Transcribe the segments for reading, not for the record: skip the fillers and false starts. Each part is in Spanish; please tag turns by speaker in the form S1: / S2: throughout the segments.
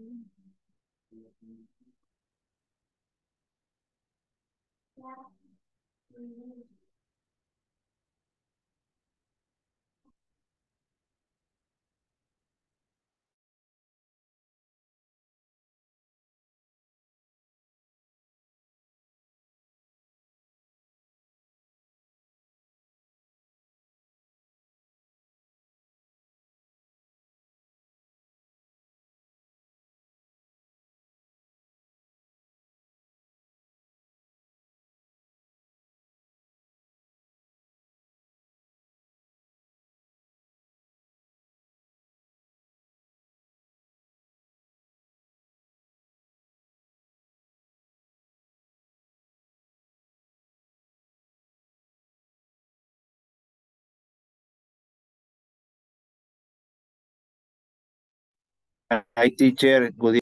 S1: Hi, teacher. Good.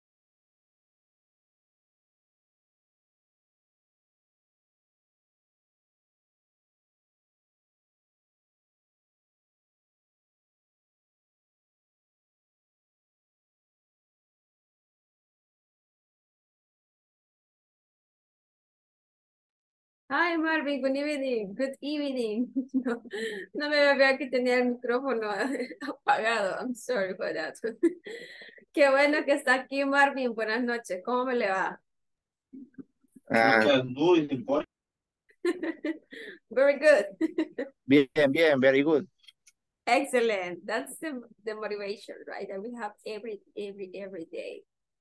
S2: Hi Marvin, good evening. Good evening. No, no me había que tenía el micrófono apagado. I'm sorry for that. Qué bueno que está aquí Marvin. Buenas noches. ¿Cómo me le va?
S1: Ah,
S2: Very good.
S1: bien, bien, very good.
S2: Excellent. That's the motivation, right? That we have every day.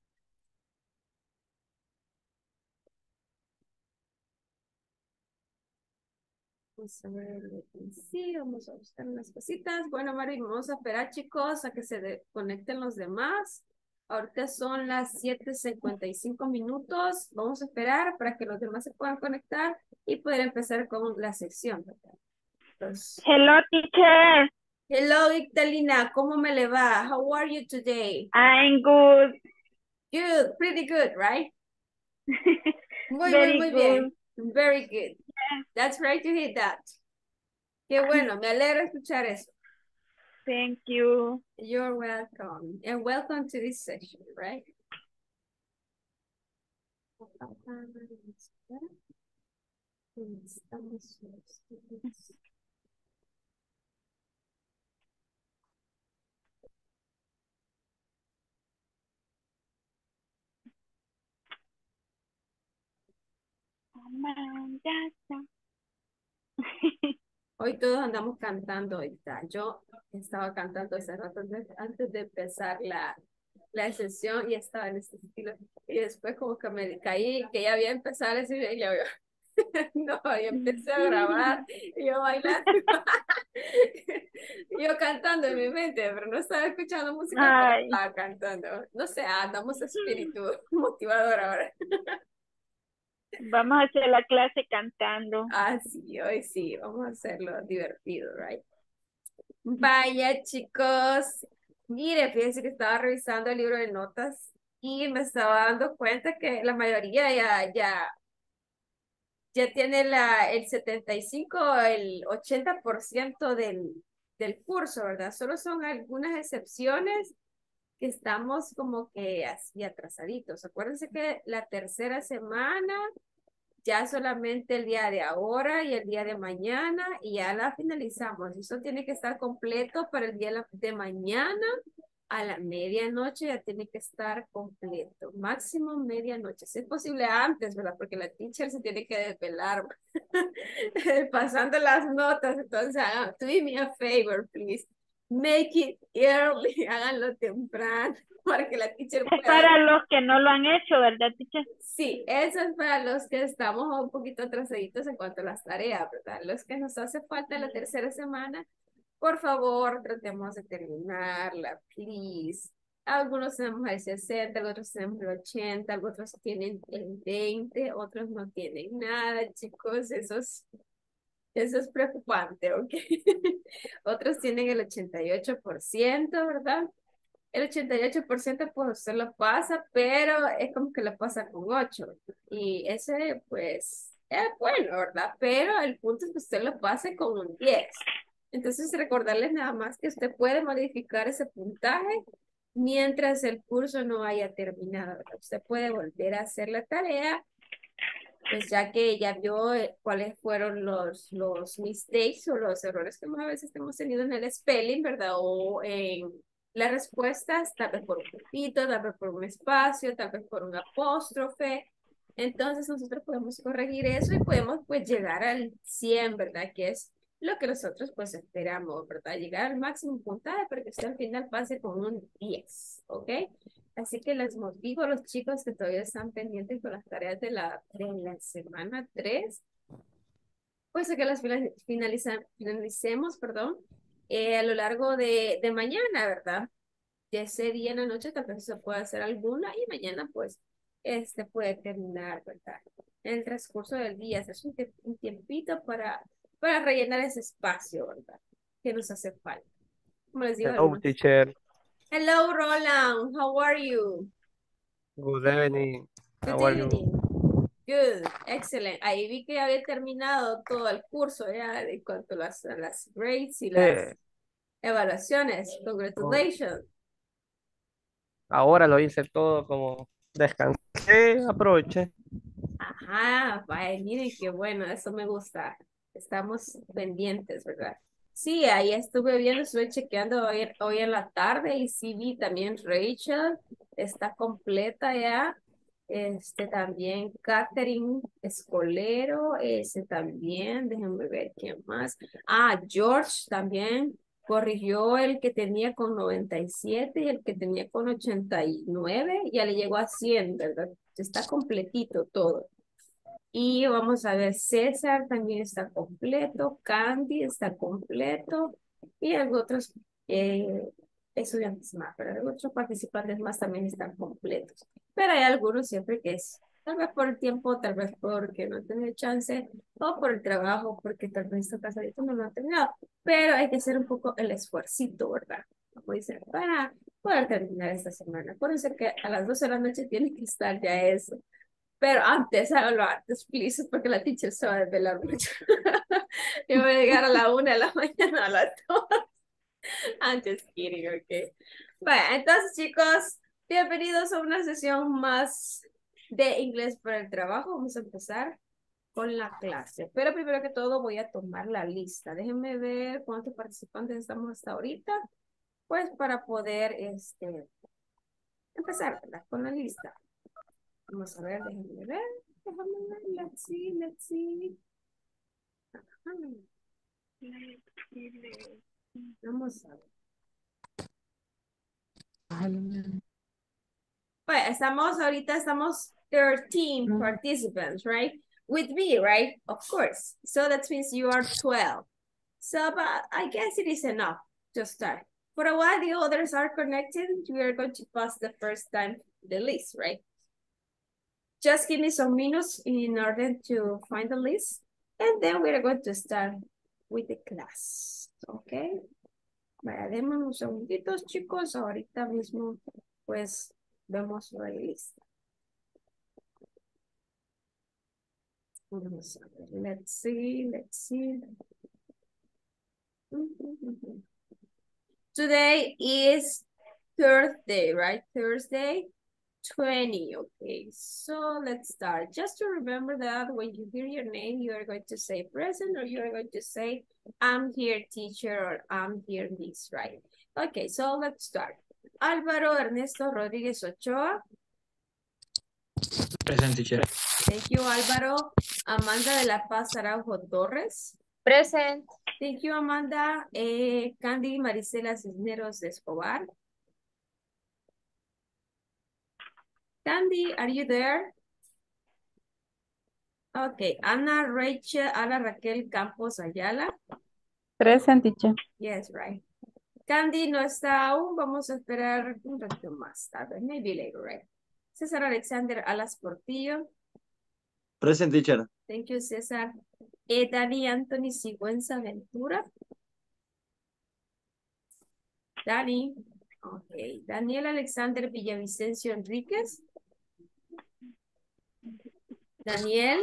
S2: Vamos a ver, sí, vamos a buscar unas cositas. Bueno, Marvin, vamos a esperar, chicos, a que se conecten los demás. Ahorita son las 7:55 minutos. Vamos a esperar para que los demás se puedan conectar y poder empezar con la sección, ¿verdad? Entonces,
S3: Hello, teacher.
S2: hello, Ictalina, ¿cómo me le va? How are you today?
S3: I'm good.
S2: Good, pretty good, right?
S3: Very
S2: Muy
S3: good.
S2: bien. Very good. That's right to hear that. Qué bueno, me alegra escuchar eso.
S3: Thank you.
S2: You're welcome. And welcome to this session, right? Hoy todos andamos cantando ahorita. Yo estaba cantando ese rato antes de empezar la sesión y estaba en este estilo. Y después como que me caí, que ya había empezado la sesión y yo, no, y empecé a grabar y yo bailando. Yo cantando en mi mente, pero no estaba escuchando música, pero
S3: Ay,
S2: estaba cantando. No sé, andamos espíritu motivador ahora.
S3: vamos a hacer la clase cantando.
S2: Ah, sí, hoy sí, vamos a hacerlo divertido, right? Vaya, chicos. Mire, fíjense que estaba revisando el libro de notas y me estaba dando cuenta que la mayoría ya tiene el 75 o el 80% del curso, ¿verdad? Solo son algunas excepciones que estamos como que así atrasaditos. Acuérdense que la tercera semana ya solamente el día de ahora y el día de mañana y ya la finalizamos. Eso tiene que estar completo para el día de mañana a la medianoche, ya tiene que estar completo. Máximo medianoche. Si es posible antes, ¿verdad? Porque la teacher se tiene que desvelar pasando las notas. Entonces, do me a favor, please. Make it early, háganlo temprano para que la teacher
S3: Es
S2: pueda.
S3: para los que no lo han hecho, ¿verdad, teacher?
S2: Sí, eso es para los que estamos un poquito atrasaditos en cuanto a las tareas, ¿verdad? Los que nos hace falta la tercera semana, por favor, tratemos de terminarla, please. Algunos tenemos el 60, otros tenemos el 80, otros tienen el 20, otros no tienen nada, chicos, eso es preocupante, ¿ok? Otros tienen el 88%, ¿verdad? El 88% pues usted lo pasa, pero es como que lo pasa con 8. Y ese pues es bueno, ¿verdad? Pero el punto es que usted lo pase con un 10. Entonces recordarles nada más que usted puede modificar ese puntaje mientras el curso no haya terminado, ¿verdad? Usted puede volver a hacer la tarea, pues ya que ya vio cuáles fueron los mistakes o los errores que a veces hemos tenido en el spelling, ¿verdad? O en las respuestas, tal vez por un puntito, tal vez por un espacio, tal vez por un apóstrofe. Entonces nosotros podemos corregir eso y podemos pues llegar al 100, ¿verdad? Que es lo que nosotros pues esperamos, ¿verdad? Llegar al máximo puntaje para que usted al final pase con un 10, ¿ok? Así que les motivo a los chicos que todavía están pendientes con las tareas de la semana 3, pues a que las finalicemos, perdón, a lo largo de mañana, ¿verdad? De ese día en la noche tal vez se pueda hacer alguna y mañana pues puede terminar, ¿verdad? En el transcurso del día, hacerse un tiempito para rellenar ese espacio, ¿verdad? Que nos hace falta. Como les digo,
S4: Hello,
S2: algunos.
S4: teacher.
S2: Hello, Roland. How are you?
S4: Good evening.
S2: Good
S4: How are you?
S2: evening. Good, excellent. Ahí vi que había terminado todo el curso ya en cuanto a las grades y las
S4: Eh,
S2: evaluaciones.
S4: oh,
S2: Congratulations.
S4: ahora lo hice todo como descansé, aproveché.
S2: Ajá, vaya, miren qué bueno, eso me gusta. Estamos pendientes, ¿verdad? Sí, ahí estuve viendo, estuve chequeando hoy en la tarde y sí vi también Rachel, está completa ya. También Catherine Escolero, ese también, déjenme ver quién más. Ah, George también corrigió el que tenía con 97 y el que tenía con 89, ya le llegó a 100, ¿verdad? Está completito todo. Y vamos a ver, César también está completo, Candy está completo y algunos otros eh, estudiantes más, pero algunos otros participantes más también están completos. Pero hay algunos siempre que es, tal vez por el tiempo, tal vez porque no han tenido chance, o por el trabajo, porque tal vez esta casa ahorita no lo han terminado. Pero hay que hacer un poco el esfuercito, ¿verdad? Como dicen, para poder terminar esta semana. Acuérdense que a las 12 de la noche tiene que estar ya eso. Pero antes, hágalo antes, please, porque la teacher se va a desvelar mucho. Yo voy a llegar a la 1 de la mañana a las 2. I'm just kidding, ok. Bueno, entonces, chicos, bienvenidos a una sesión más de inglés para el trabajo. Vamos a empezar con la clase. Pero primero que todo voy a tomar la lista. Déjenme ver cuántos participantes estamos hasta ahorita, pues para poder empezar, ¿verdad? Con la lista. Vamos a ver, déjenme ver. Déjame ver, let's see, let's see. Vamos a ver. Pues estamos 13 participants, right? With me, right? Of course. So that means you are 12. So, but I guess it is enough to start. For a while, the others are connected. We are going to pass the first time the list, right? Just give me some minutes in order to find the list. And then we're going to start with the class, okay? Vaya, denme unos segunditos, chicos. Ahorita mismo, pues, vemos la lista. Vamos a ver. Let's see, let's see. Today is Thursday, right? Thursday, 20, okay. So let's start. Just to remember that when you hear your name, you are going to say present or you are going to say, I'm here, teacher, or I'm here, miss, right? Okay, so let's start. Álvaro Ernesto Rodríguez Ochoa.
S5: Present, teacher.
S2: Thank you, Álvaro. Amanda de la Paz Araujo Torres.
S6: Present.
S2: Thank you, Amanda. Candy Marisela Cisneros de Escobar. Candy, are you there? Okay, Ana Raquel Campos Ayala.
S6: Present, teacher.
S2: Yes, right. Candy no está aún, vamos a esperar un ratito más, tal vez, maybe later, right? César Alexander Alas Portillo.
S5: Present, teacher.
S2: Thank you, César. Dani Anthony Sigüenza Ventura. Dani. Okay. Daniel Alexander Villavicencio Enríquez. Daniel.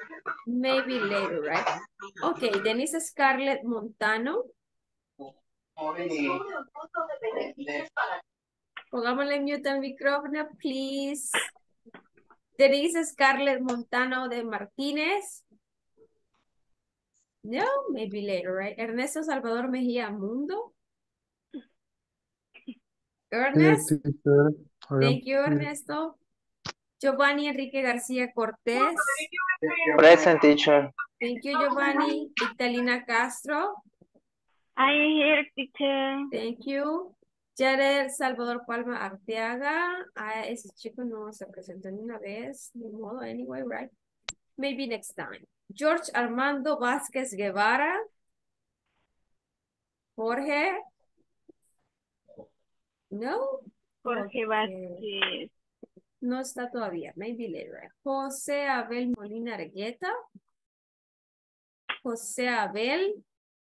S2: Maybe later, right? Okay, Denise Scarlett Montano. Pongámosle mute al micrófono, please. Denise Scarlett Montano de Martínez. No, maybe later, right? Ernesto Salvador Mejía Mundo. Ernest. Thank you, Ernesto. Giovanni Enrique García Cortés.
S4: Present, teacher.
S2: Thank you, Giovanni. Victalina Castro.
S3: I'm here, teacher.
S2: Thank you. Jared Salvador Palma Arteaga. Ese chico no se presentó ni una vez. Ni modo, anyway, right? Maybe next time. George Armando Vázquez Guevara. Jorge. No.
S3: Jorge
S2: Okay.
S3: Vázquez.
S2: No está todavía. Maybe later. José Abel Molina Argueta. José Abel.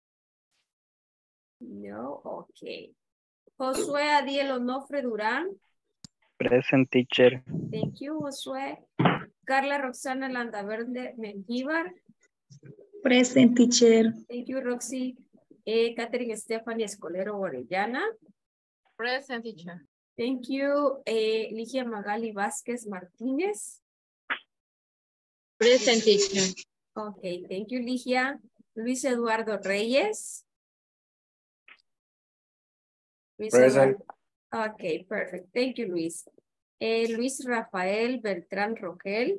S2: No, ok. Josué Adiel Onofre Durán.
S7: Present, teacher.
S2: Thank you, Josué. Carla Roxana Landaverde Mengíbar.
S6: Present, teacher.
S2: Thank you, Roxy. Catherine Stephanie Escolero Orellana.
S6: Present, teacher.
S2: Thank you. Ligia Magali Vázquez Martínez.
S6: Present, teacher.
S2: Ok, thank you, Ligia. Luis Eduardo Reyes. Luis
S1: Present.
S2: Eduardo. Ok, perfect. Thank you, Luis. Luis Rafael Beltrán Rogel.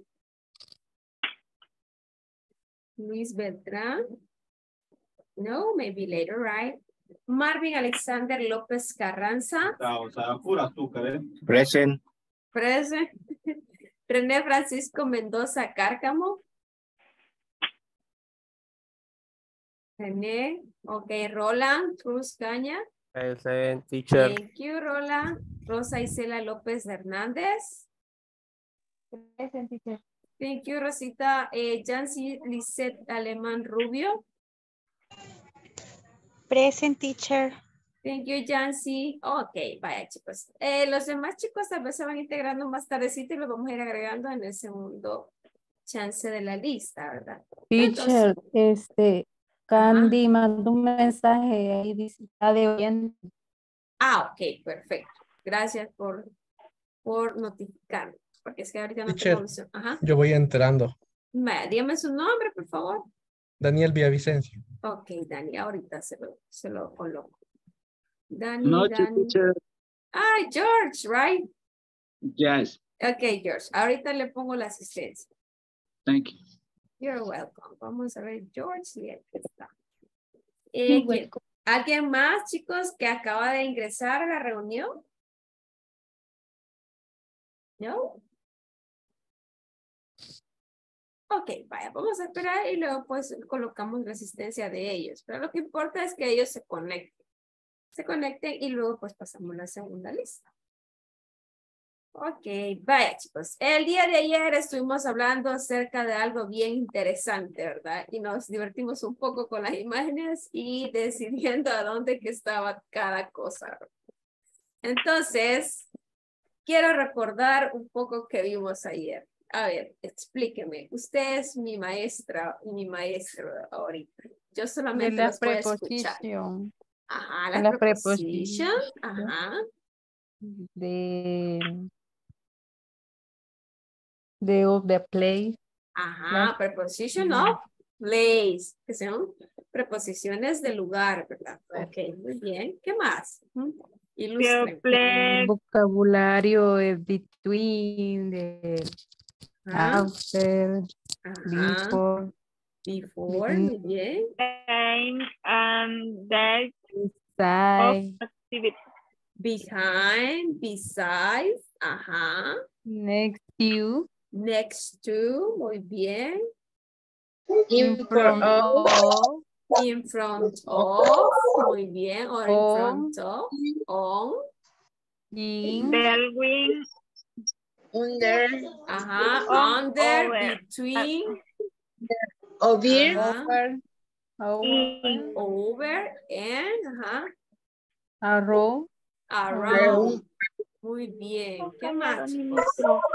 S2: Luis Beltrán. No, maybe later, right? Marvin Alexander López Carranza.
S1: Present.
S2: Present. René Francisco Mendoza Cárcamo. René. Ok, Roland Cruz Caña.
S4: Present, teacher.
S2: Thank you, Roland. Rosa Isela López Hernández.
S6: Present, teacher.
S2: Thank you, Rosita. Jancy Lisette Alemán Rubio.
S6: Present, teacher.
S2: Thank you, Jancy. Ok, vaya, chicos. Los demás chicos tal vez se van integrando más tardecito y los vamos a ir agregando en el segundo chance de la lista, ¿verdad?
S6: Teacher, Candy mandó un mensaje ahí, dice, está de oyente.
S2: Ok, perfecto. Gracias por notificarme, porque es que ahorita no
S8: Teacher,
S2: tengo visión. Ajá.
S8: yo voy entrando.
S2: Dígame su nombre, por favor.
S8: Daniel Villavicencio.
S2: Ok, Dani, ahorita se lo coloco. Dani,
S7: Noche,
S2: Dani.
S7: teacher.
S2: George, right?
S7: Yes,
S2: Ok, George, ahorita le pongo la asistencia.
S7: thank you.
S2: You're welcome. Vamos a ver, George, y aquí está.
S6: welcome.
S2: ¿Alguien más, chicos, que acaba de ingresar a la reunión? ¿No? Ok, vaya, vamos a esperar y luego pues colocamos la asistencia de ellos. Pero lo que importa es que ellos se conecten. Se conecten y luego pues pasamos la segunda lista. Ok, vaya chicos. El día de ayer estuvimos hablando acerca de algo bien interesante, ¿verdad? Y nos divertimos un poco con las imágenes y decidiendo a dónde que estaba cada cosa. Entonces, quiero recordar un poco que vimos ayer. A ver, explíqueme. Usted es mi maestra y mi maestro ahorita. Yo solamente los puedo escuchar. Ajá, la preposición. Ajá.
S6: Of the place.
S2: Ajá, preposition of place, que son preposiciones de lugar, ¿verdad? Ok, muy bien. ¿Qué más? Ilustre.
S3: Place.
S6: Vocabulario between, after, before.
S2: Before, muy bien.
S3: Time and date of
S6: Side,
S3: activity.
S2: Behind, beside, ajá.
S6: next to,
S2: Next to, muy bien.
S6: in front of,
S2: In front of, muy bien. Or in front of, on.
S6: in,
S3: Between.
S6: under,
S2: Ajá,
S3: On,
S2: under,
S3: over.
S2: between.
S6: over,
S3: In.
S2: Over, and, ajá.
S6: around,
S2: Around. Muy bien. ¿Qué más, chicos?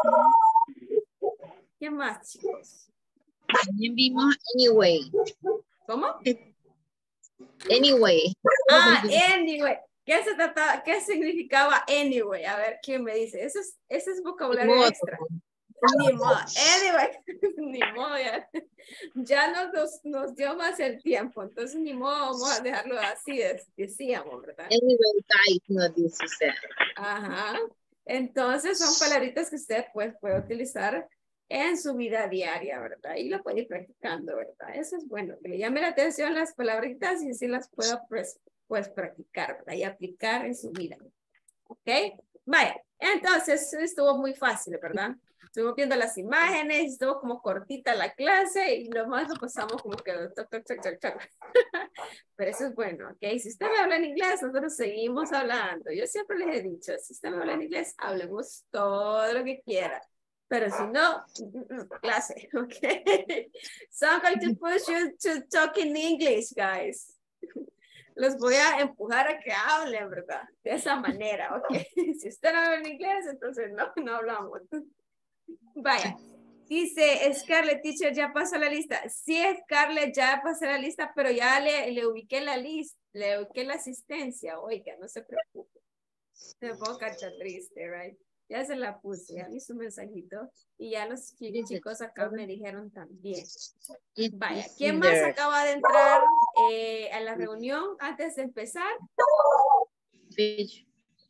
S2: ¿Qué más, chicos?
S6: También vimos anyway.
S2: ¿Cómo?
S9: Anyway.
S2: Anyway. ¿Qué significaba anyway? A ver, ¿quién me dice? Ese es vocabulario
S9: Modo.
S2: extra. Ni modo. Anyway, ni modo. Ya nos dio más el tiempo. Entonces, ni modo, vamos a dejarlo así, decíamos, ¿verdad?
S9: Anyway, guys, no dice usted.
S2: Ajá. Entonces, son palabritas que usted pues, puede utilizar en su vida diaria, ¿verdad? Y lo puede ir practicando, ¿verdad? Eso es bueno. Que le llame la atención las palabritas y así las pueda pues practicar, ¿verdad? Y aplicar en su vida. ¿Ok? Vaya. Entonces, estuvo muy fácil, ¿verdad? Estuvimos viendo las imágenes, estuvo como cortita la clase y lo más lo pasamos como que toc, toc, toc, toc, toc. Pero eso es bueno, ¿ok? Si usted me habla en inglés, nosotros seguimos hablando. Yo siempre les he dicho, si usted me habla en inglés, hablemos todo lo que quiera. Pero si no, clase, ¿ok? So I'm going to push you to talk in English, guys. Los voy a empujar a que hablen, ¿verdad? De esa manera, ¿ok? Si usted no habla en inglés, entonces no hablamos. Vaya. Dice Scarlett, teacher, ya pasó la lista. Sí, Scarlett, ya pasé la lista, pero ya le ubiqué la lista, le ubiqué la asistencia. Oiga, no se preocupe. Me pongo cacha triste, right? Ya se la puse, ya vi su mensajito. Y ya los chicos acá me dijeron también. Vaya, ¿quién más acaba de entrar a la reunión antes de empezar?
S9: Fish.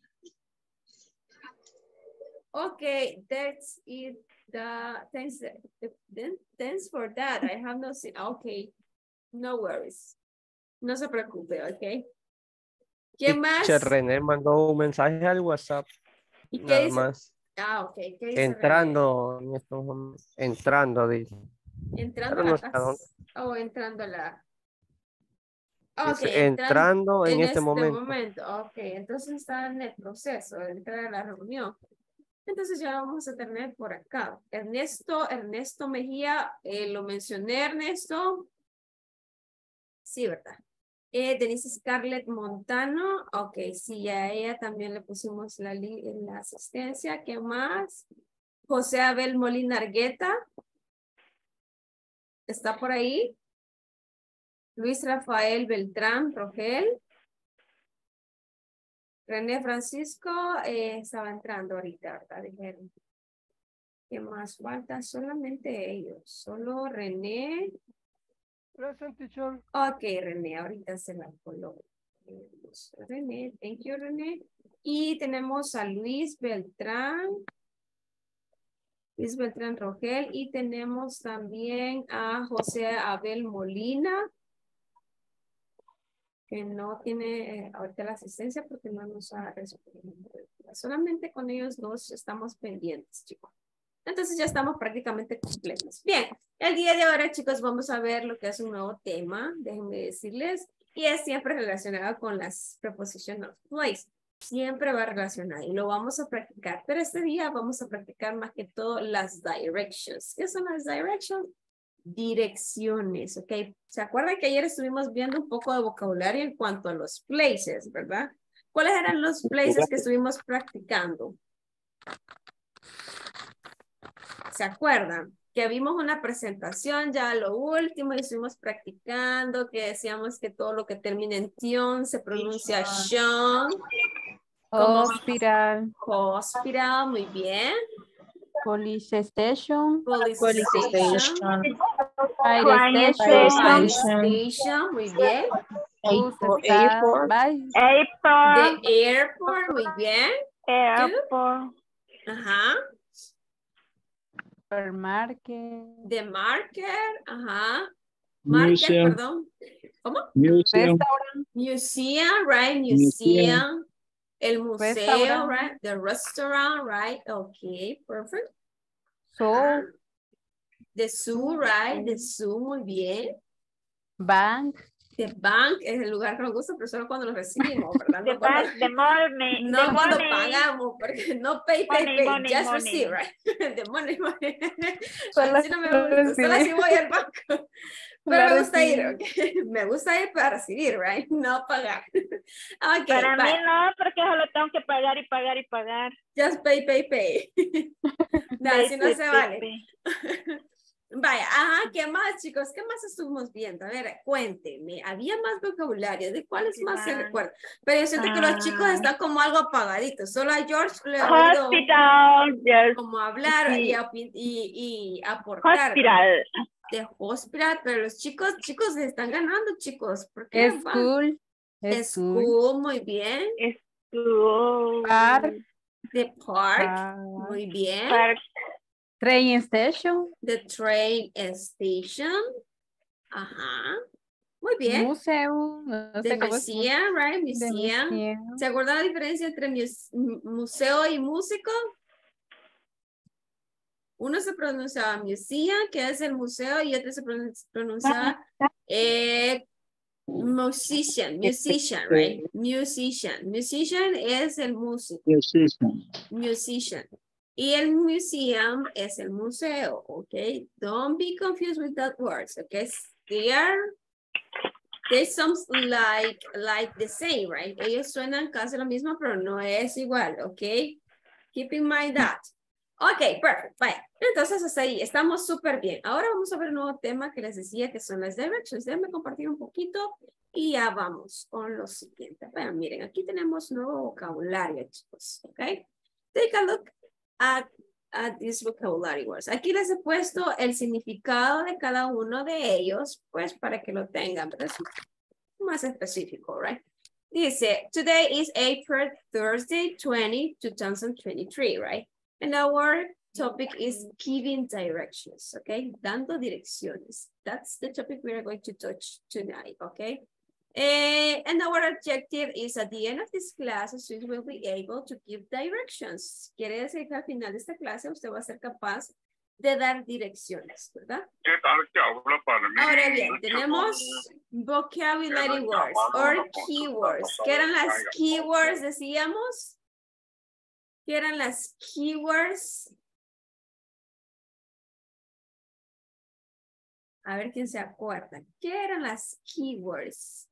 S2: Okay, that's it. Thanks for that. I have not seen. Okay, no worries. No se preocupe, okay. ¿Quién más?
S4: Teacher René mandó un mensaje al WhatsApp.
S2: ¿Y qué
S4: Nada
S2: dice?
S4: más.
S2: Ah, ok. ¿Qué dice
S4: Entrando en estos momentos. Entrando, dice.
S2: René? Entrando
S4: Pero
S2: a
S4: no
S2: la
S4: sé a
S2: casa.
S4: dónde.
S2: O entrando a la.
S4: Dice,
S2: Ok,
S4: entrando en este momento.
S2: Ok, entonces está en el proceso de entrar a la reunión. Entonces ya vamos a tener por acá. Ernesto Mejía, lo mencioné, Ernesto. Sí, ¿verdad? Denise Scarlett Montano. Ok, sí, a ella también le pusimos la asistencia. ¿Qué más? José Abel Molina Argueta. ¿Está por ahí? Luis Rafael Beltrán Rogel. René Francisco estaba entrando ahorita, ¿verdad? Dijeron. ¿Qué más falta? Solamente ellos. Solo René.
S4: Present, teacher.
S2: Ok, René, ahorita se la coloco. René, thank you, René. Y tenemos a Luis Beltrán Rogel. Y tenemos también a José Abel Molina, que no tiene ahorita la asistencia porque no nos ha respondido. Solamente con ellos dos estamos pendientes, chicos. Entonces ya estamos prácticamente completos. Bien, el día de ahora, chicos, vamos a ver lo que es un nuevo tema, déjenme decirles, y es siempre relacionado con las prepositions of place. Siempre va relacionado y lo vamos a practicar, pero este día vamos a practicar más que todo las directions. ¿Qué son las directions? Direcciones, ¿ok? ¿Se acuerdan que ayer estuvimos viendo un poco de vocabulario en cuanto a los places, verdad? ¿Cuáles eran los places que estuvimos practicando? ¿Se acuerdan? Que vimos una presentación ya a lo último y estuvimos practicando, que decíamos que todo lo que termina en tion se pronuncia shon.
S6: Hospital.
S2: Hospital, muy bien.
S6: Police station.
S2: Police station.
S6: Fire
S2: Fire
S6: station.
S2: station, muy bien.
S6: Bus stop. Bye.
S3: Airport.
S2: The airport, muy bien.
S3: Airport.
S2: Ajá.
S6: Supermarket.
S2: The market, ajá. Market,
S7: Museum.
S2: perdón. ¿Cómo?
S7: Museum.
S6: Restaurant.
S2: Museum, right? Museum. El museo,
S6: Restaurant.
S2: right? The restaurant, right? Okay, perfect.
S6: Zoo.
S2: The zoo, right? The zoo, muy bien.
S6: Bank.
S2: The bank es el lugar que nos gusta, pero solo cuando lo recibimos, ¿verdad?
S3: The
S2: No cuando,
S3: bank, the money.
S2: no
S3: The
S2: cuando
S3: money.
S2: pagamos, porque no pay,
S3: Money,
S2: just
S3: money.
S2: receive, right? The money.
S6: Solo
S2: Así no me gusta, solo así voy al banco. Pero
S6: La
S2: me gusta ir,
S6: recibí.
S2: ok. Me gusta ir para recibir, right? No pagar. Ok,
S3: Para mí
S2: bye.
S3: no, porque solo tengo que pagar y pagar y pagar.
S2: Just pay. No, así no se vale. Vaya, ajá, ¿qué más, chicos? ¿Qué más estuvimos viendo? A ver, cuéntenme. Había más vocabulario. ¿De cuáles más se recuerdan? Pero yo siento que los chicos están como algo apagaditos. Solo a George le he oído
S3: Hospital, yes.
S2: como hablar
S3: Sí.
S2: y aportar.
S3: Hospital.
S2: De hospital, pero los chicos se están ganando, chicos. ¿Por qué?
S6: School.
S2: School, muy bien.
S6: Park.
S2: The park, muy bien.
S3: Park.
S6: Train station.
S2: The train station. Ajá. Muy bien.
S6: Museo. No
S2: The
S6: sé cómo es.
S2: museum, right?
S6: The
S2: Museum.
S6: museum.
S2: ¿Se acuerdan la diferencia entre museo y músico? Uno se pronunciaba museum, que es el museo, y otro se pronunciaba musician, right? Musician es el músico. Musician. Y el museum es el museo, okay? Don't be confused with that words, okay? They sound like the same, right? Ellos suenan casi lo mismo, pero no es igual, okay? Keep in mind that. Ok, perfecto. Vaya. Entonces, hasta ahí estamos súper bien. Ahora vamos a ver un nuevo tema que les decía que son las directions. Déjenme compartir un poquito y ya vamos con lo siguiente. Vean, miren, aquí tenemos nuevo vocabulario, chicos. Ok. Take a look at these vocabulary words. Aquí les he puesto el significado de cada uno de ellos, pues para que lo tengan, pero es más específico, right? Dice, today is April Thursday, 2023, right? And our topic is giving directions, okay? Dando direcciones. That's the topic we are going to touch tonight, okay? And our objective is at the end of this class, students will be able to give directions. Quiere decir que al final de esta clase usted va a ser capaz de dar direcciones, ¿verdad? Ahora bien, tenemos vocabulary words or keywords. ¿Qué eran las keywords, decíamos? ¿Qué eran las keywords? A ver quién se acuerda. ¿Qué eran las keywords?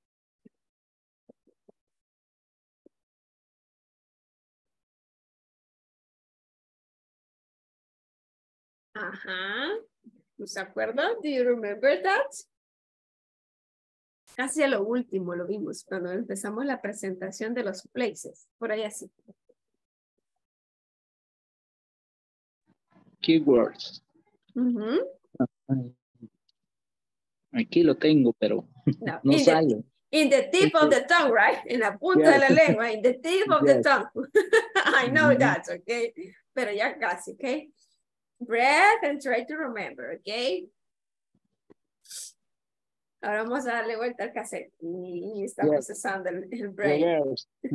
S2: Ajá. ¿No se acuerdan? Do you remember that? Casi a lo último lo vimos cuando empezamos la presentación de los places. Por ahí así.
S7: Keywords. Aquí lo tengo, pero no sale.
S2: In the tip of the tongue, right? En la punta de la lengua, in the tip of the tongue. I know that, okay? Pero ya casi, okay? Breath and try to remember, okay? Ahora vamos a darle vuelta al cassette. Y está procesando el brain.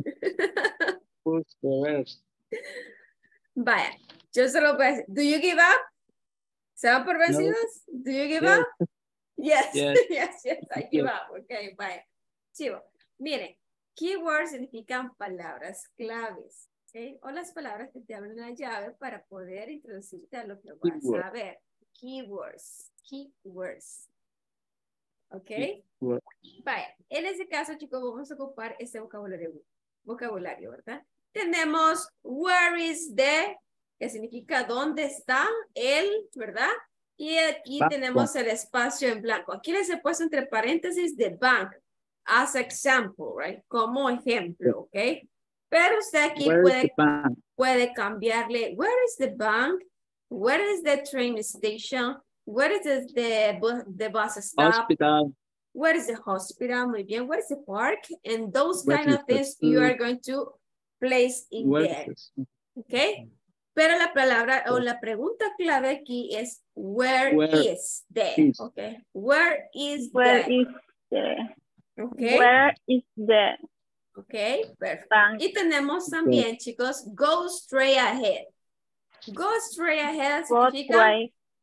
S2: Vaya, yo se lo voy a decir. Do you give up? ¿Se van por vencidos? No. Do you give up? Yes, yes, I give up. Ok, vaya. Chivo. Miren, keywords significan palabras claves. ¿Okay? O las palabras que te abren la llave para poder introducirte a lo que vas a ver. Keywords. Keywords. ¿Ok? Vaya, en este caso, chicos, vamos a ocupar este vocabulario, ¿verdad? Tenemos where is the, que significa dónde está el, ¿verdad? Y aquí tenemos el espacio en blanco. Aquí les he puesto entre paréntesis the bank as example, right? Como ejemplo, ¿ok? Pero usted aquí puede cambiarle where is the bank, where is the train station, where is the bus stop,
S7: hospital.
S2: Where is the hospital, muy bien, where is the park, and those kind of things you are going to place in there, ¿ok? Pero la palabra o la pregunta clave aquí es where is the, ¿ok? Where is the, ¿ok?
S3: Where is the,
S2: ¿ok? Perfecto. Y tenemos también, chicos, go straight ahead. Go straight ahead significa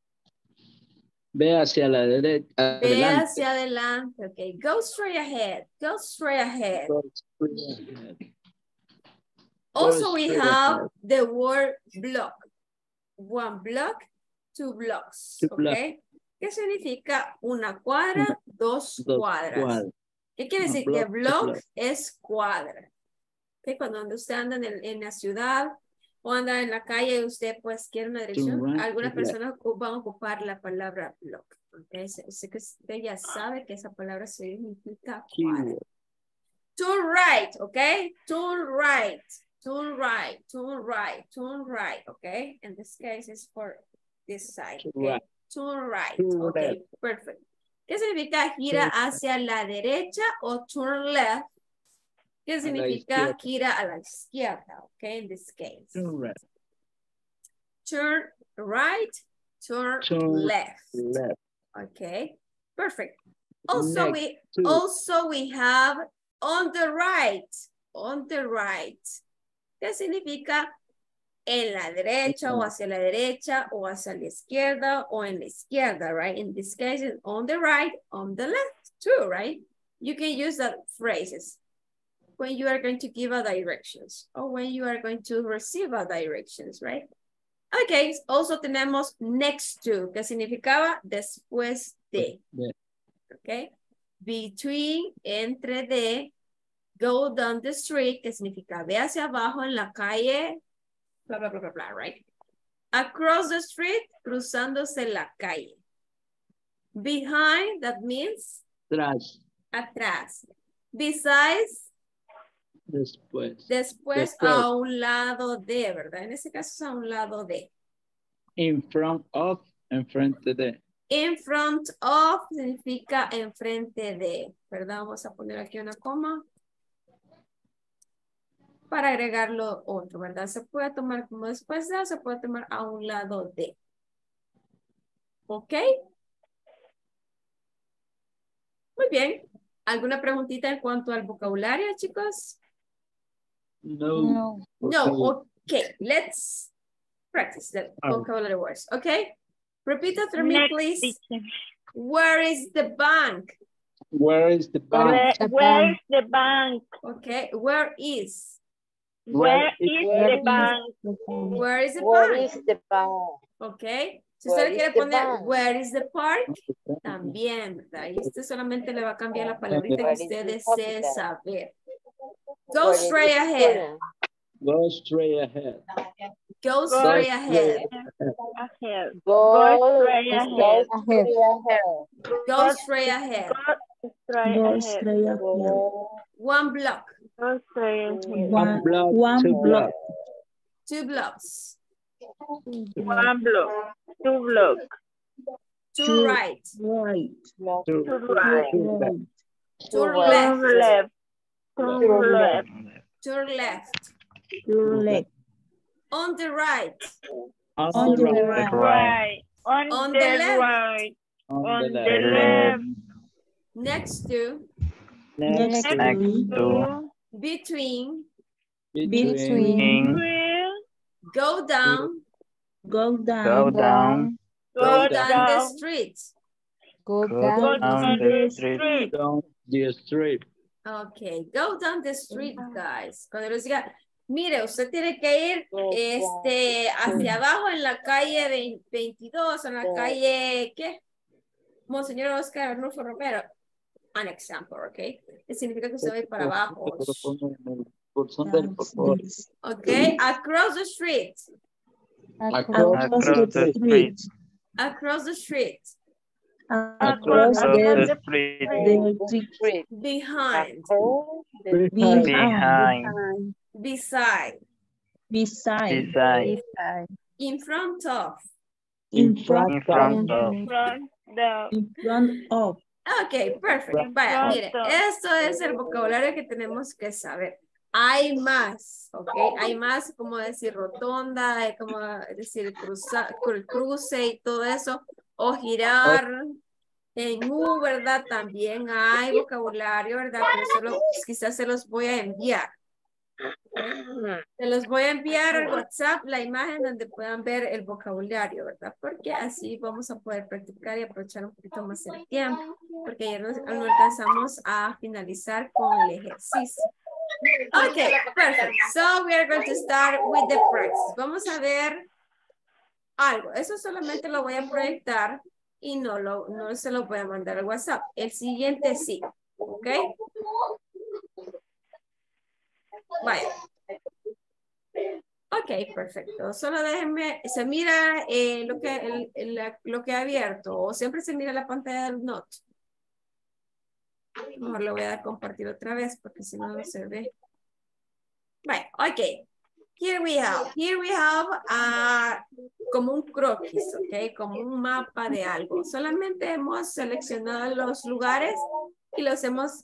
S7: ve hacia la derecha.
S2: Ve hacia adelante. Okay. Go straight ahead. Go straight ahead.
S7: Go straight ahead.
S2: Also, we have the word block. One block, two blocks. Okay. ¿Qué significa una cuadra, dos cuadras? ¿Qué quiere decir? Que block es cuadra. Okay. Cuando usted anda en la ciudad o anda en la calle y usted pues quiere una dirección,
S7: right,
S2: algunas
S7: to left.
S2: personas van a ocupar la palabra block. Okay, sé que usted ya sabe que esa palabra significa cuadra.
S7: Keyword.
S2: Turn right, okay? Turn right, turn right, turn right, turn right, okay? In this case, it's for this side,
S7: Turn
S2: okay?
S7: right.
S2: Turn right,
S7: Turn
S2: okay, perfect. ¿Qué significa gira hacia la derecha o turn left? ¿Qué
S7: la
S2: significa
S7: izquierda.
S2: gira a la izquierda, okay? In this case.
S7: Turn right.
S2: Turn right, turn
S7: Turn
S2: left,
S7: left.
S2: okay? Perfect. Also,
S7: Next to.
S2: we have on the right, on the right. ¿Qué significa en la derecha o hacia la derecha o hacia la izquierda o en la izquierda, right? In this case, it's on the right, on the left too, right? You can use that phrases when you are going to give a directions or when you are going to receive a directions, right? Okay, also tenemos next to, que significaba después de.
S7: De.
S2: Okay, between, entre de, go down the street, que significa ve hacia abajo en la calle, bla, bla, bla, bla, bla, right? Across the street, cruzándose la calle. Behind, that means
S7: Tras.
S2: atrás. Besides,
S7: Después.
S2: después a un lado de, ¿verdad? En ese caso es a un lado de.
S7: In front of. Enfrente de.
S2: In front of significa enfrente de, ¿verdad? Vamos a poner aquí una coma para agregar lo otro, ¿verdad? Se puede tomar como después de o se puede tomar a un lado de. ¿Ok? Muy bien. ¿Alguna preguntita en cuanto al vocabulario, chicos?
S7: No.
S2: No, okay. Let's practice the vocabulary words, okay? Repeat after me,
S3: Next,
S2: please.
S3: teacher.
S2: Where is the bank?
S7: Where is the bank?
S3: Where is the bank?
S2: Okay, where is?
S3: Where is the bank?
S2: Where is the
S10: Where
S2: bank?
S10: is the bank?
S2: Okay. Si
S10: Where
S2: usted
S10: is
S2: quiere
S10: the
S2: poner
S10: bank?
S2: where is the park, también, ¿verdad? Y usted solamente le va a cambiar la palabrita que
S10: Where is
S2: usted
S10: the
S2: desee
S10: hospital?
S2: saber. Go
S10: Where is
S2: straight
S10: the
S2: ahead.
S10: student?
S7: Go straight ahead.
S2: Go straight ahead.
S3: Ahead.
S10: Go
S3: straight ahead.
S2: Go straight ahead.
S3: Go straight ahead.
S2: One block.
S3: Go straight ahead.
S7: One block. Two block.
S2: 2 blocks.
S3: One block. 2 blocks.
S2: To right.
S7: Two,
S3: To right.
S2: To
S3: To
S2: left.
S3: left. To left.
S2: To left.
S3: To left.
S2: On the right.
S7: On the right.
S3: Right.
S2: On
S3: On
S2: the
S3: the
S2: left.
S3: right.
S7: On
S3: On
S7: the
S3: the
S7: left.
S3: left.
S2: Next to.
S7: Next to.
S2: Between.
S7: Between.
S2: Go down.
S3: Go
S2: Go down the street.
S6: Go
S3: Go
S6: down.
S3: down the street.
S7: Down the street.
S2: Okay, go down the street, guys. Cuando les diga, mire, usted tiene que ir hacia abajo en la calle 22, en la calle, ¿qué? Monseñor Oscar Arnulfo Romero. An example, okay? Que significa que usted va a ir para abajo. Okay, across the street.
S7: Across the street.
S2: Across the street.
S3: Across the street.
S2: Behind. Beside. In front of.
S7: In front of.
S2: Ok, perfecto. Vaya, mire, esto es el vocabulario que tenemos que saber. Hay más, ¿ok? Hay más como decir rotonda, hay como decir cruce y todo eso, o girar en U, ¿verdad? También hay vocabulario, ¿verdad? Pero solo quizás se los voy a enviar. Se los voy a enviar al WhatsApp la imagen donde puedan ver el vocabulario, ¿verdad? Porque así vamos a poder practicar y aprovechar un poquito más el tiempo, porque ya no alcanzamos a finalizar con el ejercicio. Okay, perfect. So we are going to start with the practice. Vamos a ver algo. Eso solamente lo voy a proyectar y no se lo voy a mandar al WhatsApp. El siguiente sí, ¿ok? Vaya. Ok, Ok, perfecto. Solo déjenme, se mira lo que he abierto o siempre se mira la pantalla del Note. Mejor lo voy a dar a compartir otra vez porque si no, no se ve. Bueno, ok. Here we have como un croquis, ok, como un mapa de algo. Solamente hemos seleccionado los lugares y los hemos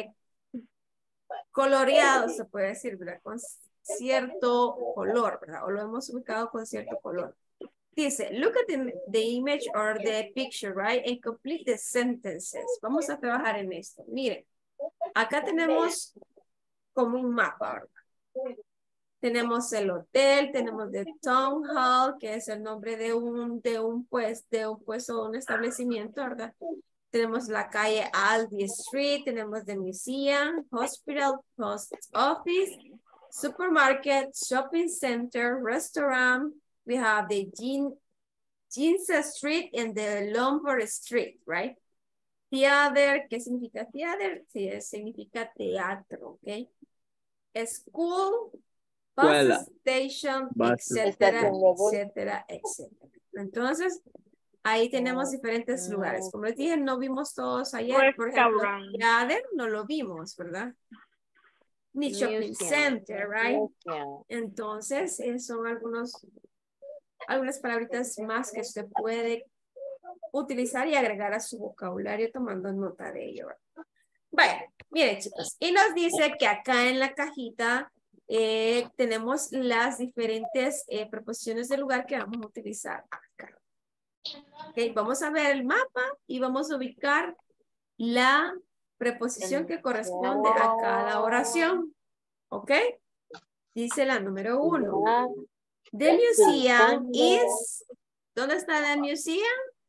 S2: coloreado, se puede decir, ¿verdad? Con cierto color, ¿verdad? O lo hemos ubicado con cierto color. Dice, look at the image or the picture, right? And complete the sentences. Vamos a trabajar en esto. Miren, acá tenemos como un mapa, ¿verdad? Tenemos el hotel, tenemos the town hall, que es el nombre de un puesto o un establecimiento, ¿verdad? Tenemos la calle Aldi Street, tenemos the museum, hospital, post office, supermarket, shopping center, restaurant. We have the Ginza Street and the Lombard Street, right? Theater, ¿qué significa theater? Sí, significa teatro, ¿ok? School, bus station, etcétera, etcétera, etcétera. Entonces, ahí tenemos diferentes lugares. Como les dije, no vimos todos ayer. Por ejemplo, theater no lo vimos, ¿verdad? Ni shopping center, right? Entonces, son algunas palabritas más que usted puede utilizar y agregar a su vocabulario tomando nota de ello. Bueno, miren chicos, y nos dice que acá en la cajita tenemos las diferentes preposiciones del lugar que vamos a utilizar acá. Okay, vamos a ver el mapa y vamos a ubicar la preposición que corresponde a cada oración. ¿Ok? Dice la número 1. The museum is... ¿Dónde está the museum?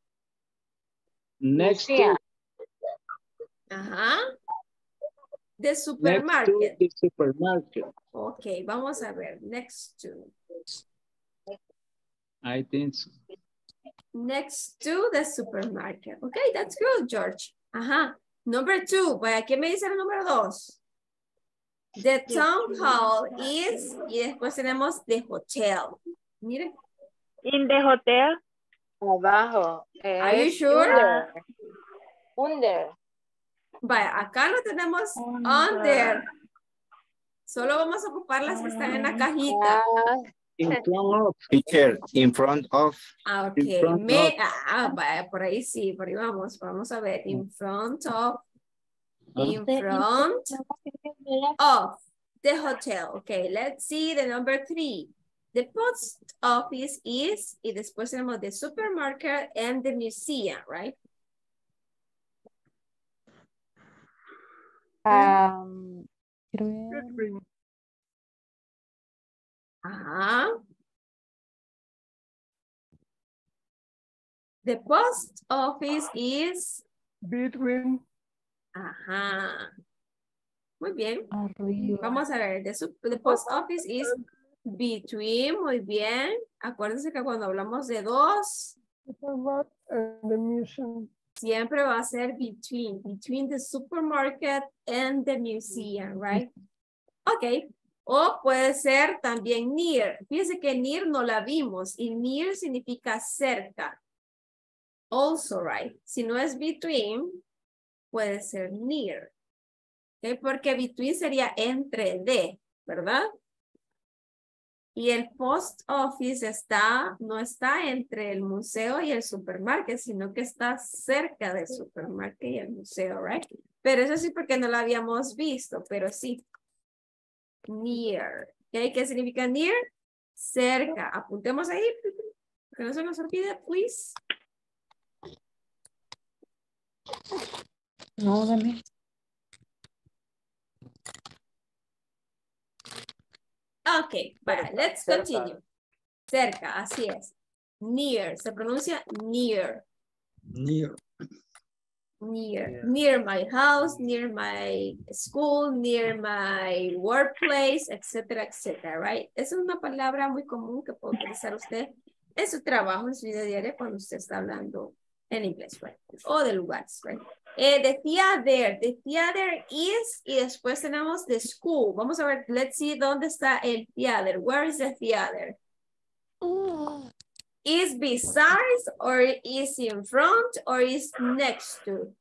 S7: Next to.
S2: Ajá. The supermarket.
S7: Next to the supermarket.
S2: Ok, vamos a ver. Next to.
S7: I think so.
S2: Next to the supermarket. Okay, that's good, George. Ajá. Number 2. ¿Para qué me dice el número 2? The town hall is, y después tenemos the hotel. Miren.
S10: In the hotel.
S9: Abajo.
S2: Are you sure?
S9: Under.
S2: Vaya, acá no tenemos under. Solo vamos a ocupar las que están en la cajita.
S7: In front of.
S1: Teacher, in front of.
S2: Ok, vaya, por ahí sí, por ahí vamos. Vamos a ver, in front of. In front of the hotel. Okay, let's see the number 3. The post office is, y después tenemos the supermarket and the museum, right? Ajá. The post office is
S4: Between.
S2: Ajá. Muy bien.
S6: Arriba.
S2: Vamos a ver. The post office is between. Muy bien. Acuérdense que cuando hablamos de dos,
S4: The museum.
S2: siempre va a ser between. Between the supermarket and the museum, right? Ok. O puede ser también near. Fíjense que near no la vimos. Y near significa cerca. Also, right? Si no es between, puede ser near. ¿Okay? Porque between sería entre de, ¿verdad? Y el post office no está entre el museo y el supermarket, sino que está cerca del supermarket y el museo, right? Pero eso sí porque no lo habíamos visto, pero sí. Near. ¿Okay? ¿Qué significa near? Cerca. Apuntemos ahí. Que no se nos olvide, please.
S6: No, dame.
S2: Ok, vale, let's continue. Cerca, así es. Near, se pronuncia near.
S5: Near.
S2: Near. Near my house, near my school, near my workplace, etcétera, etcétera, right? Es una palabra muy común que puede utilizar usted en su trabajo, en su vida diaria, cuando usted está hablando en inglés, right? O de lugares, right? The theater is, y después tenemos the school. Vamos a ver, let's see dónde está el theater. Where is the theater? Is besides, or is in front, or is next to?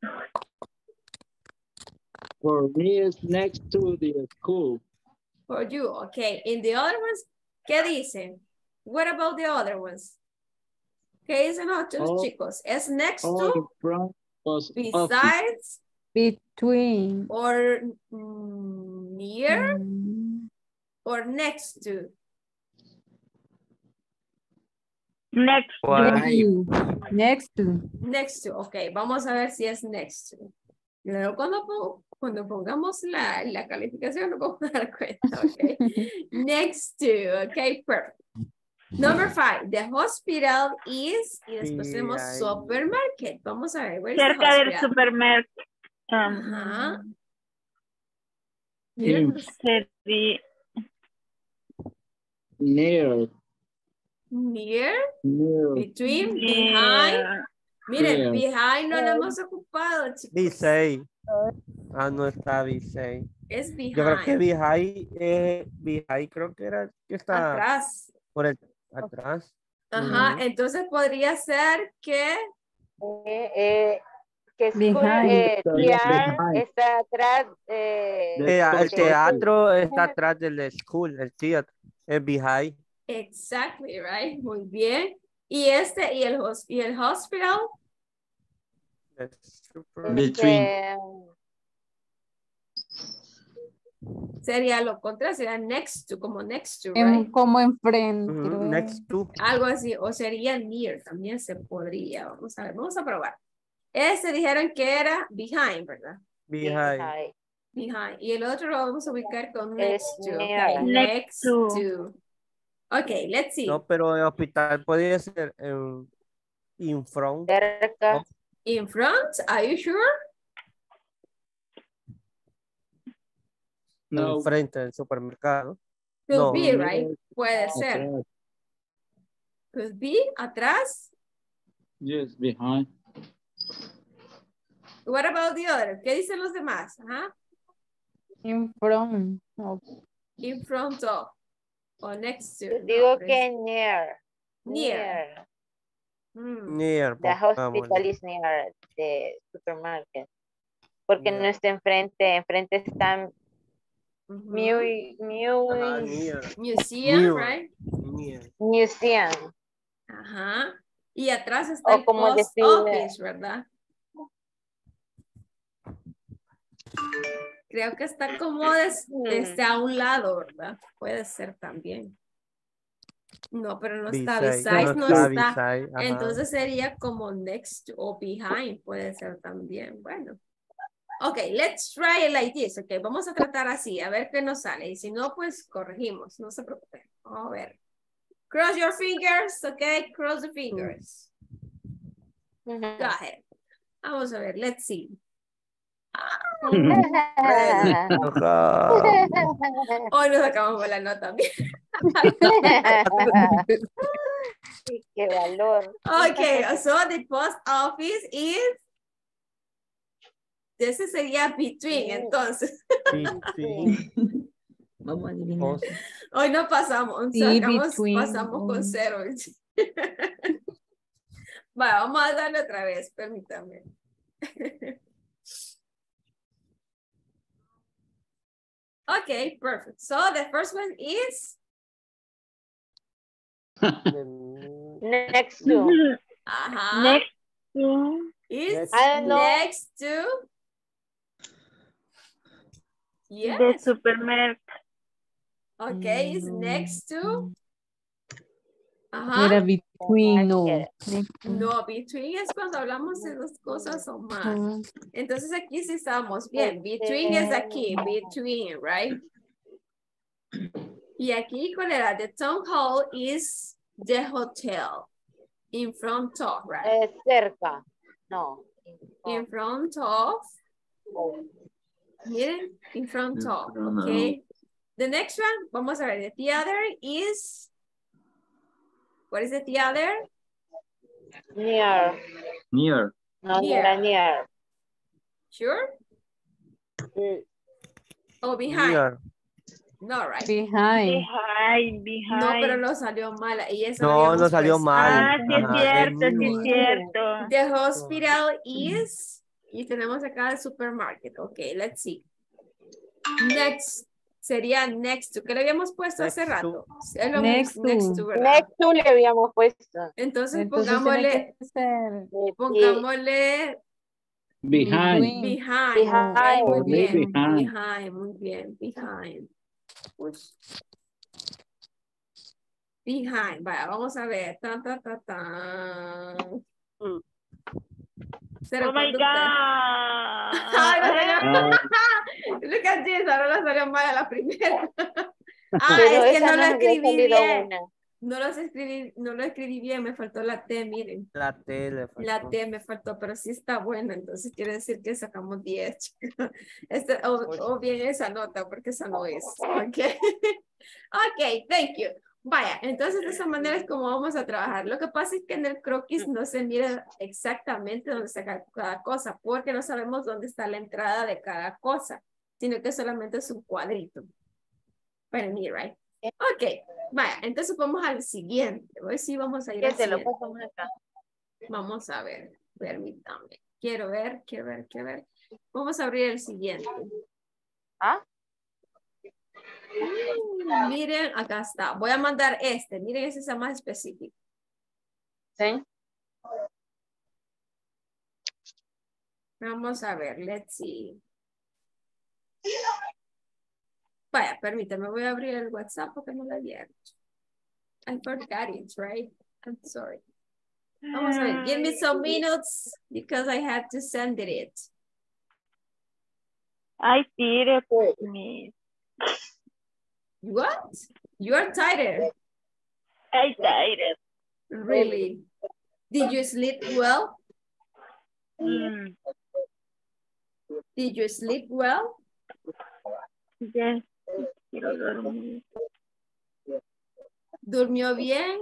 S7: For me, it's next to the school.
S2: For you, okay. In the other ones, ¿qué dicen? What about the other ones? ¿Qué dicen otros
S7: Oh,
S2: chicos? ¿Es next
S7: All
S2: to,
S7: in front was office.
S2: besides,
S6: Between.
S2: or near,
S6: Mm,
S2: or next to?
S10: Next.
S4: Behind.
S6: Next to.
S2: Next to, ok. Vamos a ver si es next to. Luego cuando pongamos la calificación nos vamos a dar cuenta, ok. Next to, ok, perfect. Number 5, the hospital is, y después tenemos
S4: Behind.
S2: supermarket. Vamos a ver, where is the
S10: Cerca del
S2: hospital?
S10: supermercado.
S2: Ajá. Mira,
S7: In,
S10: Sería
S7: near,
S2: near,
S7: near,
S2: between, behind. Miren,
S7: Near.
S2: behind no lo hemos ocupado, chicos.
S4: B6. Ah, no está B6.
S2: Es behind.
S4: Yo creo que behind creo que era que está
S2: Atrás.
S4: por el atrás.
S2: Ajá,
S4: Ujú.
S2: entonces podría ser que
S9: Que school,
S6: Behind.
S9: TR está atrás.
S4: El teatro está atrás del school, el theater. Es behind.
S2: exactly, right? Muy bien. Y el hospital,
S4: The super-
S5: Between.
S2: sería lo contrario, sería next to, como next to, right?
S6: Como enfrente.
S4: Ujú,
S6: creo.
S4: next to.
S2: Algo así, o sería near, también se podría. Vamos a ver, vamos a probar. Ese dijeron que era behind, ¿verdad?
S4: Behind.
S2: Behind. Y el otro lo vamos a ubicar con
S9: Es
S2: next to.
S9: near.
S2: Okay,
S10: Next
S2: next
S10: to.
S2: to. Okay, let's see.
S4: No, pero el hospital podría ser in front.
S9: Cerca.
S2: In front, are you sure?
S7: no,
S4: Enfrente del supermercado.
S2: Could
S4: No.
S2: be, right? Puede ser.
S7: atrás.
S2: Could be, atrás.
S7: Yes, behind.
S2: What about the other? ¿Qué dicen los demás? Ajá.
S6: In front. of.
S2: In front of. O next to.
S9: Yo
S2: No,
S9: digo
S2: pero
S9: que
S2: es
S9: near.
S2: near.
S4: Near.
S9: The hospital
S4: pongámosle.
S9: is near the supermarket. Porque
S4: Near.
S9: no está enfrente. Enfrente está
S2: Ujú.
S4: Ajá, near.
S2: Museum,
S4: Near.
S2: right?
S4: Near.
S9: museum.
S2: Ajá. Y atrás está
S9: O
S2: el
S9: como
S2: post
S9: decir-
S2: office, ¿verdad? Creo que está como a un lado, ¿verdad? Puede ser también. No, pero no está beside, no está.
S4: beside, ajá.
S2: Entonces sería como next to o behind, puede ser también. Bueno. Ok, let's try it like this. Ok, vamos a tratar así, a ver qué nos sale. Y si no, pues corregimos, no se preocupen. Vamos a ver. Cross your fingers, ok, cross the fingers. Go ahead. Vamos a ver, let's see.
S4: Ajá.
S2: Hoy nos acabamos la nota bien.
S9: Qué valor.
S2: Okay, so the post office is. Ese sería between, entonces.
S4: Between.
S3: Vamos a adivinar.
S4: Post.
S2: Hoy no pasamos,
S6: Sí,
S2: pasamos con 0. Bueno, vamos a darle otra vez, permítame. Okay, perfect. So the first one is.
S9: Next to.
S2: Ajá.
S10: Next to.
S2: Is
S9: I don't know.
S2: next to.
S10: The
S2: Yes.
S10: supermarket.
S2: Okay, is next to. Ajá.
S6: Era between, no.
S2: No, between es cuando hablamos de dos cosas o más. Entonces aquí sí estamos bien. Between es aquí, between, right? Y aquí, ¿cuál era? The town hall is the hotel. In front of, right?
S9: Cerca. No.
S2: In front of. Miren, in front of, okay? The next one, vamos a ver, the theater is. What is the theater?
S9: Near.
S5: Near.
S9: No,
S2: Near.
S9: era near.
S2: Sure? Oh, behind.
S4: Near.
S2: No, right?
S6: Behind.
S10: Behind.
S2: No, pero lo salió mal. Y eso
S4: No,
S2: habíamos
S4: no salió
S2: puesto.
S4: mal.
S10: Sí es
S4: Ajá,
S10: cierto, sí
S4: near.
S10: es cierto.
S2: The hospital is, y tenemos acá el supermarket. Ok, let's see. Next, sería next to, que le habíamos puesto hace
S4: Next
S2: rato.
S4: to.
S2: Es lo
S6: Next
S2: mismo, next
S6: to.
S2: to, ¿verdad?
S9: Next to le habíamos puesto.
S2: Entonces,
S6: Entonces tiene que ser
S2: pongámosle
S7: Behind.
S2: behind.
S9: Behind.
S2: Ok, muy
S7: Only
S2: bien.
S7: behind.
S2: Behind, muy bien. Behind. Ush. Behind. Vaya, vamos a ver. Tan, tan, tan, tan. Cero
S10: Oh my
S2: conducta. Ay, no salió. Look at this, ahora la salió mal a la primera.
S9: Pero
S2: es que
S9: esa
S2: no lo
S9: nos había
S2: escribí
S9: salido
S2: bien.
S9: una.
S2: No lo escribí bien, me faltó la T, miren.
S4: La T le faltó.
S2: La T me faltó, pero sí está buena, entonces quiere decir que sacamos 10. O bien esa nota, porque esa no es. Ok. Ok, thank you. Vaya, entonces de esa manera es como vamos a trabajar. Lo que pasa es que en el croquis no se mira exactamente dónde está cada cosa, porque no sabemos dónde está la entrada de cada cosa, sino que solamente es un cuadrito. Para mí, right? Ok, vaya, entonces vamos al siguiente. Hoy sí vamos a ir al
S9: Fíjate, lo
S2: siguiente.
S9: pasamos acá.
S2: Vamos a ver, permítame. Quiero ver. Vamos a abrir el siguiente.
S9: ¿Ah?
S2: Miren, acá está. Voy a mandar este. Miren, ese es más específico.
S9: Sí.
S2: Vamos a ver, let's see. Vaya, permítame, voy a abrir el WhatsApp porque no lo había hecho. I forgot it, right? I'm sorry. Vamos a ver, give me some minutes because I have to send it.
S10: I see it, miss.
S2: What? You're tired.
S10: I tired.
S2: Really? Did you sleep well? Did you sleep well?
S10: Yes. Quiero dormir.
S2: ¿Durmió bien?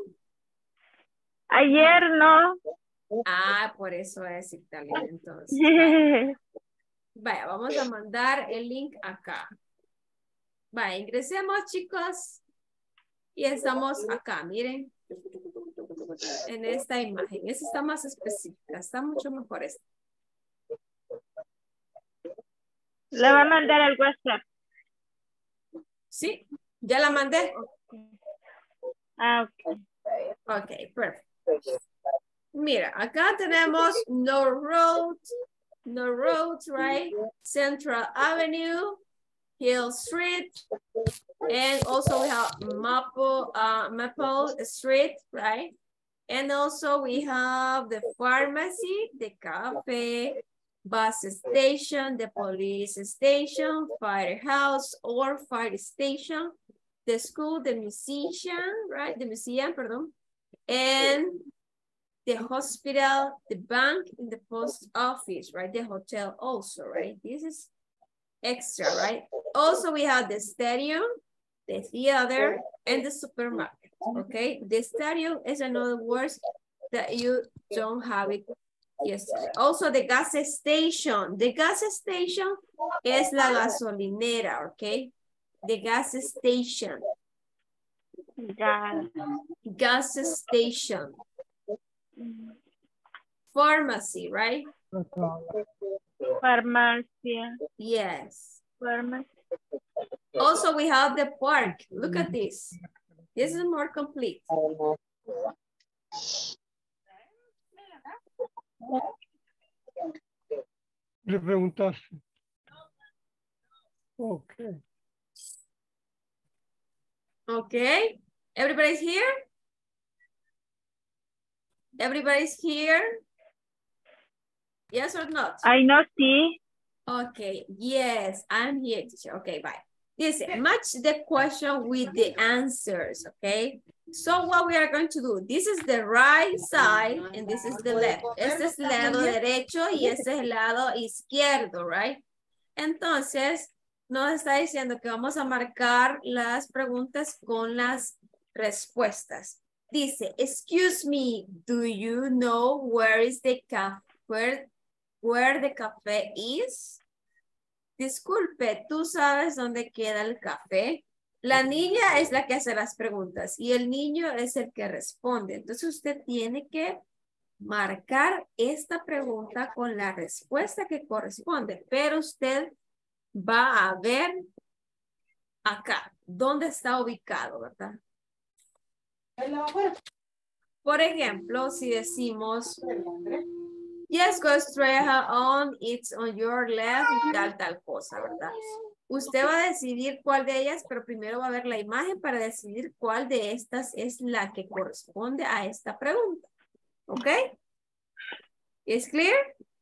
S10: Ayer no.
S2: Ah, por eso es italiano entonces. Vaya, vamos a mandar el link acá. Vaya, ingresemos, chicos. Y estamos acá, miren. En esta imagen. Esta está más específica. Está mucho mejor esta.
S10: Le va a mandar al WhatsApp.
S2: Sí, ya la mandé.
S10: Ah, ok.
S2: Ok, perfecto. Mira, acá tenemos no roads, right? Central Avenue, Hill Street, and also we have Maple Street, right? And also we have the pharmacy, the cafe, bus station, the police station, firehouse or fire station, the school, the museum, right? The museum, pardon, and the hospital, the bank, and the post office, right? The hotel also, right? This is extra, right? Also, we have the stadium, the theater, and the supermarket, okay? The stadium is another word that you don't have it yesterday. Also, the gas station. The gas station es la gasolinera, okay? The gas station. Gas station. Pharmacy, right?
S10: Farmacia.
S2: Yes.
S10: Farmacia.
S2: Also, we have the park. Look at this. This is more complete.
S8: Le preguntaste. Okay.
S2: Okay. Everybody's here? Everybody's here? Yes or not?
S10: I know, sí.
S2: Okay, yes, I'm here, teacher. Okay, bye. Listen, match the question with the answers, okay? So what we are going to do, this is the right side and this is the left. Este es el lado derecho y este es el lado izquierdo, right? Entonces, nos está diciendo que vamos a marcar las preguntas con las respuestas. Dice, excuse me, do you know where is the cafe? where the cafe is? Disculpe, ¿tú sabes dónde queda el café? La niña es la que hace las preguntas y el niño es el que responde. Entonces usted tiene que marcar esta pregunta con la respuesta que corresponde, pero usted va a ver acá, dónde está ubicado, ¿verdad? Por ejemplo, si decimos, yes, go straight on, it's on your left, tal cosa, ¿verdad? Usted va a decidir cuál de ellas, pero primero va a ver la imagen para decidir cuál de estas es la que corresponde a esta pregunta. ¿Ok? ¿Es clear?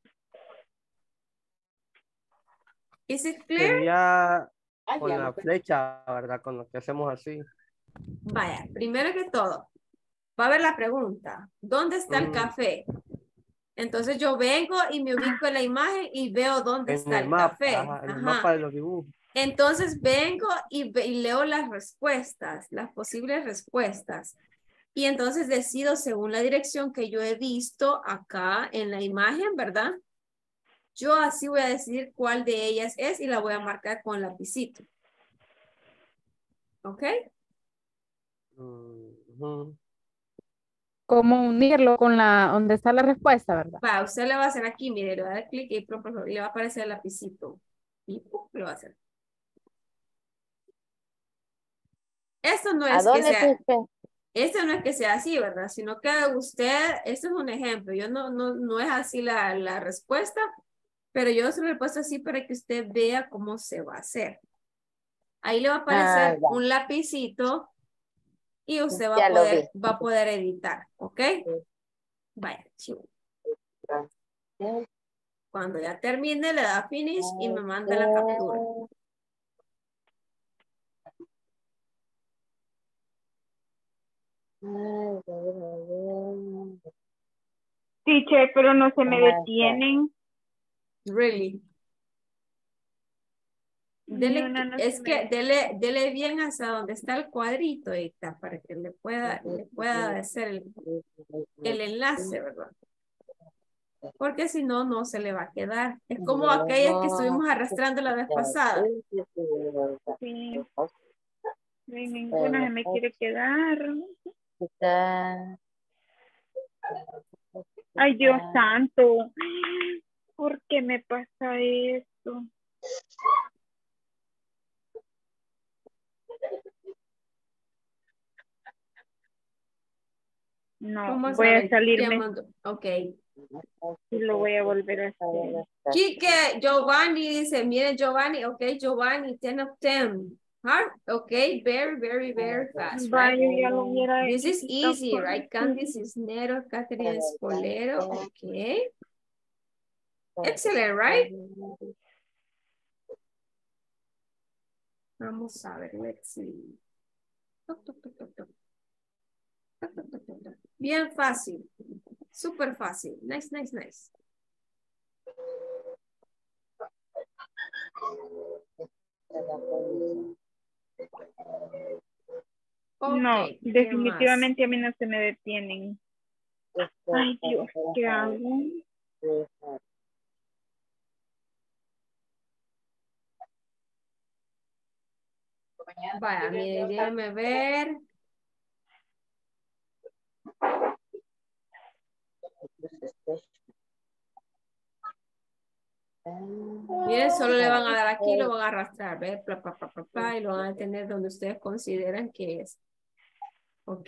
S2: ¿Is it clear?
S4: Sería con la flecha, ¿verdad? Con lo que hacemos así.
S2: Vaya, primero que todo, va a ver la pregunta. ¿Dónde está el café? Entonces yo vengo y me ubico en la imagen y veo dónde
S4: En
S2: está
S4: el
S2: el
S4: mapa,
S2: café.
S4: ajá, en el
S2: Ajá.
S4: mapa de los dibujos.
S2: Entonces vengo y leo las respuestas, las posibles respuestas. Y entonces decido según la dirección que yo he visto acá en la imagen, ¿verdad? Yo así voy a decidir cuál de ellas es y la voy a marcar con lapicito. ¿Ok?
S4: Ujú.
S6: ¿Cómo unirlo con la, donde está la respuesta, verdad?
S2: Va, usted le va a hacer aquí, mire, le va a dar clic y le va a aparecer el lapicito. Y ¡pum! Lo va a hacer. Esto no
S9: ¿A
S2: es que
S9: dónde
S2: sea,
S9: tú?
S2: esto no es que sea así, ¿verdad? Sino que usted, esto es un ejemplo. Yo no es así la respuesta, pero yo se lo he puesto así para que usted vea cómo se va a hacer. Ahí le va a aparecer
S9: ya.
S2: un lapicito y usted
S9: Ya lo vi.
S2: va a poder editar, ¿ok? Vaya, chivo. Cuando ya termine, le da finish y me manda la captura.
S10: Teacher, pero no se me detienen.
S2: Really.
S10: Ni una no
S2: Es
S10: se
S2: que
S10: me
S2: dele bien hasta donde está el cuadrito ahorita para que le pueda hacer el enlace, ¿verdad? Porque si no, no se le va a quedar. Es como aquellas que estuvimos arrastrando la vez pasada.
S10: Sí. Ni ninguna se me quiere quedar. Ay, Dios santo. ¿Por qué me pasa esto? No,
S2: ¿Cómo
S10: voy a
S2: sabe?
S10: salirme
S2: Ok.
S10: y lo voy a volver a hacer.
S2: Quique, Giovanni dice, mire Giovanni, ok, Giovanni, 10 of 10. Hard, ok, very fast, right?
S10: Vaya, ya lo hubiera
S2: This is
S10: hecho.
S2: easy, right? Candy Cisnero, Catherine Espolero, ok. Excellent, right? Vamos a ver, let's see. Toc, toc, toc, toc, toc. Toc, toc, toc, toc, toc. Bien fácil, súper fácil. Nice.
S10: No,
S2: Ok, ¿qué
S10: definitivamente a mí no se me detienen. Ay, Dios, ¿qué hago?
S2: más? Vaya, mire, déjeme ver. Miren, solo le van a dar aquí, lo van a arrastrar, ¿ves? Y lo van a tener donde ustedes consideran que es. ¿Ok?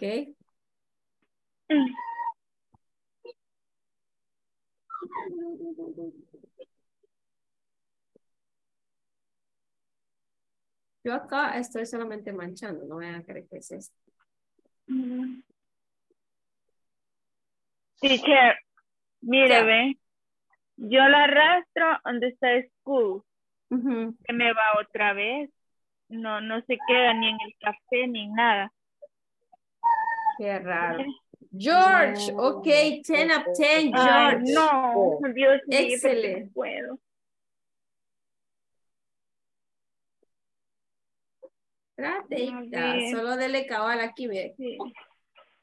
S2: Yo acá estoy solamente manchando, no vayan a creer que es esto.
S10: Teacher, mire,
S2: Ya.
S10: ve. Yo la arrastro donde está school.
S2: Ujú.
S10: Se me va otra vez. No se queda ni en el café ni nada.
S2: Qué raro. George, ok, 10 of 10,
S10: Ay,
S2: George.
S10: no, Dios mío, ¿por qué
S2: Excelente.
S10: no puedo?
S2: Trate, solo dele cabal aquí, ve.
S10: Sí.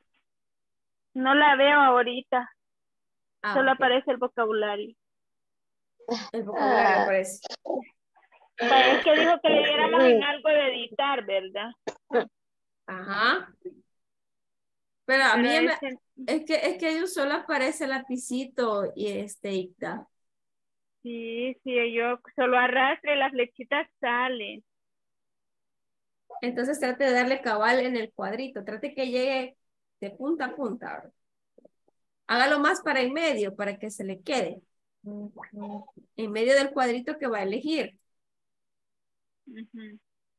S10: No la veo ahorita. Solo
S2: Ok.
S10: aparece el vocabulario.
S2: El vocabulario parece.
S10: Vaya, es que dijo que le diéramos en algo de editar, ¿verdad?
S2: Ajá. Pero a
S10: Pero
S2: mí
S10: ese-
S2: es que ahí solo aparece el lapicito y Icta.
S10: sí, yo solo arrastre y las flechitas salen.
S2: Entonces trate de darle cabal en el cuadrito. Trate que llegue de punta a punta. ¿Verdad? Hágalo más para en medio, para que se le quede. En medio del cuadrito que va a elegir.
S10: Ujú.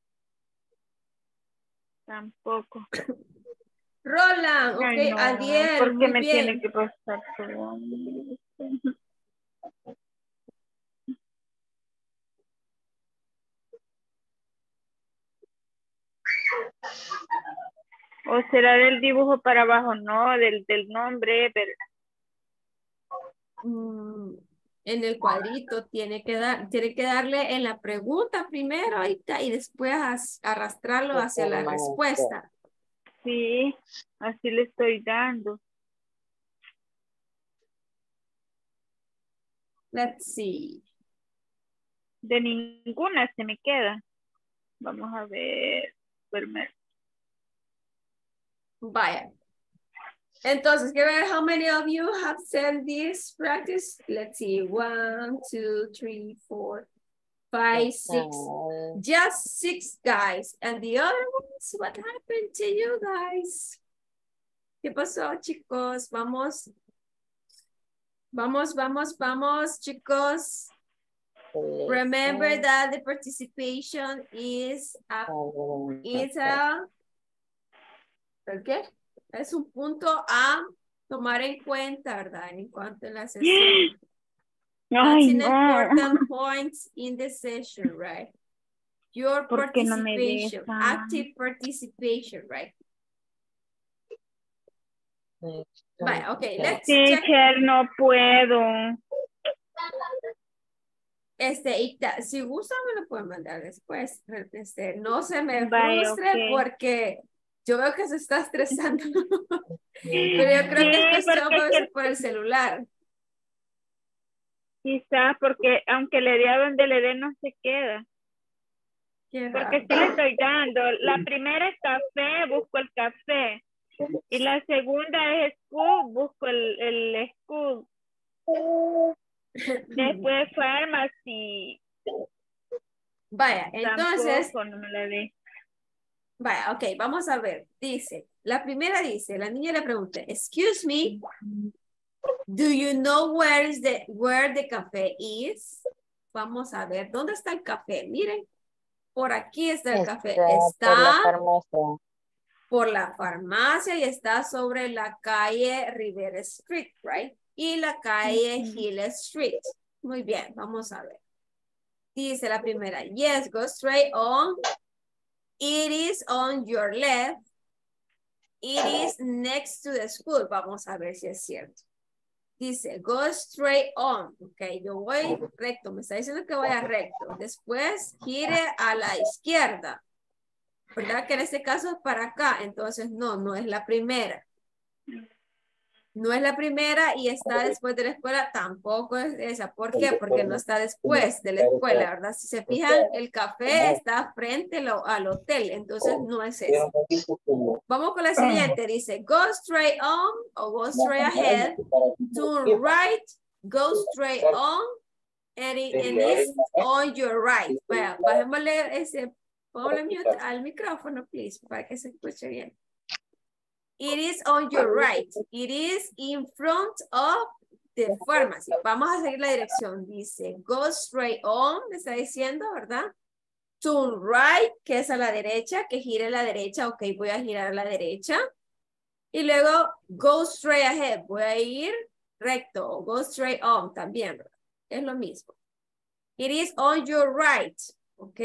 S10: Tampoco.
S2: Roland, ok,
S10: Ay, no,
S2: Adiel,
S10: ¿por qué
S2: muy
S10: me
S2: bien.
S10: tiene que pasar todo? ¿O será del dibujo para abajo? No, del nombre, ¿verdad?
S2: En el cuadrito tiene que darle en la pregunta primero ahorita, y después arrastrarlo hacia la respuesta.
S10: Sí, así le estoy dando.
S2: Let's see.
S10: De ninguna se me queda. Vamos a ver.
S2: Vaya. Entonces, quiero ver how many of you have said this practice. Let's see. 1, 2, 3, 4, 5, 6. Just 6 guys. And the other ones, what happened to you guys? ¿Qué pasó, chicos? Vamos, chicos. Remember that the participation is ¿qué? Es un punto a tomar en cuenta, ¿verdad? En cuanto a la sesión. That's
S10: Ay,
S2: an
S10: no.
S2: important point in the session, right? Your
S10: ¿Por qué no me
S2: participation,
S10: deja?
S2: active participation, right? Vale, okay, let's check.
S10: Teacher, no puedo.
S2: Icta, si gusta me lo pueden mandar después. No se me
S10: Vaya,
S2: frustre
S10: ok.
S2: porque yo veo que se está estresando. Pero yo creo que es
S10: Sí,
S2: cuestión
S10: porque es que-
S2: por el celular.
S10: Quizás porque aunque le dé a donde le dé no se queda.
S2: Qué
S10: Porque
S2: raro.
S10: sí le estoy dando. La primera es café, busco el café. Y la segunda es school, busco el school. Después pharmacy.
S2: Vaya, entonces,
S10: Tampoco no me la dé.
S2: vaya, ok, vamos a ver. Dice, la primera dice, la niña le pregunta, excuse me, do you know where the café is? Vamos a ver, ¿dónde está el café? Miren, por aquí está el café. Está por la farmacia y está sobre la calle Rivera Street, right? Y la calle Hill Street. Muy bien, vamos a ver. Dice la primera, yes, go straight on. It is on your left. It is next to the school. Vamos a ver si es cierto. Dice, go straight on. Ok, yo voy recto. Me está diciendo que vaya recto. Después, gire a la izquierda. ¿Verdad? Que en este caso es para acá. Entonces, no es la primera. No es la primera y está después de la escuela. Tampoco es esa. ¿Por qué? Porque no está después de la escuela, ¿verdad? Si se fijan, el café está frente al hotel. Entonces, no es eso. Vamos con la siguiente. Dice, go straight on o go straight ahead. Turn right. Go straight on. And it's on your right. Bueno, bajémosle ponle mute al micrófono, please, para que se escuche bien. It is on your right. It is in front of the pharmacy. Vamos a seguir la dirección. Dice, go straight on, me está diciendo, ¿verdad? Turn right, que es a la derecha, que gire a la derecha. Ok, voy a girar a la derecha. Y luego, go straight ahead. Voy a ir recto. Go straight on también, ¿verdad? Es lo mismo. It is on your right. Ok.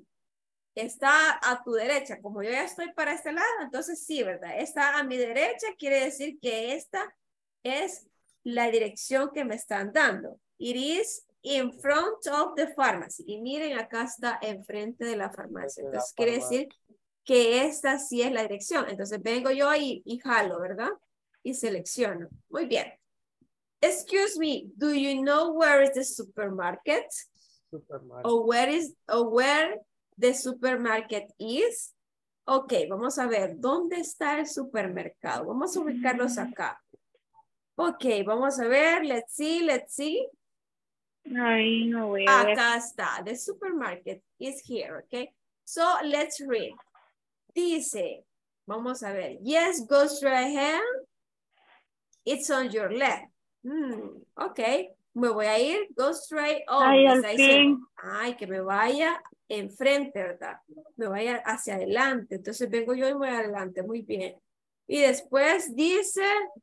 S2: Está a tu derecha. Como yo ya estoy para este lado, entonces sí, ¿verdad? Está a mi derecha, quiere decir que esta es la dirección que me están dando. It is in front of the pharmacy. Y miren, acá está enfrente de la farmacia. Entonces quiere decir que esta sí es la dirección. Entonces vengo yo y jalo, ¿verdad? Y selecciono. Muy bien. Excuse me, do you know where is the supermarket? Or where the supermarket is? Ok, vamos a ver, ¿dónde está el supermercado? Vamos a ubicarlos acá. Ok, vamos a ver, let's see.
S10: Ay, no voy a ver.
S2: Acá está, the supermarket is here, okay? So, let's read. Dice, vamos a ver, yes, go straight ahead. It's on your left. Ok, me voy a ir, go straight on.
S10: Ay,
S2: Me
S10: al
S2: está diciendo,
S10: fin.
S2: ay, que me vaya enfrente, ¿verdad? Me vaya hacia adelante. Entonces vengo yo y voy adelante, muy bien. Y después dice,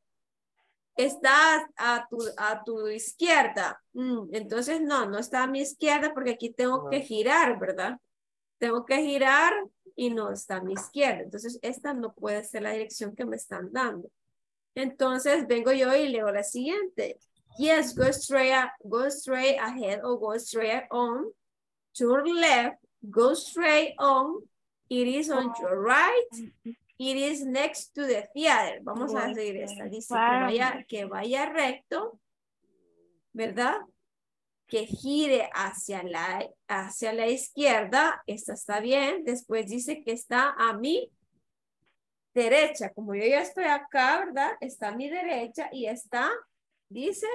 S2: está a tu izquierda. Entonces no está a mi izquierda porque aquí tengo que girar, ¿verdad? Tengo que girar y no está a mi izquierda. Entonces esta no puede ser la dirección que me están dando. Entonces vengo yo y leo la siguiente. Yes, go straight ahead or go straight on. Turn left, go straight on. It is on your right. It is next to the theater. Vamos a seguir esta. Dice que vaya recto, ¿verdad? Que gire hacia la izquierda. Esta está bien. Después dice que está a mi derecha. Como yo ya estoy acá, ¿verdad? Está a mi derecha y está, dice,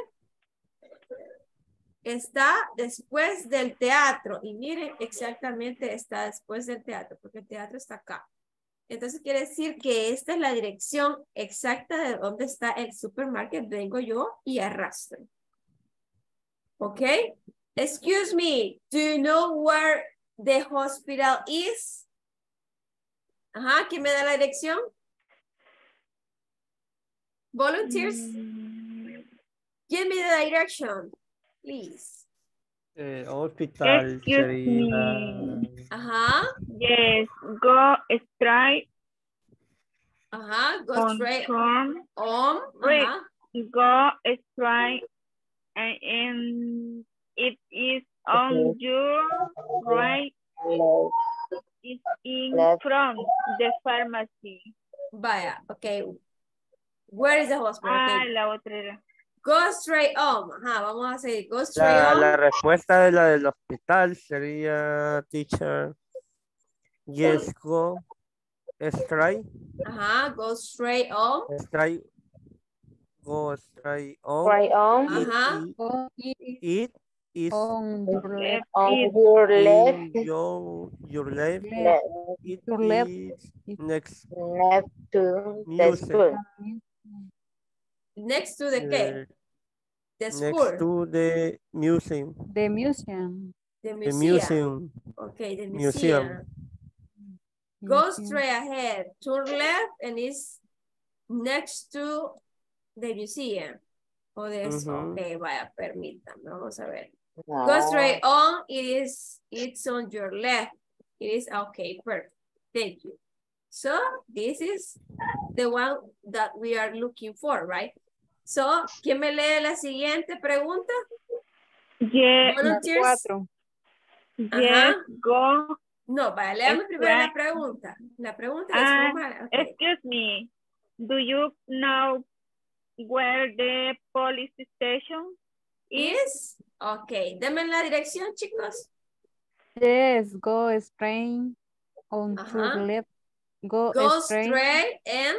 S2: está después del teatro. Y miren, exactamente está después del teatro, porque el teatro está acá. Entonces quiere decir que esta es la dirección exacta de donde está el supermarket. Vengo yo y arrastro. ¿Ok? Excuse me, do you know where the hospital is? Ajá, ¿quién me da la dirección? Volunteers? Give me the direction, please.
S4: Hospital
S10: Excuse
S4: sería...
S10: me.
S2: Ajá.
S10: Yes, go straight
S2: Ajá, go
S10: on.
S2: straight
S10: Turn.
S2: on.
S10: Right.
S2: Ajá.
S10: Go straight and it is on your right. It's in front the pharmacy.
S2: Vaya, okay. Where is the hospital?
S10: Ah,
S2: Okay.
S10: la otra era.
S2: Go straight on. Ajá, vamos a seguir. Go straight on.
S4: La respuesta de la del hospital sería, teacher, yes, go straight.
S2: Ajá, go straight on.
S4: Straight. Go straight on.
S9: Right on.
S2: Ajá.
S4: It is
S6: On your left.
S9: On your left.
S4: in your left.
S9: Left.
S4: It
S6: Your left.
S4: is next
S9: Left to the
S4: music.
S9: school.
S2: Next to the qué? The school.
S4: Next to the museum.
S6: The museum.
S2: The
S4: The
S2: museum.
S4: museum.
S2: Okay, the
S4: Museum.
S2: museum. Go
S6: Museum.
S2: straight ahead. Turn left and it's next to the museum. O de eso. Okay, vaya, permítame. Vamos a ver.
S9: No.
S2: Go straight on. It's on your left. It is okay, perfect. Thank you. So this is the one that we are looking for, right? So, ¿quién me lee la siguiente pregunta?
S10: Yes,
S2: Volunteers.
S10: yes, go.
S2: No, vaya, léame primero la pregunta. La pregunta es formal. Okay.
S10: Excuse me, do you know where the police station
S2: Is, ok, denme la dirección, chicos.
S6: Yes, go straight on your
S2: Ajá.
S6: left. Go
S2: straight and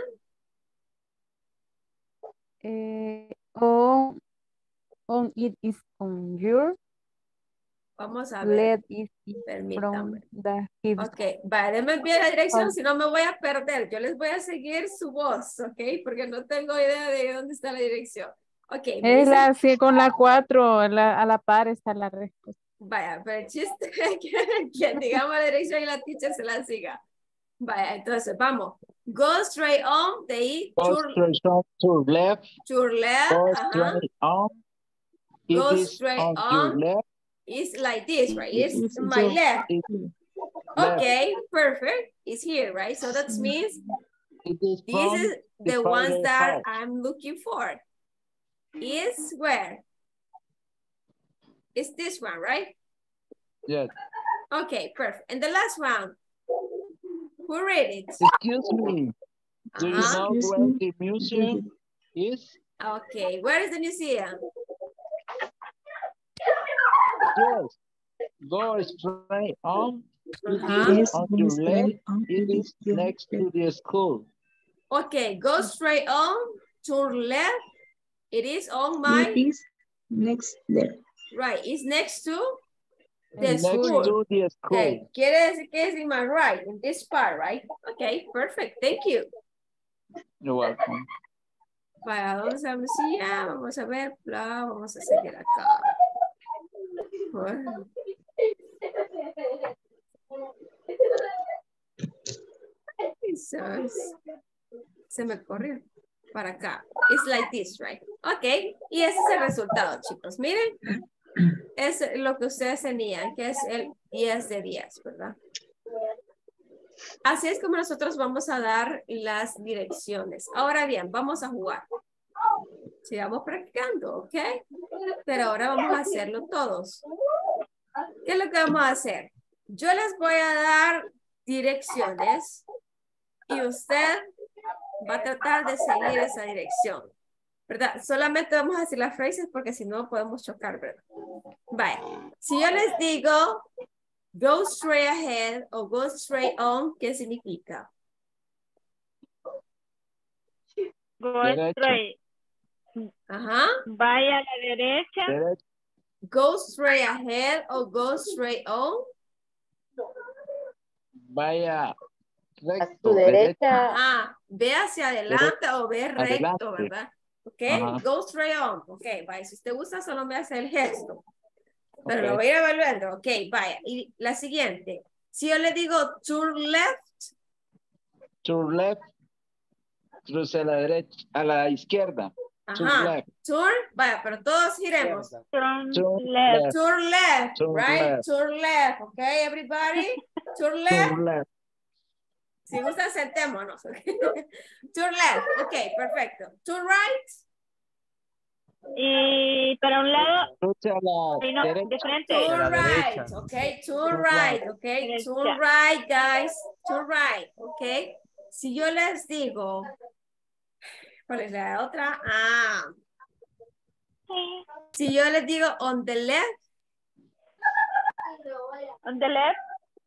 S6: on it is on your
S2: vamos a ver.
S6: left is
S2: Permítame.
S6: from the hips.
S2: Ok, vale, denme bien la dirección, si no me voy a perder. Yo les voy a seguir su voz, ok, porque no tengo idea de dónde está la dirección. Ok, me
S6: Es
S2: dicen-
S6: la, sí, con la 4, a la par está la respuesta.
S2: Vaya, pero el chiste es que digamos la dirección y la teacher se la siga. Vaya, entonces vamos. Go straight on, de ahí,
S7: Go straight on to left.
S2: your left,
S7: Go
S2: ajá.
S7: straight on. It
S2: Go
S7: is
S2: straight
S7: on
S2: on.
S7: your left.
S2: It's like this, right? It's
S6: It's
S2: my
S6: your-
S2: left.
S7: It,
S2: Okay, perfect. It's here, right? So that means
S7: it is
S2: this
S7: from
S2: is the
S7: the
S2: ones
S7: father's
S2: that
S7: house.
S2: I'm looking for. Is where? It's this one, right?
S7: Yes.
S2: Okay, perfect. And the last one. Who read it?
S7: Excuse me. Do you
S2: Uh-huh.
S7: know where the museum is?
S2: Okay, where is the museum?
S7: Yes. Go straight on.
S2: Uh-huh.
S3: Yes,
S7: On your
S3: Mr.
S7: left,
S3: On
S7: it is next to the school.
S2: Okay, go straight on, turn left. It is on
S3: It
S2: my
S3: is next there.
S2: right. It's next to the
S7: Next
S2: school.
S7: to the school.
S2: Okay, quiere decir que es in my right, in this part, right? Okay, perfect. Thank you.
S7: You're welcome.
S2: Vamos a museum, vamos a ver, bla, vamos a seguir acá. Bueno. Se me corrió para acá. It's like this, right? Ok, y ese es el resultado, chicos. Miren, es lo que ustedes tenían, que es el 10 de 10, ¿verdad? Así es como nosotros vamos a dar las direcciones. Ahora bien, vamos a jugar. Sigamos practicando, ¿ok? Pero ahora vamos a hacerlo todos. ¿Qué es lo que vamos a hacer? Yo les voy a dar direcciones y usted va a tratar de seguir esa dirección, ¿verdad? Solamente vamos a decir las frases porque si no podemos chocar, ¿verdad? Vale. Si yo les digo go straight ahead o go straight on, ¿qué significa?
S10: Go
S7: Derecho.
S10: straight.
S2: Ajá.
S10: Vaya a la derecha.
S7: Derecho.
S2: Go straight ahead o go straight on.
S7: Vaya
S9: A
S7: recto.
S9: tu derecha.
S2: Ajá. Ve hacia adelante o ve recto,
S7: Adelante.
S2: ¿verdad? Ok.
S7: Ajá.
S2: Go straight on. Ok, vaya. Si usted gusta, solo me hace el gesto. Pero
S7: Ok.
S2: lo voy a ir evaluando. Ok, vaya. Y la siguiente. Si yo le digo turn left,
S7: Turn left. Cruce a la derecha, a la izquierda. Turn
S2: ajá.
S7: left.
S2: Turn, vaya, pero todos giremos.
S10: Turn
S7: Turn
S10: left.
S7: left.
S2: Turn left,
S7: Turn
S2: right?
S7: left.
S2: Turn left, ok, everybody? Turn left.
S7: Turn left.
S2: Si gusta, sentémonos. Turn left, ok, perfecto. Turn right.
S10: Y para un lado,
S7: Cruce a la
S10: ahí no,
S7: derecha.
S10: de frente.
S4: A la
S2: Turn right,
S4: derecha.
S2: ok, turn
S7: Turn
S2: right,
S7: right.
S2: ok,
S10: Derecha.
S2: turn right, guys, turn right, ok. Si yo les digo, ¿cuál es la otra? Ah, si yo les digo on the left,
S10: On the left.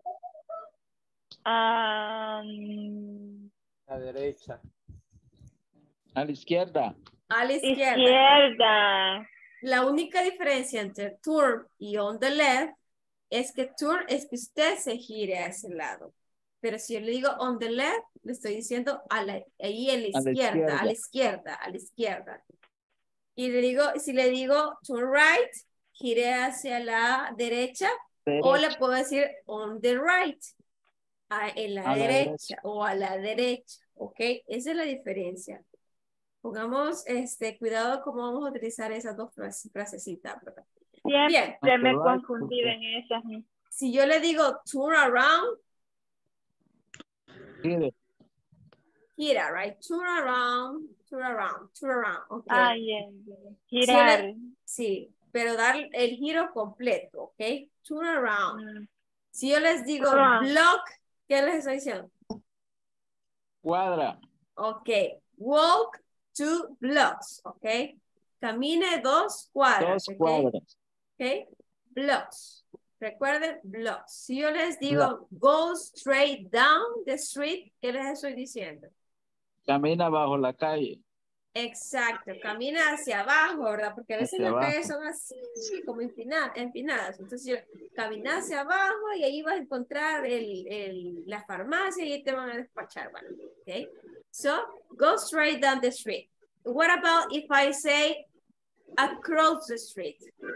S4: La derecha.
S7: A la izquierda.
S2: a la izquierda.
S10: Izquierda.
S2: La única diferencia entre turn y on the left es que turn es que usted se gire a ese lado. Pero si yo le digo on the left, le estoy diciendo ahí en la
S7: A la
S2: izquierda, a la izquierda, a la izquierda. Y le digo, si le digo turn right, gire hacia la derecha, o le
S7: Derecha.
S2: puedo decir on the right, en la
S7: A la
S2: derecha o a la derecha, ¿ok? Esa es la diferencia. Pongamos cuidado cómo vamos a utilizar esas dos frasecitas, ¿verdad? Bien.
S10: Siempre me he
S7: Right,
S10: confundido
S7: ok.
S10: en esas.
S2: Si yo le digo turn around,
S7: Gire.
S2: gira, right? Turn around, turn around, turn around, ok.
S10: Ah, bien, bien. Girar.
S2: Sí, pero dar el giro completo, ¿ok? Turn around.
S10: Mm.
S2: Si yo les digo
S10: Around.
S2: block, ¿qué les estoy diciendo?
S7: Cuadra.
S2: Ok, walk 2 blocks, ok. Camine 2 cuadras,
S7: Dos
S2: ok.
S7: cuadras.
S2: Ok, blocks. Recuerden, blocks. Si yo les digo go straight down the street, ¿qué les estoy diciendo?
S7: Camina bajo la calle.
S2: Exacto, camina hacia abajo, ¿verdad? Porque a veces
S7: Hacia
S2: las calles
S7: abajo.
S2: son así, como empinadas. Entonces, camina hacia abajo y ahí vas a encontrar la farmacia y ahí te van a despachar. Bueno, ok. So, go straight down the street. What about if I say across the street?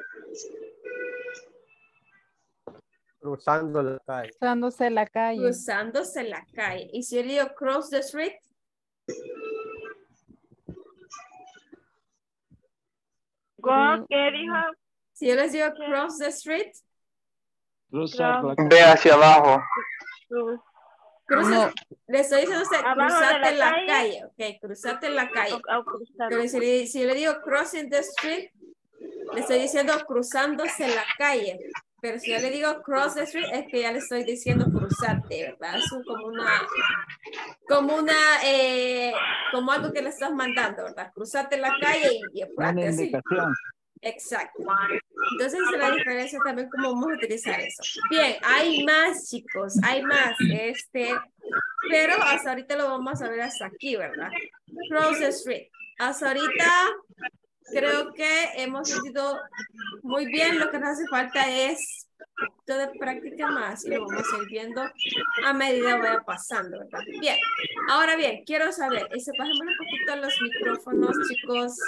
S4: Cruzando la calle.
S6: Cruzándose la calle.
S2: Cruzándose la calle. Y si yo digo cross the street,
S10: Go, ¿qué dijo?
S2: si yo les digo cross the street,
S7: Cruzar la
S1: Ve hacia abajo.
S10: Cruz.
S2: cruces, le estoy diciendo a usted,
S10: Abajo de
S2: cruzate
S10: la
S2: la
S10: calle.
S2: calle. Ok, cruzate la calle.
S10: O cruzar.
S2: Pero si yo le digo crossing the street, le estoy diciendo cruzándose la calle. Pero si yo le digo cross the street, es que ya le estoy diciendo cruzarte, ¿verdad? Es como algo que le estás mandando, ¿verdad? Cruzarte la calle y
S7: Una
S2: apúrate así.
S7: indicación.
S2: Exacto. Entonces, esa es la diferencia también cómo vamos a utilizar eso. Bien, hay más, chicos, hay más. Pero hasta ahorita lo vamos a ver hasta aquí, ¿verdad? Cross the street. Hasta ahorita creo que hemos sentido muy bien. Lo que nos hace falta es toda práctica más y lo vamos a ir viendo a medida vaya pasando, ¿verdad? Bien. Ahora bien, quiero saber, bajemos un poquito los micrófonos, chicos.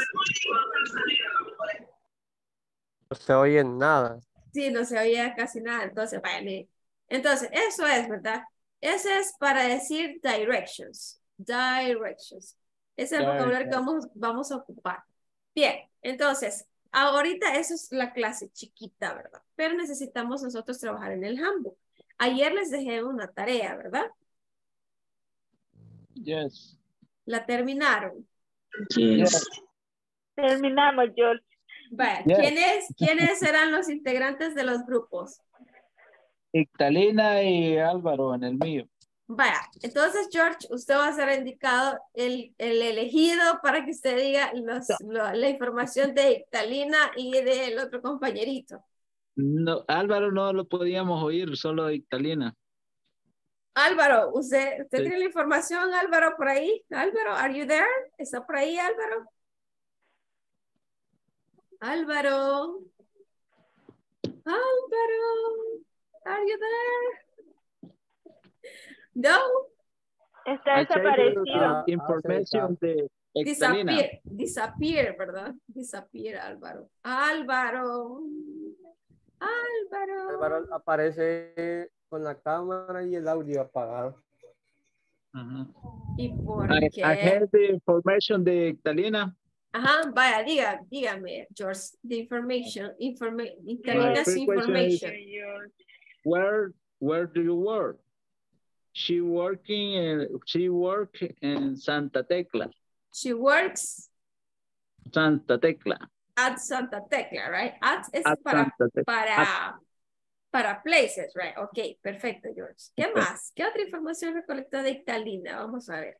S4: No se oye nada.
S2: Sí, no se oye casi nada, entonces, vaya, miren. Entonces, eso es, ¿verdad? Ese es para decir directions. Directions. Ese es el vocabulario que vamos a ocupar. Bien, entonces, ahorita eso es la clase chiquita, ¿verdad? Pero necesitamos nosotros trabajar en el handbook. Ayer les dejé una tarea, ¿verdad?
S7: Yes.
S2: ¿La terminaron?
S3: Yes.
S10: Terminamos, George.
S2: Vaya,
S7: Yes.
S2: ¿quiénes serán los integrantes de los grupos?
S7: Ictalina y Álvaro en el mío.
S2: Vaya, entonces, George, usted va a ser indicado el elegido para que usted diga la información de Ictalina y del otro compañerito.
S7: No, Álvaro no lo podíamos oír, solo Ictalina.
S2: Álvaro, ¿usted
S7: Sí.
S2: tiene la información, Álvaro, por ahí? Álvaro, are you there? ¿Está por ahí, Álvaro? Álvaro. Álvaro, are you there? No.
S10: Está
S7: I checked
S10: desaparecido.
S7: the information de Ictalina.
S2: Disappear, ¿verdad? Disappear, Álvaro. Álvaro. Álvaro.
S4: Álvaro aparece con la cámara y el audio apagado.
S2: ¿Y por
S7: I
S2: qué?
S7: have the information de Ictalina.
S2: Ajá, vaya, dígame, George, the information, Ictalina's
S7: My first question is,
S2: information.
S7: Where do you work? She work in Santa Tecla.
S2: She works
S7: Santa Tecla.
S2: at Santa Tecla, right? At es
S7: At
S2: para
S7: Santa Tecla.
S2: para places, right? Ok, perfecto, George. ¿Qué
S7: Okay.
S2: más? ¿Qué otra información recolectó de Ictalina? Vamos a ver.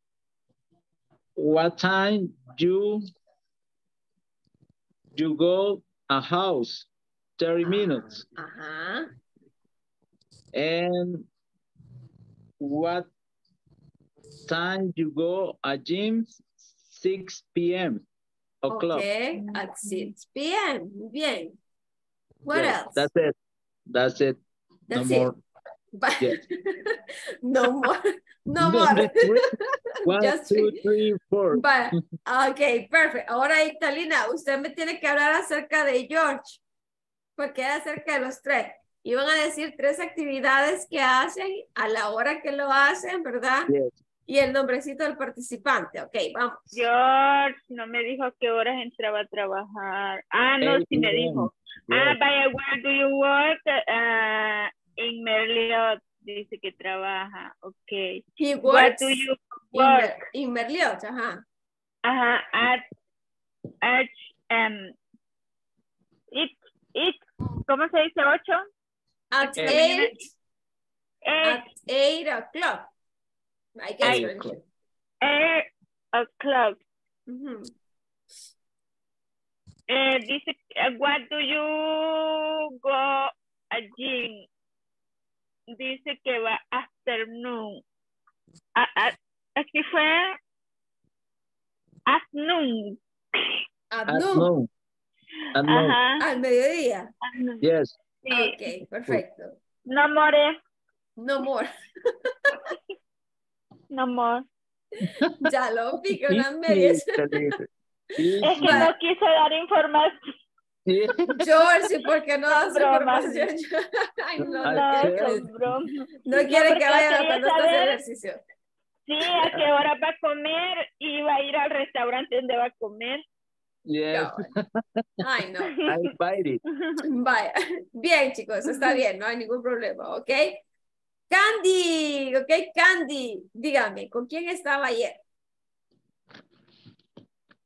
S7: What time you go a house? 30 minutes.
S2: Ajá.
S7: And what time you go a gym? 6 p.m. o'clock.
S2: Okay, at 6 p.m. Muy bien. What
S7: Yes,
S2: else?
S7: That's it. That's it.
S2: That's
S7: no
S2: it.
S7: more. Yes.
S2: No more. No more.
S7: One,
S2: Just
S7: 2, 3, 4.
S2: But, ok, perfecto. Ahora, Ictalina, usted me tiene que hablar acerca de George, porque era acerca de los tres. Y van a decir 3 actividades que hacen a la hora que lo hacen, ¿verdad?
S7: Yes.
S2: Y el nombrecito del participante. Ok, vamos.
S10: George no me dijo a qué horas entraba a trabajar. Ah, no,
S7: 8
S10: sí me
S7: p.m.
S10: dijo.
S7: Yes.
S10: Vaya, where do you work? En Merliot dice que trabaja. Ok.
S2: He
S10: Where
S2: works
S10: do you work?
S2: in Merliot, ajá.
S10: Ajá, ¿cómo se dice 8?
S2: At
S10: Esta
S2: 8 o'clock. I guess.
S7: 8 o'clock.
S10: 8 o'clock.
S2: Ujú.
S10: Dice, what do you go a gym? Dice que va afternoon. Aquí fue afternoon.
S2: At
S7: At
S2: noon.
S7: noon. At noon.
S10: Ajá.
S2: Al mediodía.
S10: Afternoon.
S7: Yes.
S10: Sí.
S2: Ok, perfecto.
S10: No more.
S2: No more.
S10: No more.
S2: Ya lo vi con las medias.
S10: Es que no quise dar información.
S2: George, ¿por qué no das
S10: Broma.
S2: información? Ay, no, no,
S10: No,
S2: quiere
S10: son
S2: que,
S10: bromas.
S2: no quiere
S10: porque
S2: que vaya
S10: quería
S2: cuando estás en
S10: saber,
S2: ejercicio.
S10: sí, a qué hora va a comer y va a ir al restaurante donde va a comer.
S7: Yes.
S2: Ay, no.
S7: I invited.
S2: Vaya. Bien, chicos, está bien, no hay ningún problema, ¿ok? Candy, ¿ok? Candy, dígame, ¿con quién estaba ayer?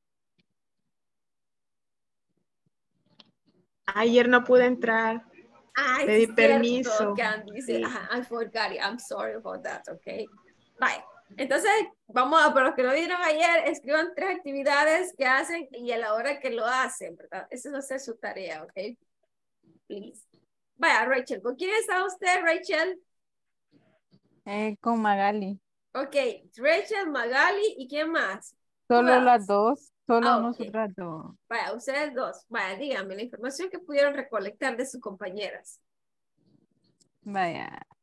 S11: Ayer no pude entrar.
S2: Ay,
S3: Pedí
S2: sí es
S3: permiso.
S2: cierto, Candy dice,
S3: Sí.
S2: ajá, I forgot it, I'm sorry about that, ok. Bye. Entonces, vamos a, para los que no vieron ayer, escriban 3 actividades que hacen y a la hora que lo hacen, ¿verdad? Esa va a ser su tarea, ok. Please. Vaya, Rachel, ¿con quién está usted, Rachel?
S6: Con Magali.
S2: Ok, Rachel, Magali, ¿y quién más?
S6: Solo
S2: Who
S6: las
S2: else?
S6: dos. Solo
S2: Ah, ok.
S6: nosotras dos.
S2: Vaya, ustedes dos. Vaya, díganme la información que pudieron recolectar de sus compañeras.
S6: Vaya.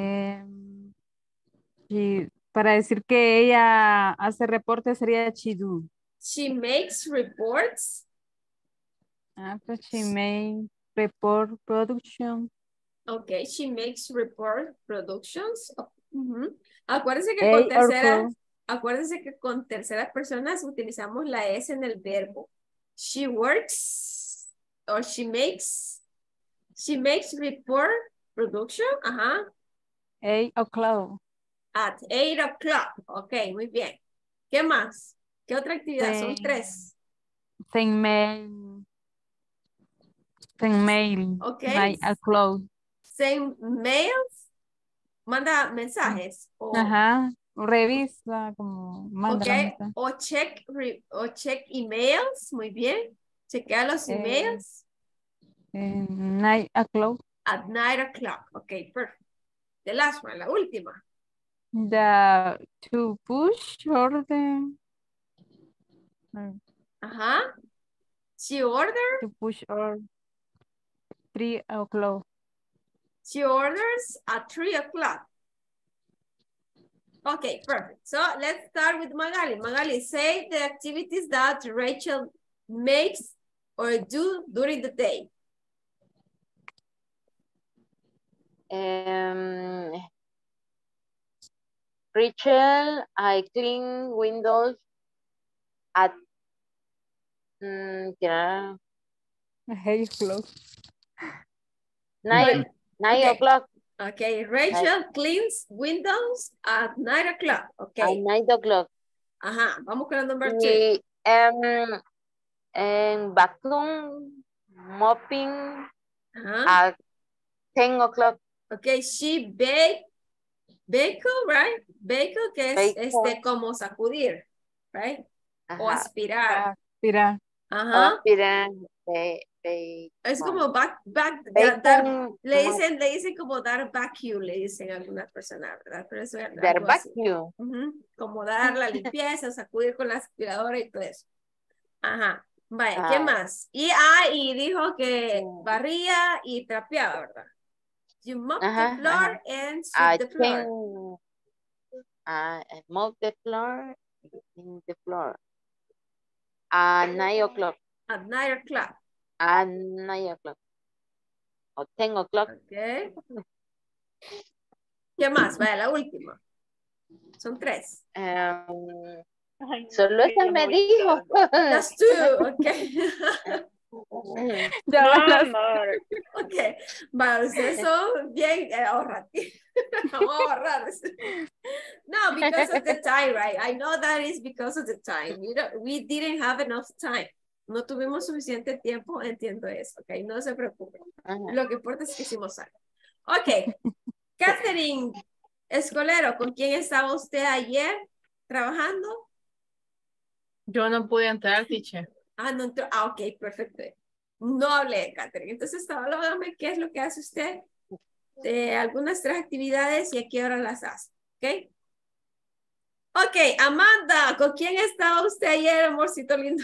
S6: Y para decir que ella hace reportes sería Chidu.
S2: She makes reports.
S6: Pues she made report production.
S2: Ok, she makes report productions. Ujú. Acuérdense que acuérdense que con terceras personas utilizamos la S en el verbo. She works or she makes report production, ajá,
S6: 8 o'clock.
S2: at 8 o'clock. Ok, muy bien. ¿Qué más? ¿Qué otra actividad? Son 3.
S6: Send mail.
S2: Ok.
S6: 9 o'clock.
S2: Send mails. Manda mensajes.
S6: Ajá. Revisa como manda
S2: Ok,
S6: la mensaje.
S2: o check emails, muy bien. Chequea los emails
S6: 9 o'clock.
S2: at 9 o'clock. Ok, perfect. The last one, la última.
S6: To push order.
S2: Ajá. She ordered.
S6: To push order 3 o'clock.
S2: She orders at 3 o'clock. Okay, perfect. So let's start with Magali. Magali, say the activities that Rachel makes or do during the day.
S9: Rachel, I clean windows at 9 o'clock.
S2: Okay, Rachel cleans windows at 9 o'clock. Okay.
S9: At 9 o'clock.
S2: Ajá, vamos con el number 2.
S9: And vacuum mopping
S2: Ajá.
S9: at 10 o'clock.
S2: Okay, she bake, right? Bake, que es como sacudir, right?
S9: Ajá.
S2: O aspirar.
S6: Aspirar.
S2: Ajá.
S9: Aspirar.
S2: Es como le dicen como dar vacuum, le dicen a algunas personas, ¿verdad? Pero eso es
S9: Dar
S2: algo así.
S9: vacuum.
S2: Como dar la limpieza, sacudir con la aspiradora y todo eso. Ajá. Vaya, ¿qué
S9: Ah.
S2: más? Y dijo que barría y trapeaba, ¿verdad? You mop the floor and sweep the floor.
S9: Mop the floor in the floor. At 9 o'clock.
S2: At 9 o'clock.
S9: At 9 o'clock. O 10 o'clock.
S2: Okay. ¿Qué más? Vaya, la última. Son 3.
S9: Solo esa me dijo.
S2: That's 2, okay.
S10: No, amor.
S2: Ok, va, ustedes son bien ahorrativos. Vamos a ahorrar. No, because of the time, right? I know that is because of the time. We didn't have enough time. No tuvimos suficiente tiempo, entiendo eso, ok, no se preocupen. Lo que importa es que hicimos algo. Ok, Catherine Escolero, ¿con quién estaba usted ayer trabajando?
S11: Yo no pude entrar, teacher.
S2: No entró. Ok, perfecto. No hablé, Catherine. Entonces, háblame qué es lo que hace usted de algunas 3 actividades y a qué hora las hace. ¿Ok? Ok, Amanda, ¿con quién estaba usted ayer, amorcito lindo?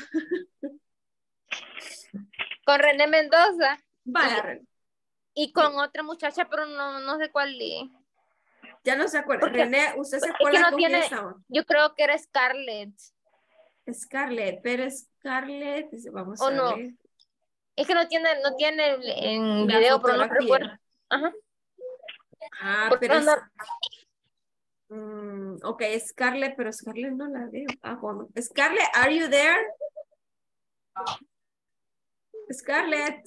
S12: Con René Mendoza.
S2: Vaya,
S12: y con otra muchacha, pero no sé cuál.
S2: Ya no se acuerda.
S12: Porque,
S2: René, ¿usted se acuerda
S12: no
S2: con
S12: tiene,
S2: quién estaba?
S12: Yo creo que era Scarlett.
S2: Scarlett, pero Scarlett, vamos a
S12: no.
S2: ver.
S12: Es que no tiene en video, pero no recuerdo. Ajá.
S2: Pero ok, Scarlett, pero Scarlett no la veo. Bueno. Scarlett, are you there? Scarlett.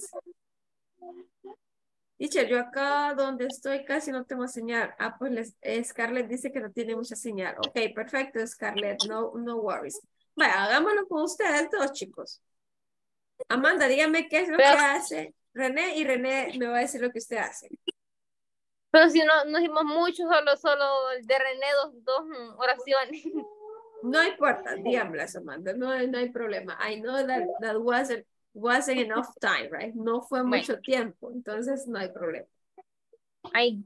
S2: Teacher, yo acá donde estoy casi no tengo señal. Pues Scarlett dice que no tiene mucha señal. Ok, perfecto, Scarlett, no worries. Vaya, hagámoslo con ustedes dos, chicos. Amanda, dígame qué es lo que hace René y René me va a decir lo que usted hace.
S12: Pero si no hicimos mucho, solo el de René, dos oraciones.
S2: No importa, dígamela, Samantha, no hay problema. I know that wasn't enough time, right? No fue mucho tiempo, entonces no hay problema.
S12: I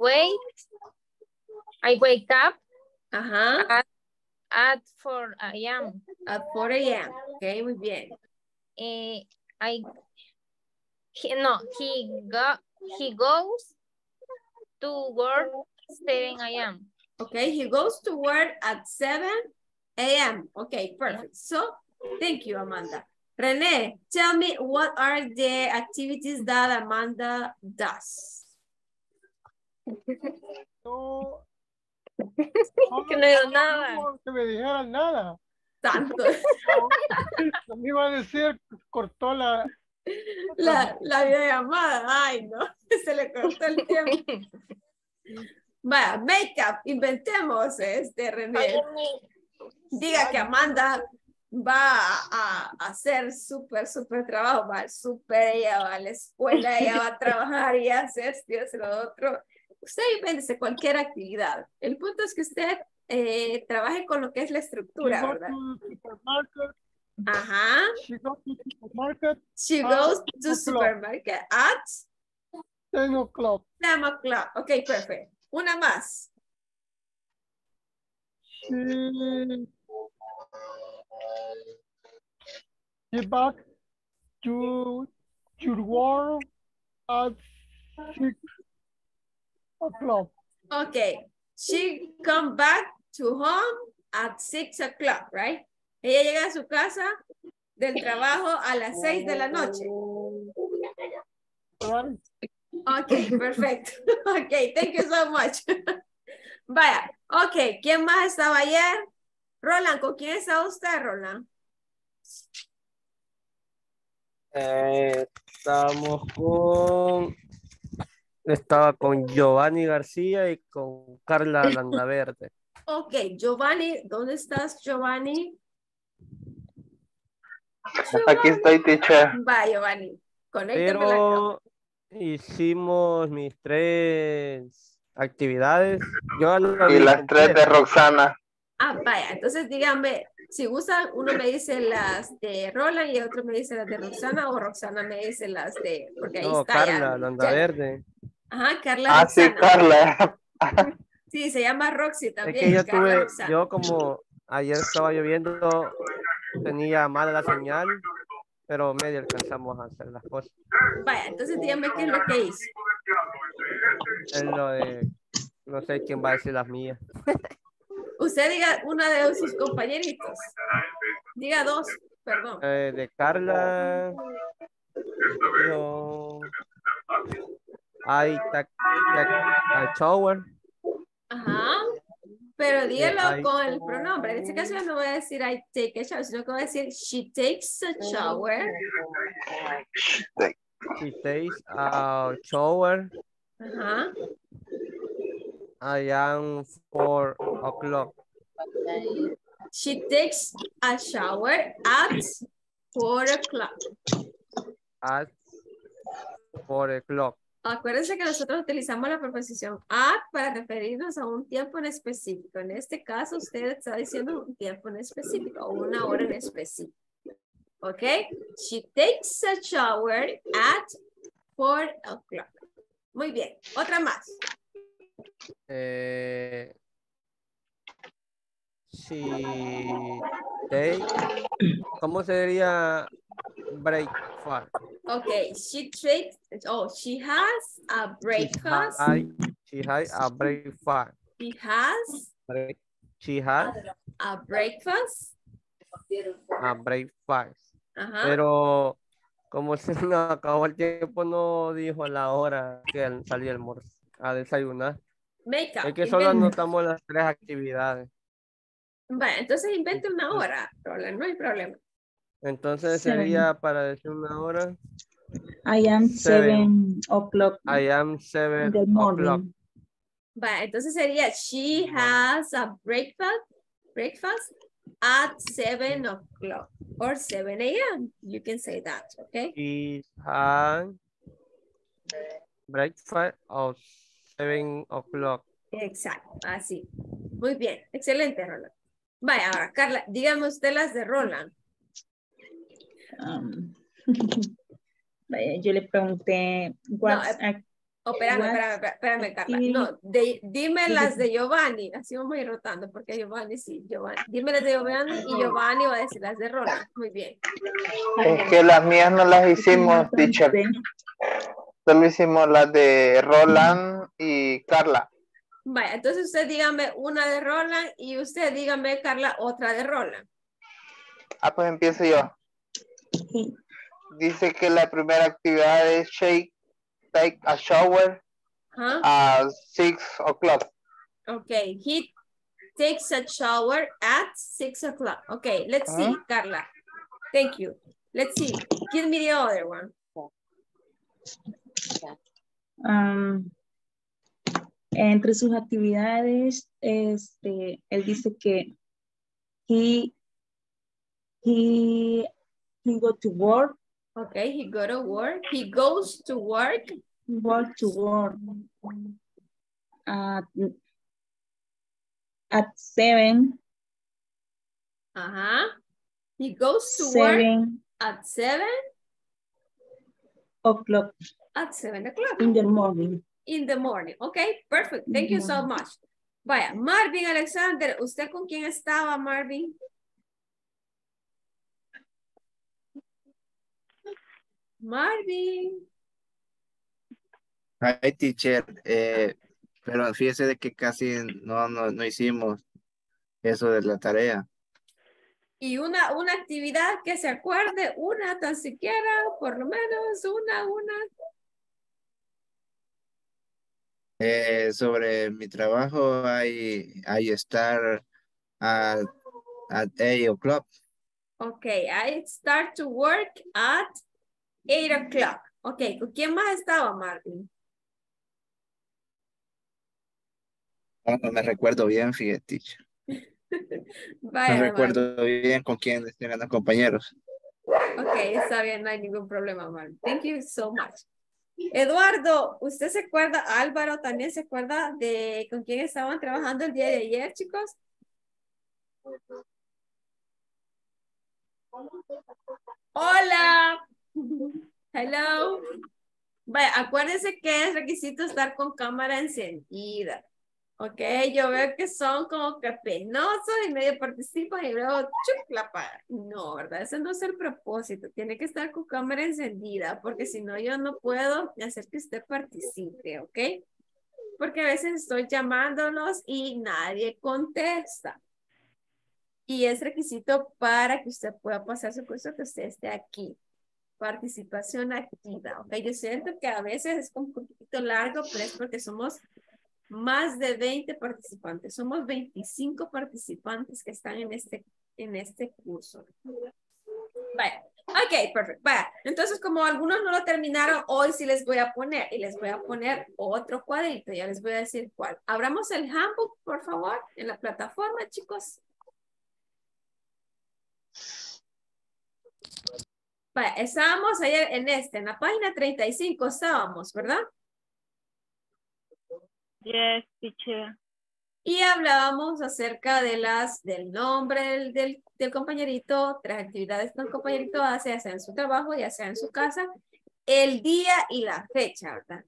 S12: wake up
S2: Ajá.
S12: at 4 a.m.
S2: At 4 a.m. Ok, muy bien.
S12: He goes to work 7 a.m.
S2: Okay, he goes to work at 7 a.m. Okay, perfect. So, thank you, Amanda. René, tell me what are the activities that Amanda does?
S8: No,
S12: Que no digo nada.
S8: no que me dijeran nada.
S2: Tanto.
S8: Me iba a decir, cortó la
S2: La videollamada. Ay, no, se le cortó el tiempo. Vaya, make-up, inventemos, René. Diga que Amanda va a hacer súper trabajo, va al súper, ella va a la escuela, ella va a trabajar y hace esto y hace lo otro. Usted invéntese cualquier actividad. El punto es que usted trabaje con lo que es la estructura, ¿verdad? Ajá.
S8: She goes to supermarket.
S2: She goes to supermarket at
S8: 10 o'clock.
S2: 10 o'clock. Ok, perfecto. Una más.
S8: She back to your work at 6 o'clock.
S2: Okay. She come back to home at 6 o'clock, right? Ella llega a su casa del trabajo a las 6 de la noche. Okay, perfecto. Okay, thank you so much. Vaya, okay, ¿quién más estaba ayer? Roland, ¿con quién estaba usted, Roland?
S4: Estaba con Giovanni García y con Carla Landaverde.
S2: Ok, Giovanni, ¿dónde estás, Giovanni?
S1: Aquí estoy, teacher.
S2: Va, Giovanni, conéctame la cámara.
S4: Pero hicimos mis 3 actividades.
S1: Y las 3 de Roxana.
S2: Ah, vaya, entonces díganme, si gustan, uno me dice las de Roland y otro me dice las de Roxana, o Roxana me dice las de, porque ahí
S4: No,
S2: está
S4: Carla
S2: ya.
S4: Landaverde.
S2: Ajá, Carla
S1: Ah,
S2: Roxana.
S1: sí, Carla.
S2: Sí, se llama Roxy
S4: Es
S2: también.
S4: que
S2: Carla Roxana.
S4: yo como ayer estaba lloviendo, tenía mala la señal, pero medio alcanzamos a hacer las cosas.
S2: Vaya, entonces díganme qué es lo que hizo.
S4: Es lo de, no sé quién va a decir las mías.
S2: Usted diga una de sus compañeritos. Diga 2, perdón.
S4: De Carla, yo, I shower.
S2: Ajá. Pero dígalo
S4: I-
S2: con el pronombre. En este caso yo no voy a decir I take a shower, sino que voy a decir she takes a shower.
S4: She takes a shower.
S2: Ajá.
S4: I am 4 o'clock.
S2: She takes a shower at 4 o'clock.
S4: At 4 o'clock.
S2: Acuérdense que nosotros utilizamos la preposición at para referirnos a un tiempo en específico. En este caso, usted está diciendo un tiempo en específico o una hora en específico. ¿Ok? She takes a shower at 4 o'clock. Muy bien. Otra más.
S4: She take, ¿cómo sería breakfast?
S2: Okay, she has a breakfast.
S4: She has a breakfast.
S2: She has a breakfast.
S4: A breakfast.
S2: Ajá.
S4: Pero como se nos acabó el tiempo, no dijo la hora que salía a desayunar.
S2: Makeup.
S4: Es que solo anotamos las 3 actividades.
S2: Bueno, entonces invente una hora, Roland, no hay problema.
S4: Entonces sería para decir una hora.
S3: I am 7 o'clock.
S4: I am 7
S3: in the
S4: o'clock.
S3: morning.
S2: Bueno, entonces sería she has a breakfast at 7 o'clock or 7 a.m. You can say that, okay?
S4: She has breakfast at 7 o'clock.
S2: Exacto, así. Muy bien, excelente, Roland. Vaya, ahora, Carla, dígame usted las de Roland.
S3: Um, vaya, yo le pregunté,
S2: Espérame, Carla. No, dime las de Giovanni. Así vamos a ir rotando, porque Giovanni sí, Giovanni. Dime las de Giovanni y Giovanni va a decir las de Roland. Muy bien.
S1: Es que las mías no las hicimos, teacher. Solo hicimos las de Roland y Carla.
S2: Vaya, entonces usted dígame una de Roland y usted dígame, Carla, otra de Roland.
S1: Ah, pues empiezo yo. Dice que la primera actividad es take a shower at 6 o'clock.
S2: Okay, he takes a shower at 6 o'clock. Okay, let's see, Carla. Thank you. Let's see. Give me the other one.
S3: Entre sus actividades, él dice que he go to work.
S2: Okay, he go to work. He goes to work.
S3: At 7.
S2: He goes to work at 7
S3: o'clock.
S2: At 7 o'clock.
S3: In the morning.
S2: In the morning. Okay, perfect. Thank you so much. Vaya, Marvin Alexander, ¿usted con quién estaba, Marvin? Marvin.
S13: Hi, teacher. Pero fíjese de que casi no hicimos eso de la tarea.
S2: Y una actividad que se acuerde, una tan siquiera, por lo menos una.
S13: Sobre mi trabajo, I start at 8 o'clock.
S2: Okay, I start to work at 8 o'clock. Okay, ¿con quién más estaba, Marvin?
S13: No me recuerdo bien, fíjate, teacher.
S2: Vaya,
S13: no recuerdo bien con quién eran los compañeros.
S2: Ok, está bien, no hay ningún problema, Marvin. Thank you so much. Eduardo, ¿usted se acuerda? Álvaro también se acuerda de con quién estaban trabajando el día de ayer, chicos. Hola. Hello. Vaya, acuérdense que es requisito estar con cámara encendida. Ok, yo veo que son como que penosos y medio participan y luego ¡chuc! La apagan. No, ¿verdad? Ese no es el propósito. Tiene que estar con cámara encendida porque si no yo no puedo hacer que usted participe, ¿ok? Porque a veces estoy llamándolos y nadie contesta. Y es requisito para que usted pueda pasar su curso que usted esté aquí. Participación activa, ¿ok? Yo siento que a veces es un poquito largo, pero es porque somos más de 20 participantes. Somos 25 participantes que están en este curso. Vaya. Ok, perfecto. Vaya. Entonces, como algunos no lo terminaron, hoy sí les voy a poner. Y les voy a poner otro cuadrito. Ya les voy a decir cuál. Abramos el handbook, por favor, en la plataforma, chicos. Vaya, estábamos ayer en la página 35 estábamos, ¿verdad?
S10: Yes, teacher.
S2: Y hablábamos acerca de del nombre del compañerito, de las actividades que el compañerito hace, ya sea en su trabajo, ya sea en su casa, el día y la fecha, ¿verdad?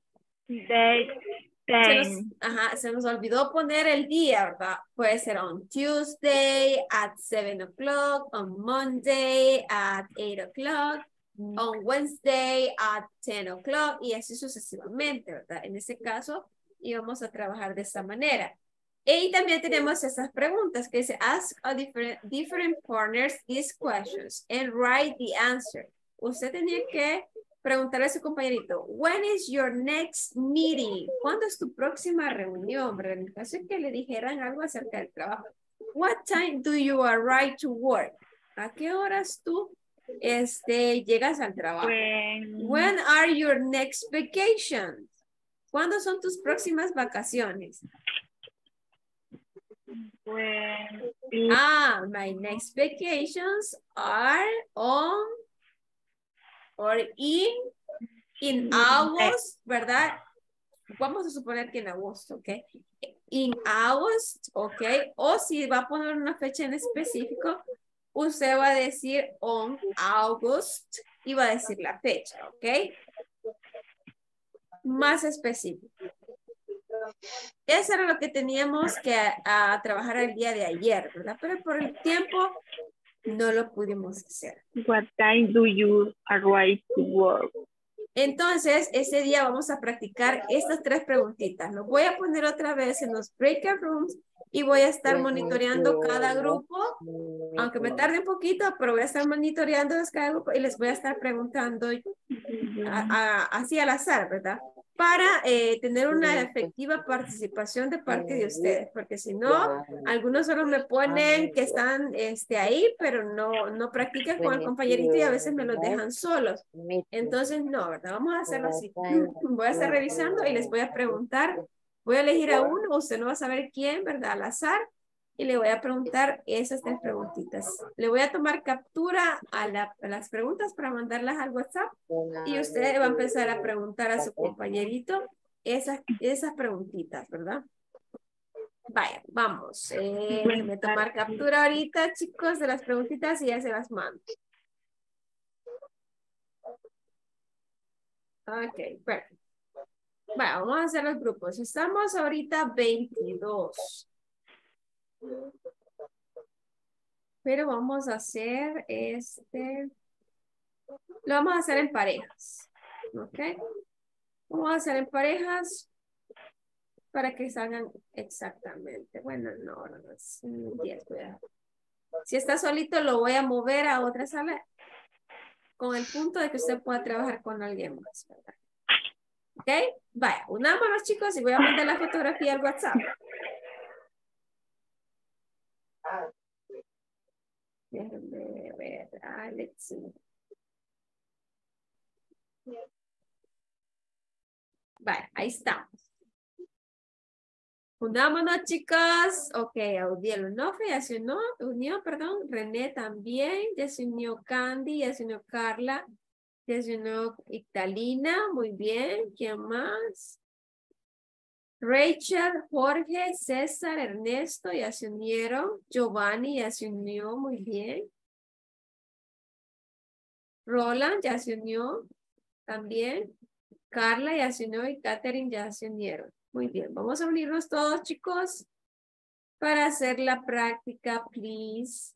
S2: Se nos olvidó poner el día, ¿verdad? Puede ser on Tuesday at 7 o'clock, on Monday at 8 o'clock, on Wednesday at 10 o'clock, y así sucesivamente, ¿verdad? En este caso, íbamos a trabajar de esta manera. Y también tenemos estas preguntas que dice, ask a different partners these questions and write the answer. Usted tenía que preguntarle a su compañerito, when is your next meeting? ¿Cuándo es tu próxima reunión? ¿Verdad? En el caso de que le dijeran algo acerca del trabajo. What time do you arrive to work? ¿A qué horas tú llegas al trabajo? When are your next vacations? ¿Cuándo son tus próximas vacaciones? My next vacations are on or in In August, ¿verdad? Vamos a suponer que en agosto, ¿ok? In August, ¿ok? O si va a poner una fecha en específico, usted va a decir on August y va a decir la fecha, ¿ok? Más específico. Eso era lo que teníamos que trabajar el día de ayer, ¿verdad? Pero por el tiempo no lo pudimos hacer.
S10: What time do you arrive to work?
S2: Entonces, ese día vamos a practicar estas 3 preguntitas. Lo voy a poner otra vez en los breakout rooms y voy a estar monitoreando cada grupo, aunque me tarde un poquito, pero voy a estar monitoreando cada grupo y les voy a estar preguntando así al azar, ¿verdad? Para tener una efectiva participación de parte de ustedes, porque si no, algunos solo me ponen que están ahí, pero no practican con el compañerito y a veces me los dejan solos. Entonces, no, ¿verdad? Vamos a hacerlo así. Voy a estar revisando y les voy a preguntar, voy a elegir a uno, usted no va a saber quién, ¿verdad? Al azar. Y le voy a preguntar esas 3 preguntitas. Le voy a tomar captura a las preguntas para mandarlas al WhatsApp. Y usted va a empezar a preguntar a su compañerito esas preguntitas, ¿verdad? Vaya, vamos. Déjenme tomar captura ahorita, chicos, de las preguntitas y ya se las mando. Ok, perfecto. Vaya, vamos a hacer los grupos. Estamos ahorita 22. Pero vamos a hacer lo vamos a hacer en parejas. ¿Ok? Vamos a hacer en parejas para que salgan exactamente. Bueno, no, 10. Si está solito, lo voy a mover a otra sala con el punto de que usted pueda trabajar con alguien más, ¿verdad? ¿Ok? Vaya, unámonos, chicos, y voy a mandar la fotografía al WhatsApp. Déjenme ver, Alex. Vale, ahí estamos. Unámonos, chicos. Ok, Audiel Onofre ya se unió, perdón. René también, ya se unió Candy, ya se unió Carla, ya se unió Italina, muy bien. ¿Quién más? Rachel, Jorge, César, Ernesto, ya se unieron. Giovanni ya se unió, muy bien. Roland ya se unió también. Carla ya se unió y Catherine ya se unieron. Muy bien, vamos a unirnos todos, chicos, para hacer la práctica, please.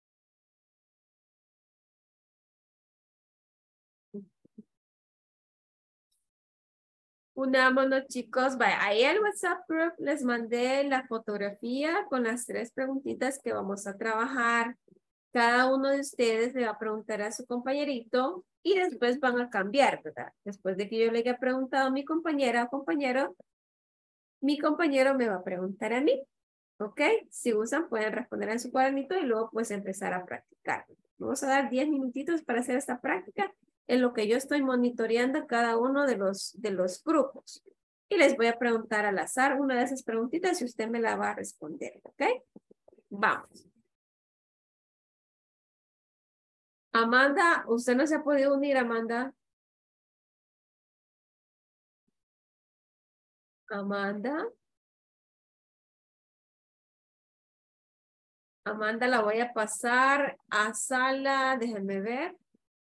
S2: Unámonos, chicos. Vaya, ahí al WhatsApp group les mandé la fotografía con las 3 preguntitas que vamos a trabajar. Cada uno de ustedes le va a preguntar a su compañerito y después van a cambiar, ¿verdad? Después de que yo le haya preguntado a mi compañera o compañero, mi compañero me va a preguntar a mí. ¿Ok? Si usan, pueden responder en su cuadernito y luego pues empezar a practicar. Vamos a dar 10 minutitos para hacer esta práctica en lo que yo estoy monitoreando cada uno de los grupos. Y les voy a preguntar al azar una de esas preguntitas y usted me la va a responder. ¿Ok? Vamos. Amanda, usted no se ha podido unir, Amanda. Amanda. Amanda, la voy a pasar a sala, déjenme ver.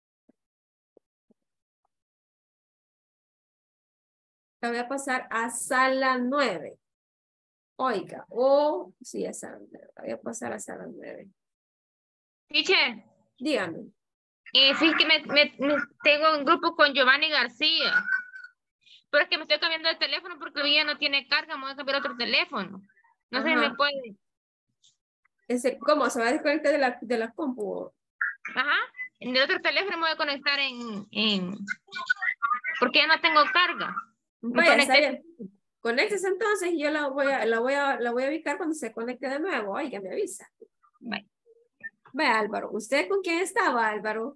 S2: La voy a pasar a sala 9. Oiga, sí, a sala 9. La voy a pasar a sala 9.
S12: Teacher.
S2: Dígame.
S12: Fíjate que me tengo un grupo con Giovanni García. Pero es que me estoy cambiando de teléfono porque hoy ya no tiene carga, me voy a cambiar otro teléfono. No sé si me puede.
S2: ¿Cómo? ¿Se va a desconectar de la compu?
S12: Ajá. En el otro teléfono me voy a conectar porque ya no tengo carga.
S2: Vaya, conéctese entonces y yo la voy a ubicar cuando se conecte de nuevo. Oiga, me avisa. Vaya, Álvaro. ¿Usted con quién estaba, Álvaro?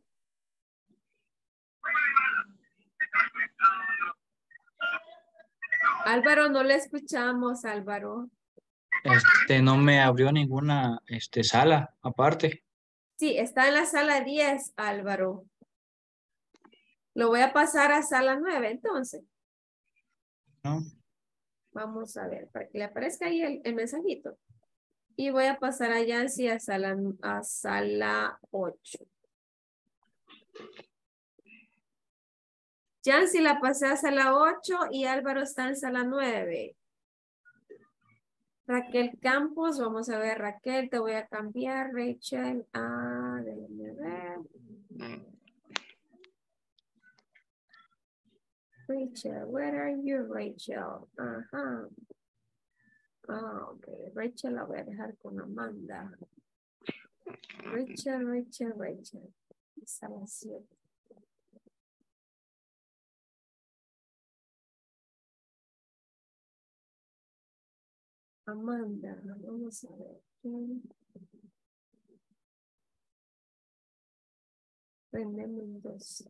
S2: Álvaro, no le escuchamos, Álvaro.
S14: No me abrió ninguna sala aparte.
S2: Sí, está en la sala 10, Álvaro. Lo voy a pasar a sala 9, entonces.
S14: No.
S2: Vamos a ver, para que le aparezca ahí el mensajito. Y voy a pasar a Yancy a sala 8. Yancy la pasé a sala 8 y Álvaro está en sala 9. Raquel Campos, vamos a ver, Raquel, te voy a cambiar, Rachel, déjame ver. Rachel, where are you, Rachel? Ajá. Ok, Rachel la voy a dejar con Amanda. Rachel. Sala 7. Amanda, vamos a ver. René Mendoza.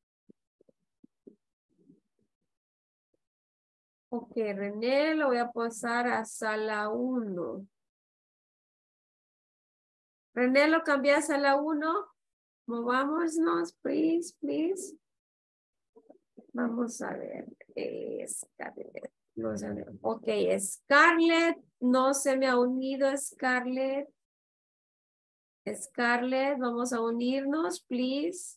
S2: Ok, René lo voy a pasar a sala 1. René lo cambié a sala 1. Movámonos, please. Vamos a ver. Scarlett. No se me... Ok, Scarlett. No se me ha unido Scarlett. Scarlett, vamos a unirnos, please.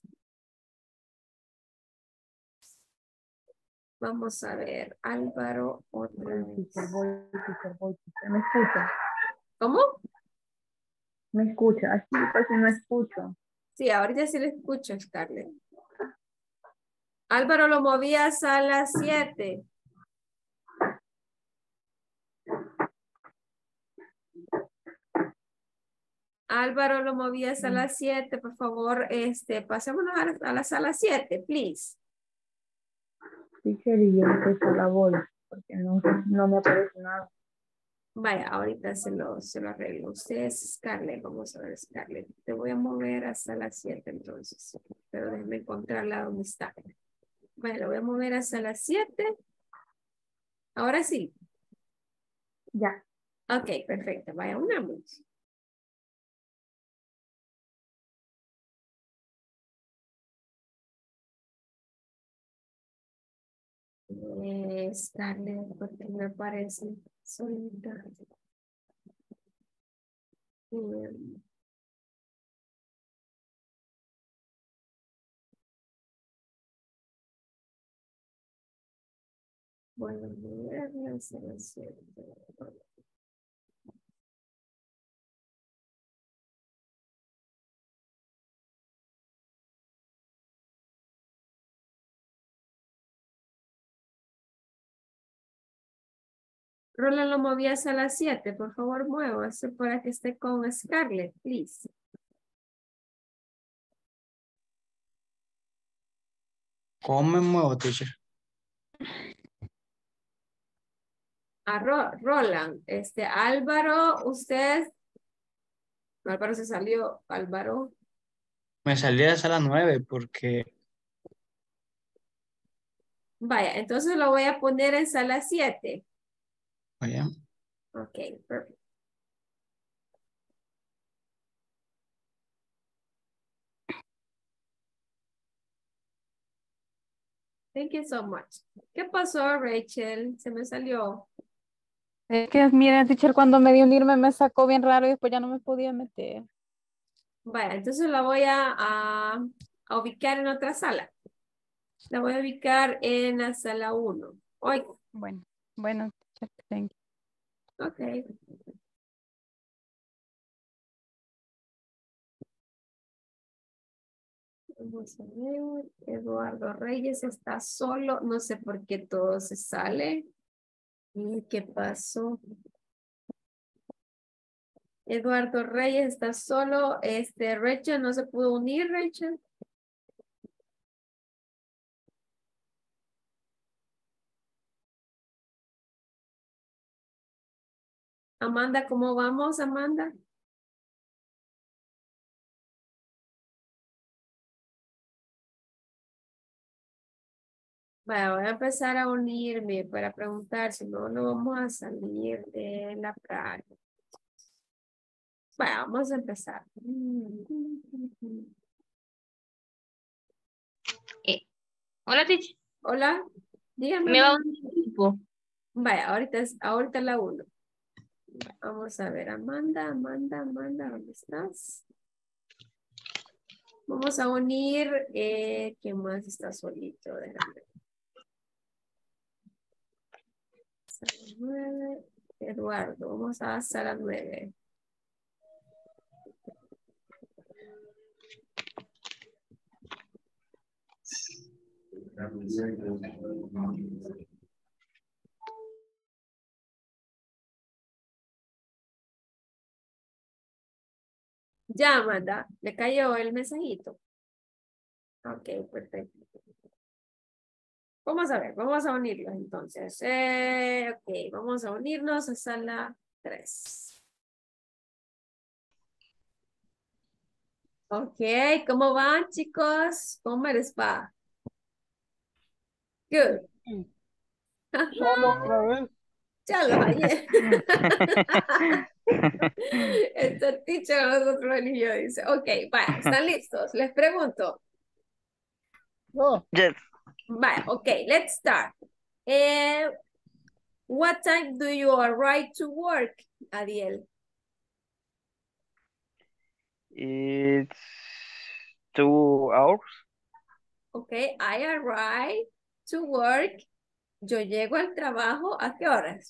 S2: Vamos a ver. Álvaro, otra vez.
S6: ¿Me escucha?
S2: ¿Cómo?
S6: ¿Me escucha? Así porque no escucho.
S2: Sí, ahorita sí le escucho, Scarlett. Álvaro lo movía a sala 7. Álvaro lo movía a sala 7. Por favor, pasémonos a la sala 7, please.
S6: Sí, quería que se la voy, porque no me aparece nada.
S2: Vaya, ahorita se lo arreglo. Usted es Scarlett, vamos a ver, Scarlett. Te voy a mover a sala 7 entonces. Pero déjeme encontrarla donde está. Vaya, lo voy a mover a sala 7. Ahora sí.
S6: Ya.
S2: Ok, perfecto. Vaya, unamos. Scarlett, porque me parece solita. Bueno, voy a hacer así. Roland lo movías a las 7. Por favor, muévase para que esté con Scarlett, please.
S14: ¿Cómo me muevo, teacher?
S2: A Roland, Álvaro, usted. Álvaro se salió. Álvaro.
S14: Me salí de sala 9 porque...
S2: Vaya, entonces lo voy a poner en sala 7.
S14: Vaya.
S2: Ok, perfecto. Thank you so much. ¿Qué pasó, Rachel? Se me salió.
S6: Es que, miren, teacher, cuando me di unirme me sacó bien raro y después ya no me podía meter.
S2: Vaya, entonces la voy a ubicar en otra sala. La voy a ubicar en la sala 1. Hoy.
S6: Bueno, teacher, thank you.
S2: Ok. Vamos a ver. Eduardo Reyes está solo. No sé por qué todo se sale. ¿Y qué pasó? Eduardo Reyes está solo. Rachel no se pudo unir, Rachel. Amanda, ¿cómo vamos, Amanda? Bueno, voy a empezar a unirme para preguntar, si no, no vamos a salir de la práctica. Bueno, vamos a empezar.
S12: Hola, teacher.
S2: Hola, dígame.
S12: Me va a
S2: Amanda.
S12: unir un grupo.
S2: Vaya, ahorita la uno. Vamos a ver, Amanda, ¿dónde estás? Vamos a unir, ¿quién más está solito? Déjame ver. Sala 9, Eduardo, vamos a sala 9. Ya, Amanda, ¿le cayó el mensajito? Ok, perfecto. Vamos a ver, vamos a unirlos entonces. Ok, vamos a unirnos a sala 3. Ok, ¿cómo van, chicos? ¿Cómo les va? Good.
S8: Solo otra vez.
S2: Ya lo hallé. Este teacher nosotros y yo dice, ok, vaya, ¿están listos? Les pregunto.
S8: No.
S4: Yes.
S2: Vaya, ok, let's start. What time do you arrive to work, Ariel?
S4: It's 2 hours.
S2: Ok, I arrive to work. Yo llego al trabajo, ¿a qué horas?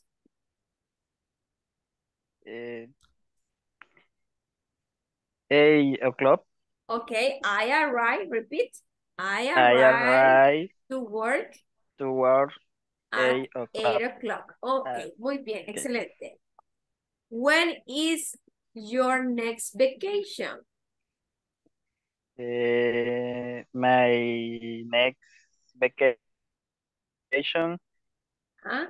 S4: 8 o'clock.
S2: Ok, I arrive, repeat. I
S4: I
S2: arrive
S4: arrive
S2: to work
S4: towards
S2: at 8
S4: 8 o'clock.
S2: o'clock. Ok, muy bien,
S4: Okay.
S2: excelente. When is your next vacation?
S4: My next vacation
S2: Huh?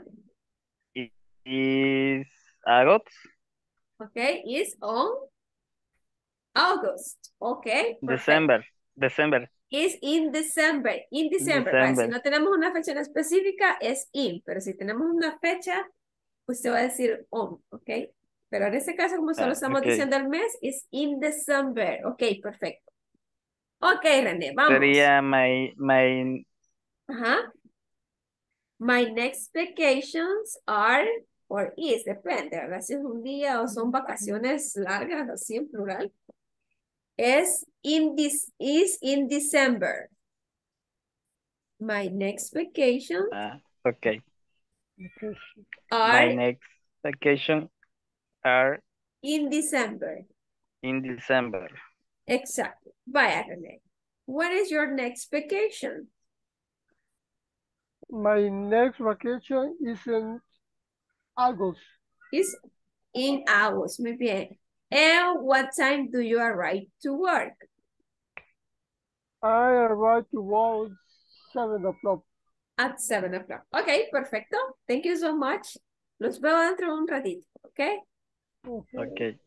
S4: is August.
S2: Okay, is on August. Okay, perfect.
S4: December.
S2: Is in December. In December. Vale, si no tenemos una fecha en específica, es in. Pero si tenemos una fecha, usted va a decir on. Ok. Pero en este caso, como solo estamos
S4: Okay.
S2: diciendo el mes, is in December. Ok, perfecto. Ok, René, vamos.
S4: Sería my
S2: Ajá. My next vacations are, or is, depende, ¿verdad? Si es un día o son vacaciones largas, así en plural. Is in December. My next vacation
S4: okay.
S2: are
S4: My next vacation are
S2: in December.
S4: in December.
S2: Exactly. Vaya, René. What is your next vacation?
S8: My next vacation is in August.
S2: Is in August. Muy bien. And what time do you arrive to work?
S8: I arrive to work 7 o'clock.
S2: At 7 o'clock. Ok, perfecto. Thank you so much. Los veo dentro de un ratito, ¿ok?
S4: Okay.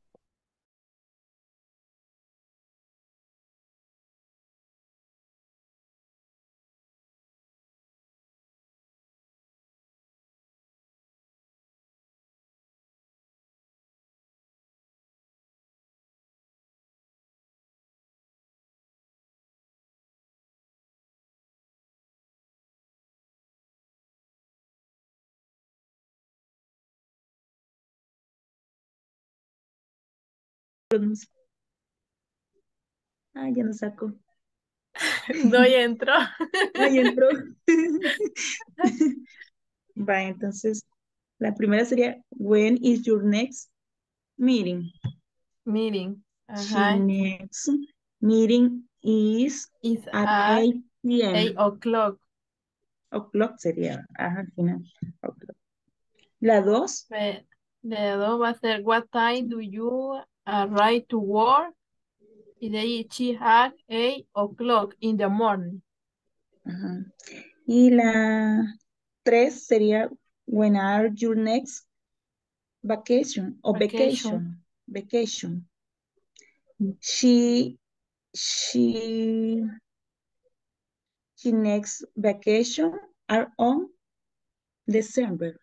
S3: Ah, ya no saco.
S11: No, ya entró.
S3: Ah, ya entró. Va, entonces, la primera sería, when is your next meeting?
S11: Meeting.
S3: She
S11: Ajá.
S3: next meeting is
S11: Is
S3: at
S11: at
S3: 8 p.m.
S11: 8 o'clock.
S3: O'clock sería, ajá, al final. O'clock. La 2,
S11: De dos va a ser, what time do you arrive to work? Y de ahí, she at 8 o'clock in the morning.
S3: ajá. Y la 3 sería, when are your next vacation o
S11: Vacation.
S3: vacation. She next vacation are on December.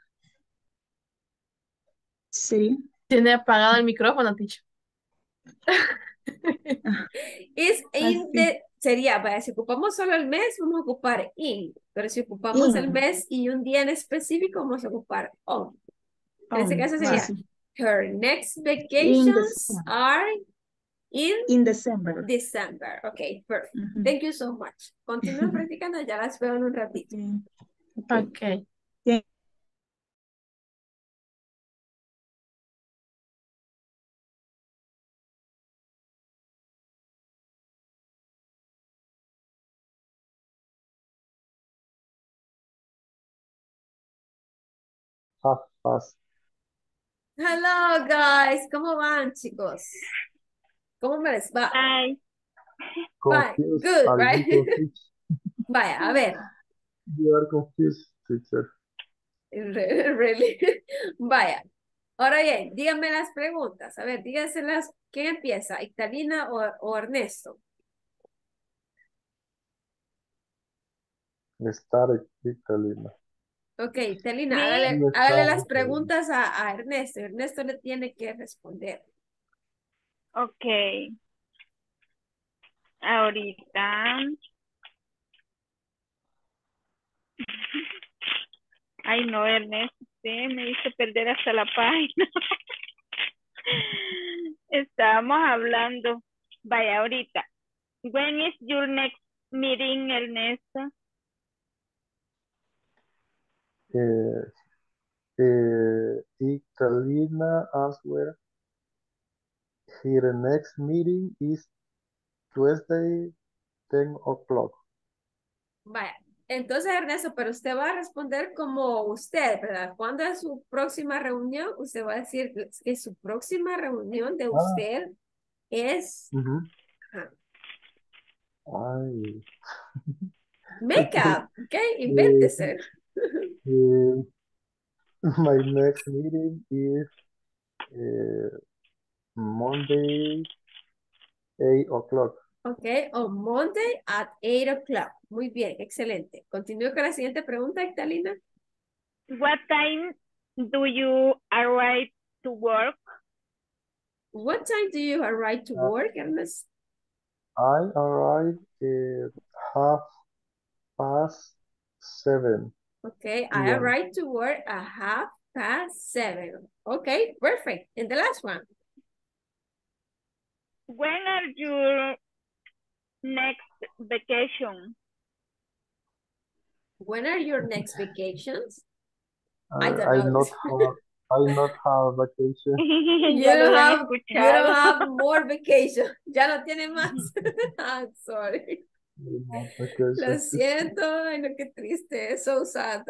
S3: ¿Sería?
S11: Tiene apagado el micrófono, teacher.
S2: Is in the, sería, vaya, si ocupamos solo el mes, vamos a ocupar in, pero si ocupamos el
S3: In.
S2: mes y un día en específico, vamos a ocupar on. En ese
S3: On.
S2: caso
S3: Sí,
S2: sería,
S3: sí.
S2: her next
S3: In
S2: vacations
S3: December.
S2: are
S3: In December.
S2: December. Ok, perfect.
S3: Ujú.
S2: Thank you so much. Continúen practicando, ya las veo en un ratito.
S11: Ok.
S3: Bien.
S15: Half past.
S2: Hello, guys. ¿Cómo van, chicos? ¿Cómo me les va?
S10: Ay,
S2: Fine.
S15: Confused.
S2: Good,
S15: Are
S2: right?
S15: you confused?
S2: Vaya, a ver.
S15: You are confused, teacher.
S2: Really. Vaya. Ahora bien, díganme las preguntas. A ver, díganselas. ¿Quién empieza? ¿Ictalina o Ernesto?
S15: Start Ictalina.
S2: Ok, Ictalina,
S10: me,
S2: hágale las preguntas a Ernesto. Ernesto le tiene que responder.
S10: ok. Ahorita. Ay, no, Ernesto, usted me hizo perder hasta la página. Estábamos hablando. Vaya, ahorita. When is your next meeting, Ernesto?
S15: Ictalina answered. Her next meeting is Tuesday, 10 o'clock.
S2: Vaya, entonces Ernesto, pero usted va a responder como usted, ¿verdad? ¿Cuándo es su próxima reunión? Usted va a decir que su próxima reunión de usted es...
S15: Ujú.
S2: Ajá.
S15: Ay.
S2: Make up, ¿ok?
S15: Eh,
S2: Invéntese.
S15: my next meeting is Monday, 8 o'clock.
S2: Ok, on Monday at 8 o'clock. Muy bien, excelente. Continúo con la siguiente pregunta, Ictalina.
S10: What time do you arrive to work?
S2: What time do you arrive to work, Ernest?
S15: I arrive at 7:30.
S2: Okay, I
S15: p.m.
S2: arrive to work at 7:30. Okay, perfect. And the last one.
S10: When are your next vacation?
S2: When are your next vacations?
S15: I not have vacation.
S2: You
S10: Ya lo
S2: don't
S10: habían
S2: have, you
S10: escuchado.
S2: don't have more vacation. Ya no tiene más. I'm sorry.
S15: No
S2: Lo
S15: vacation.
S2: siento, ay no, qué triste, so sad.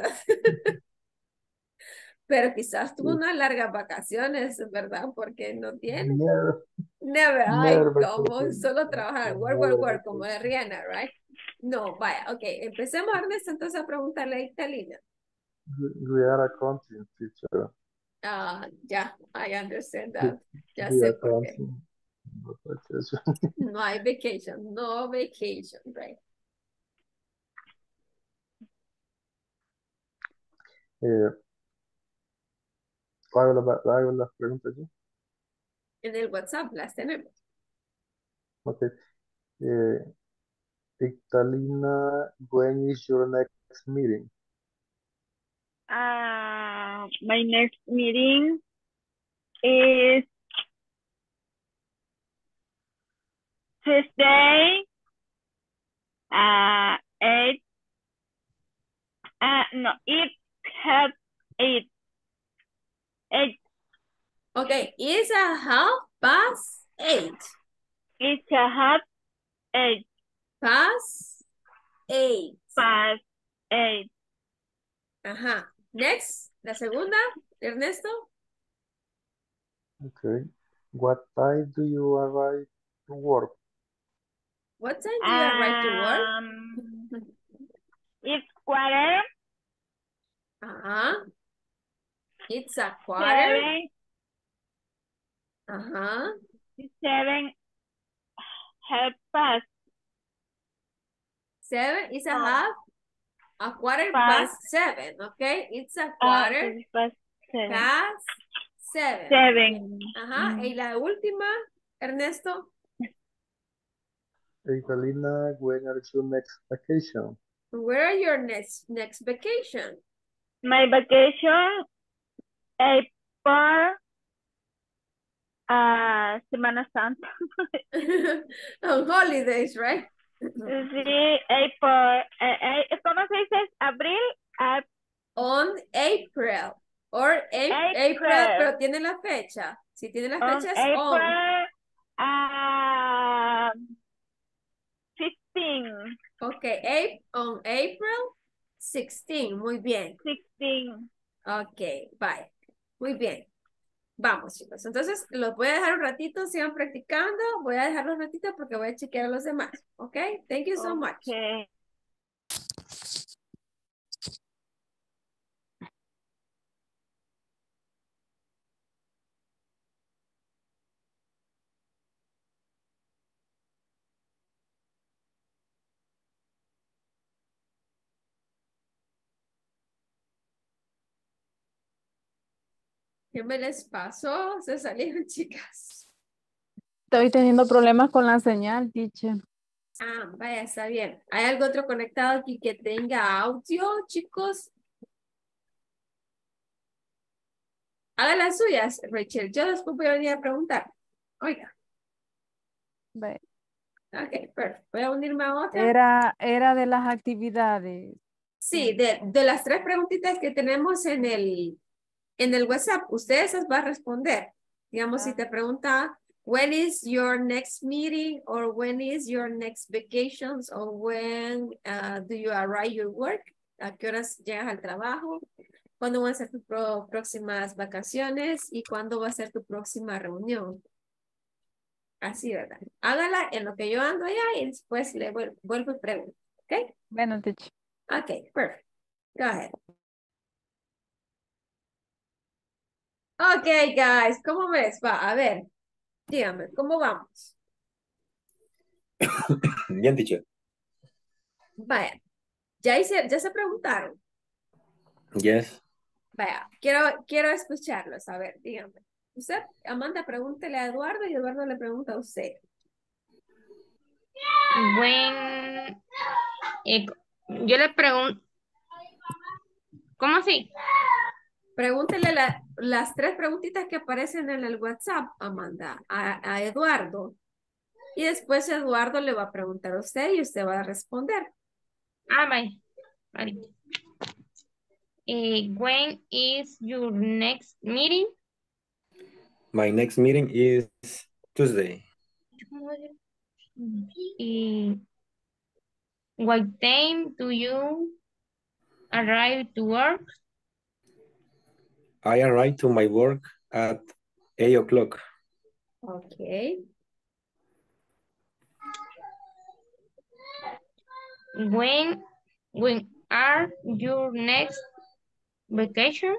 S2: Pero quizás tuvo unas largas vacaciones, ¿verdad? Porque no tiene. Never, ay,
S15: Never
S2: como
S15: vacation.
S2: solo trabajar, work, work,
S15: Never
S2: work, como de
S15: vacation.
S2: Rihanna, right? No, vaya, ok, empecemos, Ernesto, entonces a preguntarle a Italina.
S15: We are accounting teacher.
S2: Ah, ya, I understand that. Ya
S15: We
S2: sé
S15: are
S2: por qué.
S15: accounting. No vacation.
S2: No hay vacation, no vacation, right?
S15: Hago las preguntas yo.
S2: En el WhatsApp las tenemos.
S15: Ok. Ictalina, when is your next meeting?
S10: My next meeting is Tuesday, 8. No, it has 8.
S2: Okay, it's 8:30.
S10: It's 8:30.
S2: Past 8.
S10: Past 8.
S2: Ajá. Next, la segunda, Ernesto.
S15: Okay. What time do you arrive to work?
S2: What time do you arrive to work?
S10: It's quarter.
S2: Ajá. It's a quarter.
S10: 7.
S2: Ajá.
S10: 7. Half past.
S2: 7 is a quarter
S10: Past.
S2: past 7, okay? It's a quarter
S10: Past 7.
S2: past 7.
S10: 7.
S2: Ajá. Y la última, Ernesto.
S15: Carolina, when are your next vacation?
S2: Where are your next vacation?
S10: My vacation April, Semana Santa.
S2: On holidays, right?
S10: Sí, April. ¿Cómo se dice? Abril.
S2: On April. Or April, pero tiene la fecha. Si tiene la fecha es on.
S10: April 15.
S2: Ok, on April 16. Muy bien.
S10: 16.
S2: Ok, bye. Muy bien. Vamos, chicos. Entonces, los voy a dejar un ratito, sigan practicando. Voy a dejarlos un ratito porque voy a chequear a los demás. Ok, thank you so much.
S10: Okay.
S2: ¿Qué me les pasó? Se salieron, chicas.
S6: Estoy teniendo problemas con la señal, teacher.
S2: Ah, vaya, está bien. ¿Hay algo otro conectado aquí que tenga audio, chicos? Haga las suyas, Rachel. Yo después voy a venir a preguntar. Oiga.
S6: Ve.
S2: Ok, perfecto. Voy a unirme a otra.
S6: Era de las actividades.
S2: Sí, de las 3 preguntitas que tenemos en el WhatsApp, usted esas va a responder. Digamos, si te pregunta, when is your next meeting? Or when is your next vacations? Or when do you arrive your work? ¿A qué horas llegas al trabajo? ¿Cuándo van a ser tus próximas vacaciones? ¿Y cuándo va a ser tu próxima reunión? Así, ¿verdad? Hágala en lo que yo ando allá y después le vuelvo y pregunto. ¿Ok?
S6: Bueno, teacher.
S2: Ok, perfect. Go ahead. Ok, guys, ¿cómo ves? Va, a ver, dígame, ¿cómo vamos?
S16: Bien, teacher.
S2: Vaya, ya se preguntaron.
S16: Yes.
S2: Vaya, quiero escucharlos. A ver, dígame. Usted, Amanda, pregúntele a Eduardo y Eduardo le pregunta a usted.
S12: Yo le pregunto, ¿cómo así?
S2: Pregúntele las 3 preguntitas que aparecen en el WhatsApp, Amanda, a Eduardo. Y después Eduardo le va a preguntar a usted y usted va a responder.
S12: Ah, vale. When is your next meeting?
S16: My next meeting is Tuesday.
S12: What time do you arrive to work?
S16: I arrive to my work at 8 o'clock.
S2: Okay.
S12: When are your next vacation?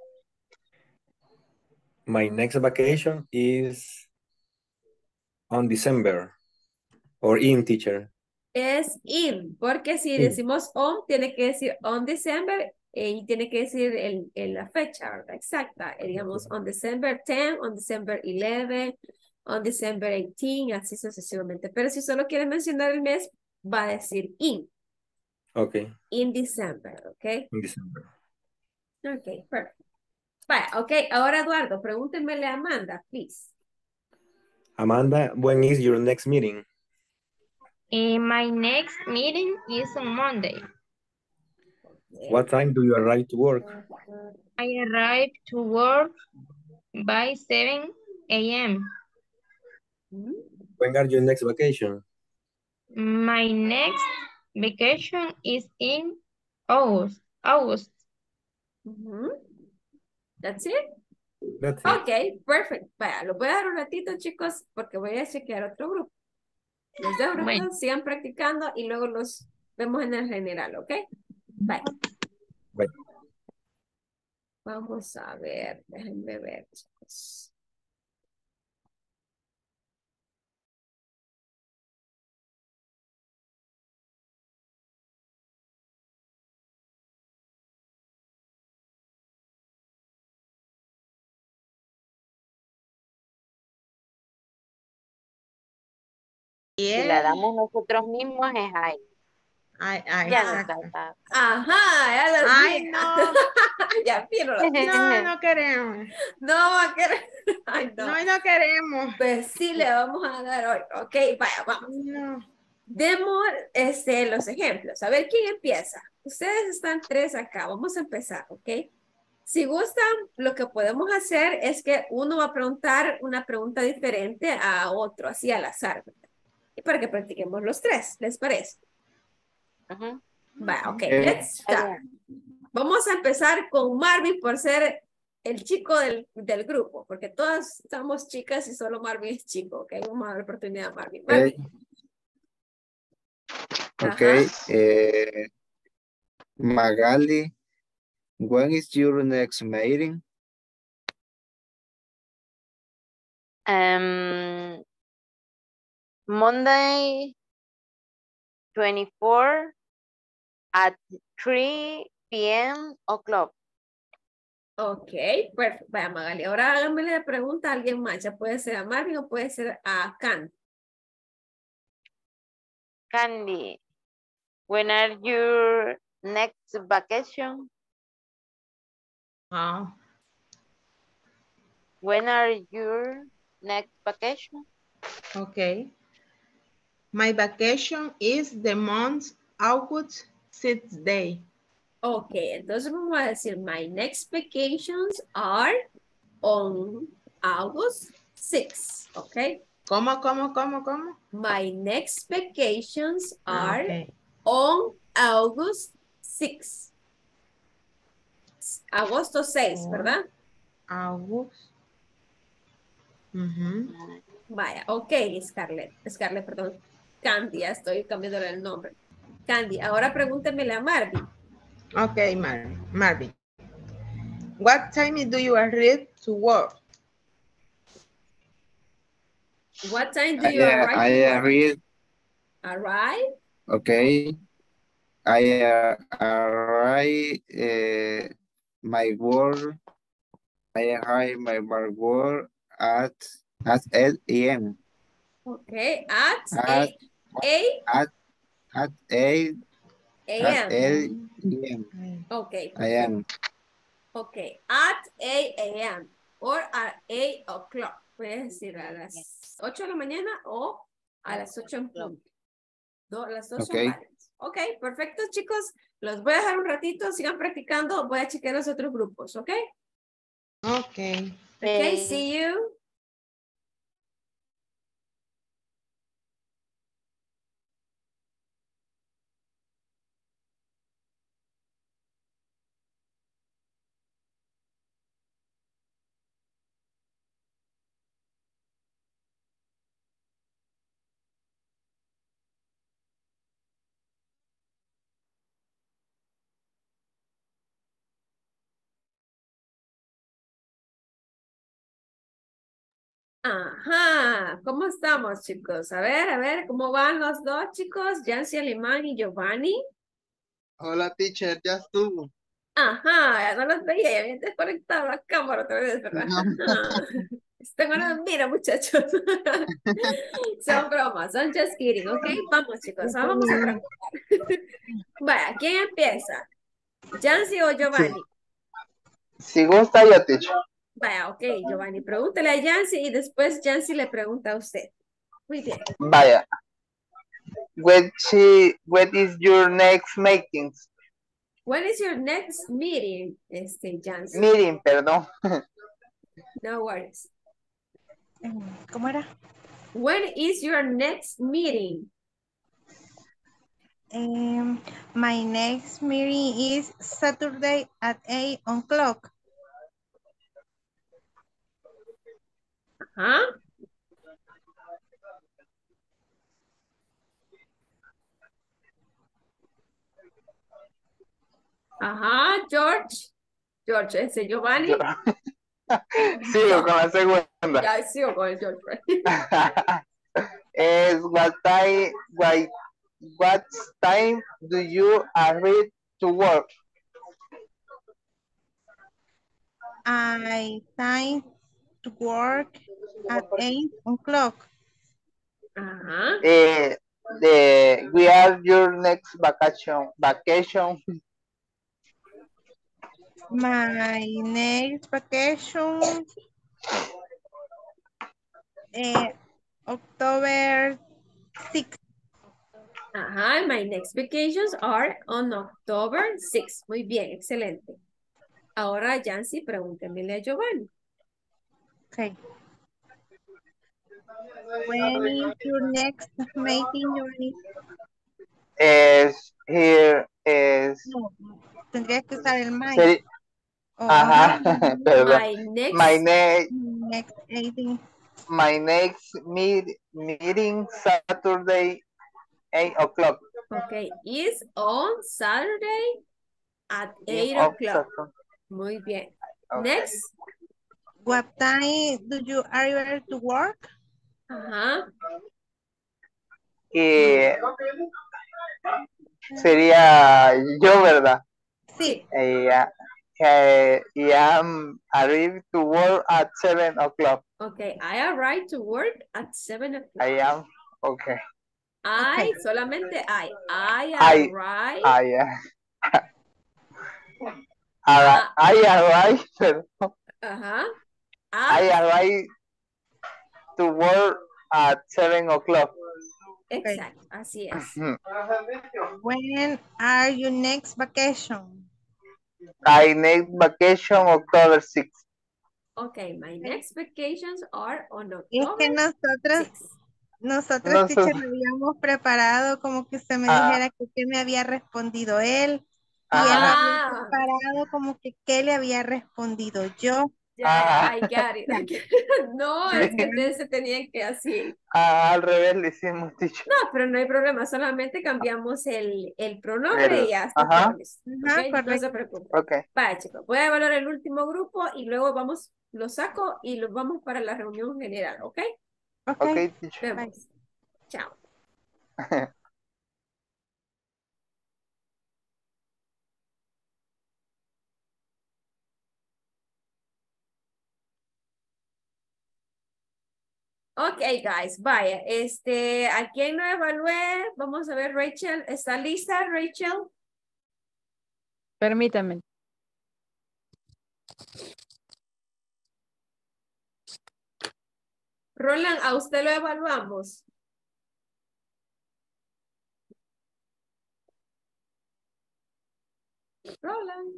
S16: My next vacation is on December or in, teacher.
S2: Es in, porque si
S16: In.
S2: decimos on, tiene que decir on December y tiene que decir la fecha, ¿verdad? Exacta. Digamos, on December 10, on December 11, on December 18, así sucesivamente. Pero si solo quiere mencionar el mes, va a decir in.
S16: Okay.
S2: In December, ¿ok?
S16: In December.
S2: Ok, perfecto. Vaya, ok, ahora Eduardo, pregúntenmele a Amanda, please.
S16: Amanda, when is your next meeting?
S12: My next meeting is on Monday.
S16: What time do you arrive to work?
S12: I arrive to work by 7 a.m.
S16: When are your next vacation?
S12: My next vacation is in August.
S2: That's it.
S16: That's it.
S2: Ok, perfect. Vaya, lo voy a dar un ratito, chicos, porque voy a chequear otro grupo. Los dejo un ratito, sigan practicando y luego los vemos en el general, ¿ok? Bye.
S16: Bye.
S2: Vamos a ver, déjenme ver, chicos.
S9: Si la damos nosotros mismos es I. Ya no
S2: exacto.
S9: está.
S2: Ajá, ya lo
S11: Ay,
S2: vi.
S11: no.
S2: Ya Piro lo
S11: No, no queremos.
S2: No va a querer. Ay, no.
S11: No, no queremos.
S2: Pues sí le vamos a dar hoy. Ok, vaya, vamos.
S11: No.
S2: Demos los ejemplos. A ver quién empieza. Ustedes están 3 acá. Vamos a empezar, ¿ok? Si gustan, lo que podemos hacer es que uno va a preguntar una pregunta diferente a otro, así al azar, ¿verdad? Y para que practiquemos los 3, ¿les parece? Va, ok, let's start. Vamos a empezar con Marvin por ser el chico del grupo, porque todas somos chicas y solo Marvin es chico, ¿ok? Vamos a dar la oportunidad a Marvin. Marvin.
S13: Ok. Magali, when is your next meeting?
S9: Monday 24 at 3 p.m. o'clock.
S2: Ok, perfecto. Vaya, Magali, ahora hágame la pregunta a alguien más. Ya puede ser a Marvin o puede ser a Candy.
S9: Candy, when are your next vacation? When are your next vacation?
S11: Okay. My vacation is the month August 6th day.
S2: Ok, entonces vamos a decir, my next vacations are on August 6th, ok?
S11: ¿Cómo?
S2: My next vacations are
S11: Okay.
S2: on August 6th. Agosto 6, ¿verdad?
S11: August.
S2: Vaya, ok, Scarlett, perdón. Candy, ya estoy cambiándole el nombre. Candy, ahora pregúntemele a Marvin.
S11: Okay, Marvin. What time do you arrive to work?
S2: What time do you arrive to work? Arrive?
S13: Okay. I arrive my work. I arrive my work at 8 a.m.
S2: Okay, at
S13: 8
S2: a.m.
S13: a.m.
S2: Okay,
S13: I am.
S2: Okay, at 8 a.m. or at 8 o'clock. Puedes decir a las 8 de la mañana o a las 8 en punto. Las dos son válidas. Ok, perfecto, chicos. Los voy a dejar un ratito, sigan practicando. Voy a chequear los otros grupos, ¿ok?
S11: Okay.
S2: Okay, see you. Ajá, ¿cómo estamos, chicos? A ver, ¿cómo van los dos, chicos? Yancy Alemán y Giovanni.
S1: Hola, teacher, ya estuvo.
S2: Ajá, ya no los veía, ya habían desconectado la cámara otra vez, ¿verdad? Tengo una mira, muchachos. Son bromas, son just kidding, ¿ok? Vamos, chicos, vamos a practicar. Vaya, ¿quién empieza? ¿Yancy o Giovanni?
S1: Si gusta, yo, teacher.
S2: Vaya, ok, Giovanni, pregúntale a Yancy y después Yancy le pregunta a usted. Muy bien.
S1: Vaya. When is your next meeting?
S2: When is your next meeting, Yancy?
S1: Meeting, perdón.
S2: No worries.
S17: ¿Cómo era?
S2: When is your next meeting?
S17: My next meeting is Saturday at 8 o'clock.
S2: Ajá. Ajá, George. George, ese Giovanni.
S1: Sigo con la segunda.
S2: Ya, sigo con el George.
S1: Es what time do you arrive to work?
S17: I time to work at 8 o'clock.
S2: Ajá.
S1: We are your next vacation.
S17: My next vacation, October 6th.
S2: Ajá, my next vacations are on October 6. Muy bien, excelente. Ahora, Yancy, pregúntemele a Giovanni.
S17: Okay. When is your next meeting, Johnny? No, tendrías que usar el my.
S1: Ajá, perdón.
S17: My
S1: next meeting Saturday 8 o'clock.
S2: Okay, is on Saturday at 8 o'clock. Muy bien. Next.
S17: What time do you arrive to work?
S2: Ajá.
S1: Sería yo, ¿verdad?
S17: Sí.
S1: I am arrived to work at 7 o'clock.
S2: Okay, I arrive to work at 7 o'clock.
S1: I am, okay.
S2: Solamente I arrive.
S1: I arrive,
S2: Ajá.
S1: I arrive to work at 7 o'clock.
S2: Exacto, así es.
S17: When are your next vacation?
S1: I next vacation October 6.
S2: Okay, my next vacations are on October
S17: Es que nosotros, teacher, lo habíamos preparado como que usted me dijera que qué me había respondido él. Y él me había preparado como que qué le había respondido yo.
S2: Ya, I got it. No, es que ustedes se tenían que así.
S1: Al revés le hicimos, teacher.
S2: No, pero no hay problema, solamente cambiamos el pronombre y ya está. Okay, no se preocupe.
S1: Okay.
S2: Vaya, chicos, voy a evaluar el último grupo y luego lo saco y lo vamos para la reunión general, ¿ok?
S1: Okay, teacher.
S2: Vemos. Chao. Ok, guys, vaya, ¿a quién no evalué? Vamos a ver, Rachel, ¿está lista, Rachel?
S6: Permítame.
S2: Roland, ¿a usted lo evaluamos? Roland.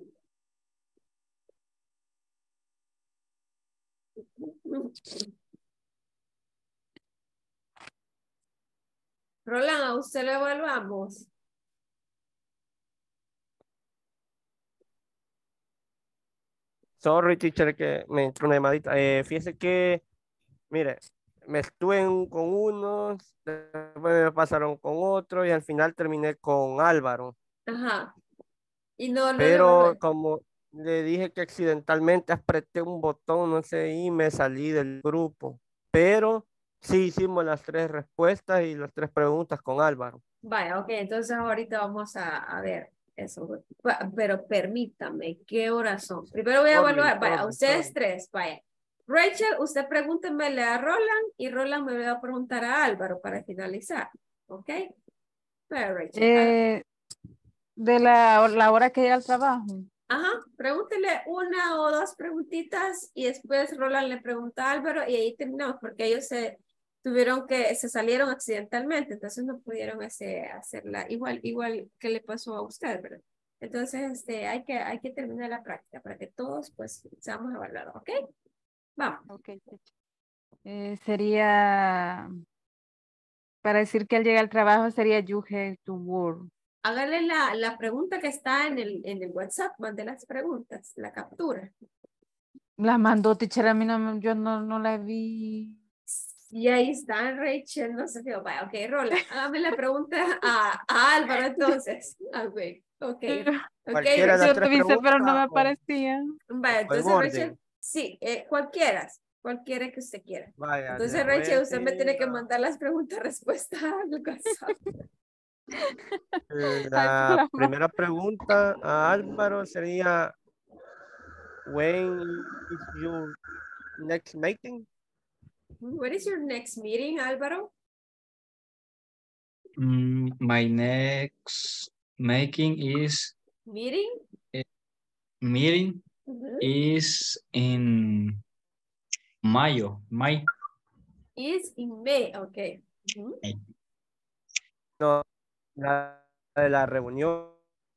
S2: Roland, ¿a usted lo evaluamos?
S4: Sorry, teacher, que me entró una llamadita. Fíjese que, mire, me estuve con unos, después me pasaron con otro y al final terminé con Álvaro.
S2: Ajá. Y no
S4: Pero como le dije que accidentalmente apreté un botón, no sé, y me salí del grupo. Pero sí hicimos las 3 respuestas y las 3 preguntas con Álvaro.
S2: Vaya, ok, entonces ahorita vamos a ver eso. Pero permítame, ¿qué horas son? Primero voy a evaluar, vaya, a ustedes 3, vaya. Rachel, usted pregúntemele a Roland y Roland me va a preguntar a Álvaro para finalizar, ¿ok? Pero Rachel.
S6: De la hora que llega al trabajo.
S2: Ajá, pregúntele 1 o 2 preguntitas y después Roland le pregunta a Álvaro y ahí terminamos porque ellos se salieron accidentalmente, entonces no pudieron hacerla igual que le pasó a usted, ¿verdad? Entonces hay que terminar la práctica para que todos pues seamos evaluados, ¿ok? Vamos.
S6: Okay. Sería, para decir que al llegar al trabajo sería you have to work.
S2: Hágale la pregunta que está en el WhatsApp, mande las preguntas, la captura.
S6: La mandó, teacher, a mí yo no la vi.
S2: Y ahí está Rachel, no sé qué. Vaya, ok, Roland, hágame la pregunta a Álvaro entonces. Ok.
S4: Cualquiera de las 3 preguntas,
S6: pero no me aparecía.
S2: Vaya, entonces Rachel, sí, cualquiera que usted quiera.
S4: Vaya,
S2: entonces Rachel, usted me tiene que mandar las respuestas al WhatsApp.
S4: La primera pregunta a Álvaro sería when is your next meeting?
S2: What is your next meeting, Álvaro?
S14: My next meeting is
S2: Meeting.
S14: meeting
S2: Ujú.
S14: is in Mayo. May.
S2: Is in May. Ok. Ujú.
S4: No, la de la reunión.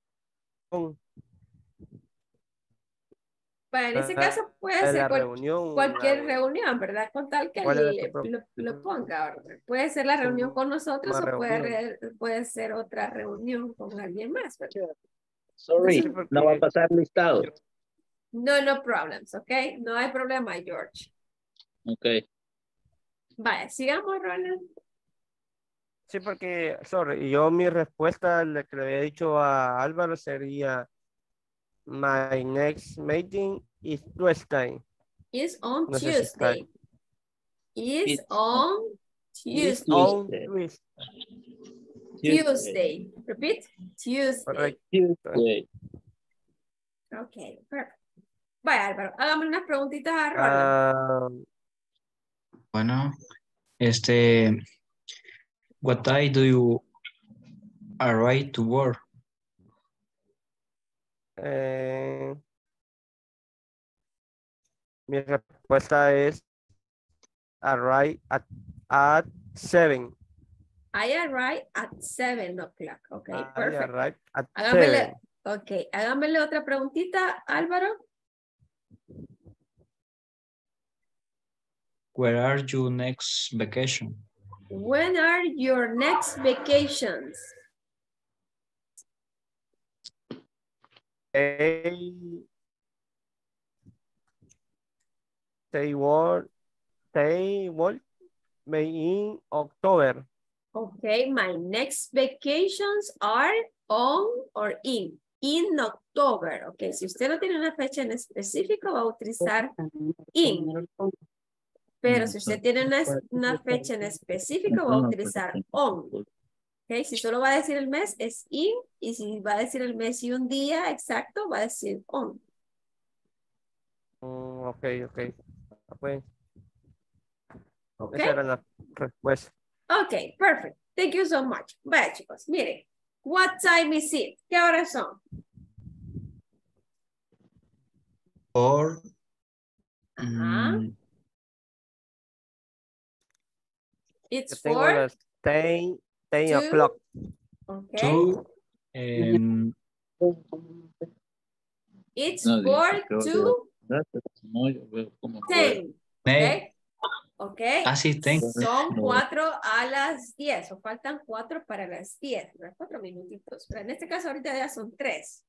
S2: Bueno, en ese caso puede
S4: De
S2: ser
S4: la reunión.
S2: cualquier reunión, ¿verdad? Con tal que
S4: ¿Cuál es tu
S2: lo ponga. ¿Verdad? Puede ser la reunión con nosotros o
S4: reunión?
S2: puede ser otra reunión con alguien más, ¿verdad?
S7: Sorry,
S2: Entonces,
S7: no va a pasar listado.
S2: no problems, ¿ok? No hay problema, George.
S7: Ok.
S2: Vaya, sigamos, Ronald.
S4: Sí, porque, sorry, yo mi respuesta, la que le había dicho a Álvaro sería my next meeting is Tuesday.
S2: Is on
S4: No sé si está
S2: Tuesday. Is
S7: It's
S2: on
S4: It's
S2: Tuesday.
S4: on
S2: Tuesday. Repeat. Tuesday.
S4: Correcto.
S7: Tuesday.
S2: Ok, perfecto. Vaya, Álvaro, hágame unas preguntitas a Ronald.
S14: Bueno, what time do you arrive to work?
S4: Mi respuesta es arrive at 7.
S2: I arrive at 7 o'clock. Ok,
S4: I
S2: perfect.
S4: arrive at 7.
S2: Hágamele, ok, hágamele otra preguntita, Álvaro.
S14: Where are your next vacation?
S2: When are your next vacations?
S4: They were May in October.
S2: Okay, my next vacations are on or in October. Okay, si usted no tiene una fecha en específico, va a utilizar in. Pero si usted tiene una fecha en específico, va a utilizar on. Okay, si solo va a decir el mes, es in. Y si va a decir el mes y un día exacto, va a decir on.
S4: Ok. Pues,
S2: Ok.
S4: esa era la respuesta.
S2: Ok, perfect. Thank you so much. Vaya, chicos, miren. What time is it? ¿Qué horas son?
S14: Or
S2: It's
S4: Yo tengo
S2: for
S4: las 10
S2: two.
S4: o'clock.
S2: Okay.
S14: 2
S2: It's
S7: No,
S2: for
S7: creo
S2: 2:10. Okay. Okay.
S14: Así tengo.
S2: Son 4 a las 10. O faltan 4 para las 10. 4 minutitos. Pero en este caso ahorita ya son 3.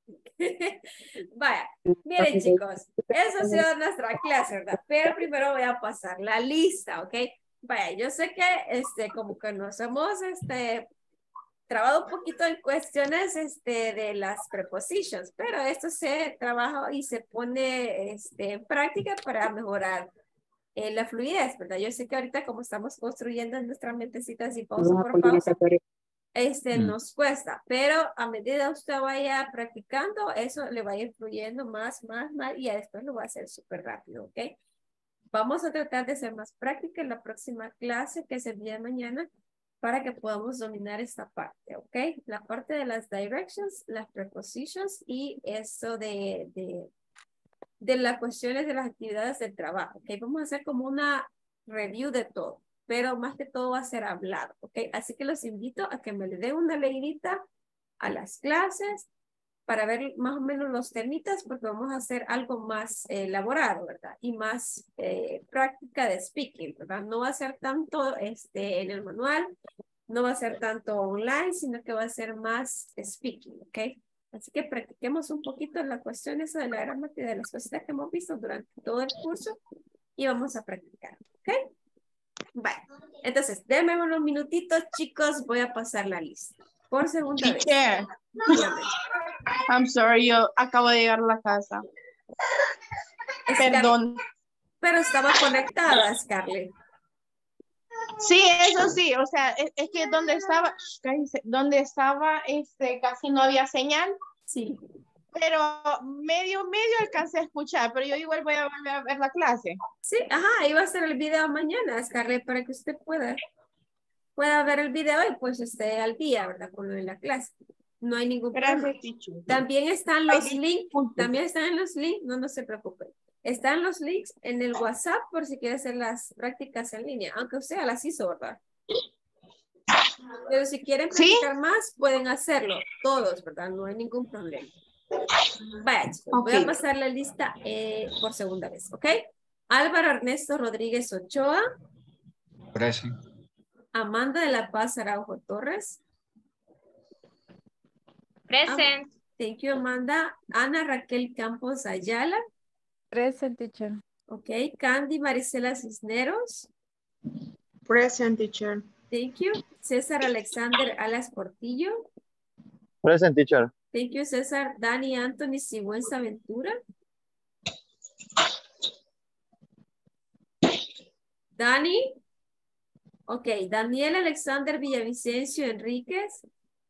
S2: Vaya, miren chicos, eso ha sido nuestra clase, ¿verdad? Pero primero voy a pasar la lista, ¿ok? Vaya, yo sé que como que nos hemos trabado un poquito en cuestiones de las prepositions, pero esto se trabaja y se pone en práctica para mejorar la fluidez, ¿verdad? Yo sé que ahorita como estamos construyendo en nuestra mentecita así pausa por pausa, nos cuesta, pero a medida que usted vaya practicando, eso le va a ir fluyendo más, y ya después lo va a hacer súper rápido, ¿ok? Vamos a tratar de ser más práctica en la próxima clase, que es el día de mañana, para que podamos dominar esta parte, ¿ok? La parte de las directions, las prepositions y eso de las cuestiones de las actividades del trabajo, ¿ok? Vamos a hacer como una review de todo, pero más que todo va a ser hablado, ¿ok? Así que los invito a que me le den una leidita a las clases para ver más o menos los temitas, porque vamos a hacer algo más elaborado, ¿verdad? Y más práctica de speaking, ¿verdad? No va a ser tanto en el manual, no va a ser tanto online, sino que va a ser más speaking, ¿ok? Así que practiquemos un poquito la cuestión esa de la gramática y de las cositas que hemos visto durante todo el curso y vamos a practicar, ¿ok? Vale, entonces, denme unos minutitos, chicos, voy a pasar la lista. Por segunda vez. Dígame.
S11: I'm sorry, yo acabo de llegar a la casa. Perdón.
S2: Pero estaba conectada, Scarlett.
S11: Sí, eso sí, o sea, es que donde estaba casi no había señal.
S2: Sí.
S11: Pero medio alcancé a escuchar, pero yo igual voy a volver a ver la clase.
S2: Sí, ajá, ahí va a ser el video mañana, Scarlett, para que usted pueda. pueda ver el video y pues esté al día, ¿verdad? Con lo de la clase. No hay ningún problema. También están los links, no se preocupen. Están los links en el WhatsApp por si quiere hacer las prácticas en línea, aunque usted las hizo, ¿verdad? Pero si quieren practicar más, pueden hacerlo, todos, ¿verdad? No hay ningún problema. Vaya, chicos, voy a pasar la lista por segunda vez, ¿ok? Álvaro Ernesto Rodríguez Ochoa.
S14: Present.
S2: Amanda de la Paz Araujo Torres.
S12: Present.
S2: Thank you, Amanda. Ana Raquel Campos Ayala.
S6: Present, teacher.
S2: Ok. Candy Marisela Cisneros.
S11: Present, teacher.
S2: Thank you. César Alexander Alas Portillo.
S5: Present, teacher.
S2: Thank you, César. Dani Anthony Sigüenza Ventura. Dani. Ok. Daniel Alexander Villavicencio Enríquez.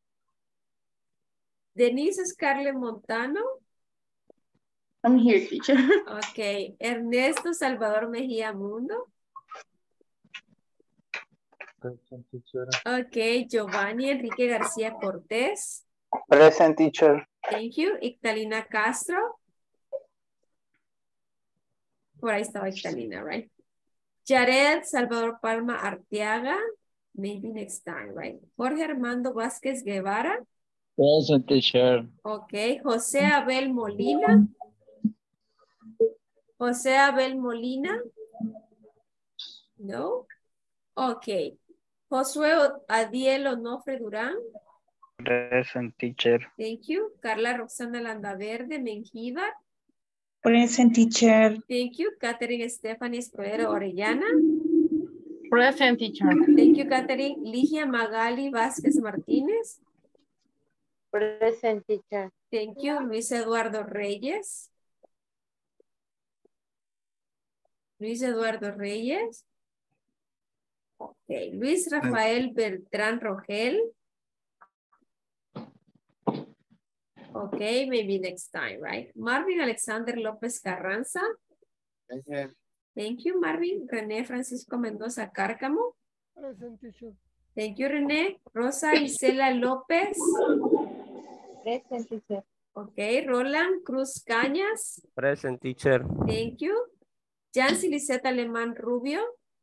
S2: Denise Scarlett Montano.
S11: I'm here, teacher.
S2: Ok. Ernesto Salvador Mejía Mundo.
S15: Present, teacher.
S2: Ok. Giovanni Enrique García Cortés.
S1: Present, teacher.
S2: Thank you. Ictalina Castro. Por ahí estaba Ictalina, right? Jared Salvador Palma Arteaga. Maybe next time, right? Jorge Armando Vázquez Guevara.
S7: Present, teacher.
S2: Ok. José Abel Molina. José Abel Molina. No. Ok. Josué Adiel Onofre Durán.
S14: Present, teacher.
S2: Thank you. Carla Roxana Landaverde Mengíbar.
S3: Present, teacher.
S2: Thank you. Catherine Stephanie Escobedo Orellana.
S11: Present, teacher.
S2: Thank you, Catherine. Ligia Magali Vázquez Martínez.
S9: Present, teacher.
S2: Thank you. Luis Eduardo Reyes. Luis Eduardo Reyes. Ok. Luis Rafael Beltrán Rogel. Ok, maybe next time, right? Marvin Alexander López Carranza. Thank you, Marvin. René Francisco Mendoza Cárcamo.
S8: Present, teacher.
S2: Thank you, René. Rosa Isela López.
S9: Present, teacher.
S2: Ok, Roland Cruz Cañas.
S4: Present, teacher.
S2: Thank you. Jancy Liseta Alemán Rubio.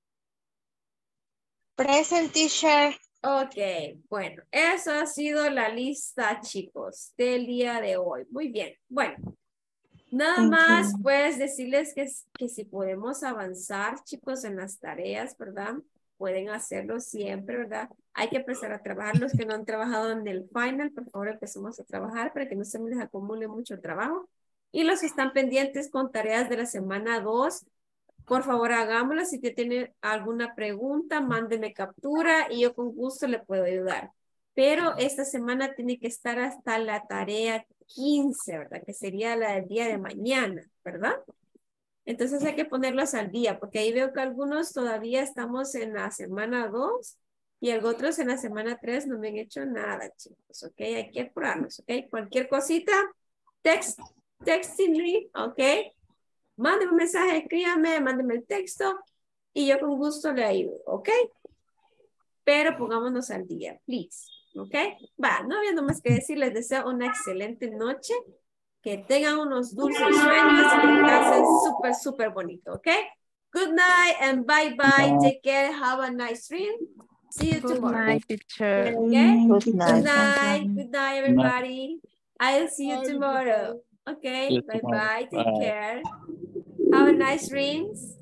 S17: Present, teacher.
S2: Ok, bueno, eso ha sido la lista, chicos, del día de hoy. Muy bien, bueno. Nada más, pues, decirles que si podemos avanzar, chicos, en las tareas, ¿verdad? Pueden hacerlo siempre, ¿verdad? Hay que empezar a trabajar. Los que no han trabajado en el final, por favor, empecemos a trabajar para que no se les acumule mucho trabajo. Y los que están pendientes con tareas de la semana 2, por favor, hagámoslas. Si tiene alguna pregunta, mándeme captura y yo con gusto le puedo ayudar. Pero esta semana tiene que estar hasta la tarea 15, ¿verdad? Que sería la del día de mañana, ¿verdad? Entonces hay que ponerlos al día, porque ahí veo que algunos todavía estamos en la semana 2 y otros en la semana 3 no me han hecho nada, chicos, ¿ok? Hay que apurarnos, ¿ok? Cualquier cosita, texting me, ¿ok? Mándeme un mensaje, escríbame, mándeme el texto y yo con gusto le ayudo, ¿ok? Pero pongámonos al día, please, ¿ok? Va, no habiendo más que decir, les deseo una excelente noche, que tengan unos dulces sueños y que descansen súper, súper bonito, ¿ok? Good night and bye-bye. Take care. Have a nice dream. See you tomorrow.
S6: Good night, teacher.
S2: Okay?
S9: Good night.
S2: Good night. Good night, everybody. I'll see you tomorrow. Okay?
S7: See you
S2: Bye-bye.
S7: tomorrow.
S2: Take
S7: Bye.
S2: care. Have a nice dreams.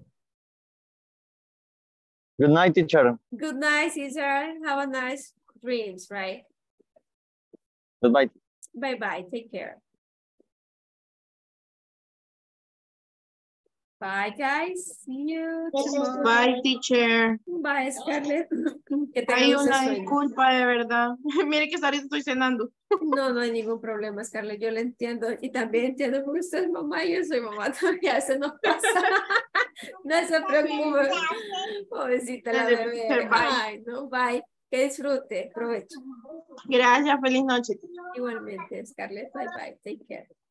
S5: Good night, teacher.
S2: Good night, Caesar. Have a nice dreams, right?
S5: Goodbye.
S2: Bye-bye. Take care. Bye, guys. See you tomorrow.
S11: Bye, teacher.
S2: Bye, Scarlett. Que tengan
S11: Hay
S2: dulces
S11: una
S2: sueños.
S11: disculpa, de verdad. Mire que ahorita estoy cenando.
S2: No, no hay ningún problema, Scarlett. Yo le entiendo. Y también entiendo porque usted es mamá y yo soy mamá todavía. Se nos pasa. No se preocupe. Pobrecita la bebé.
S11: Bye.
S2: Ay, no, bye. Que disfrute. Provecho.
S11: Gracias, feliz noche.
S2: Igualmente, Scarlett. Bye, bye. Take care.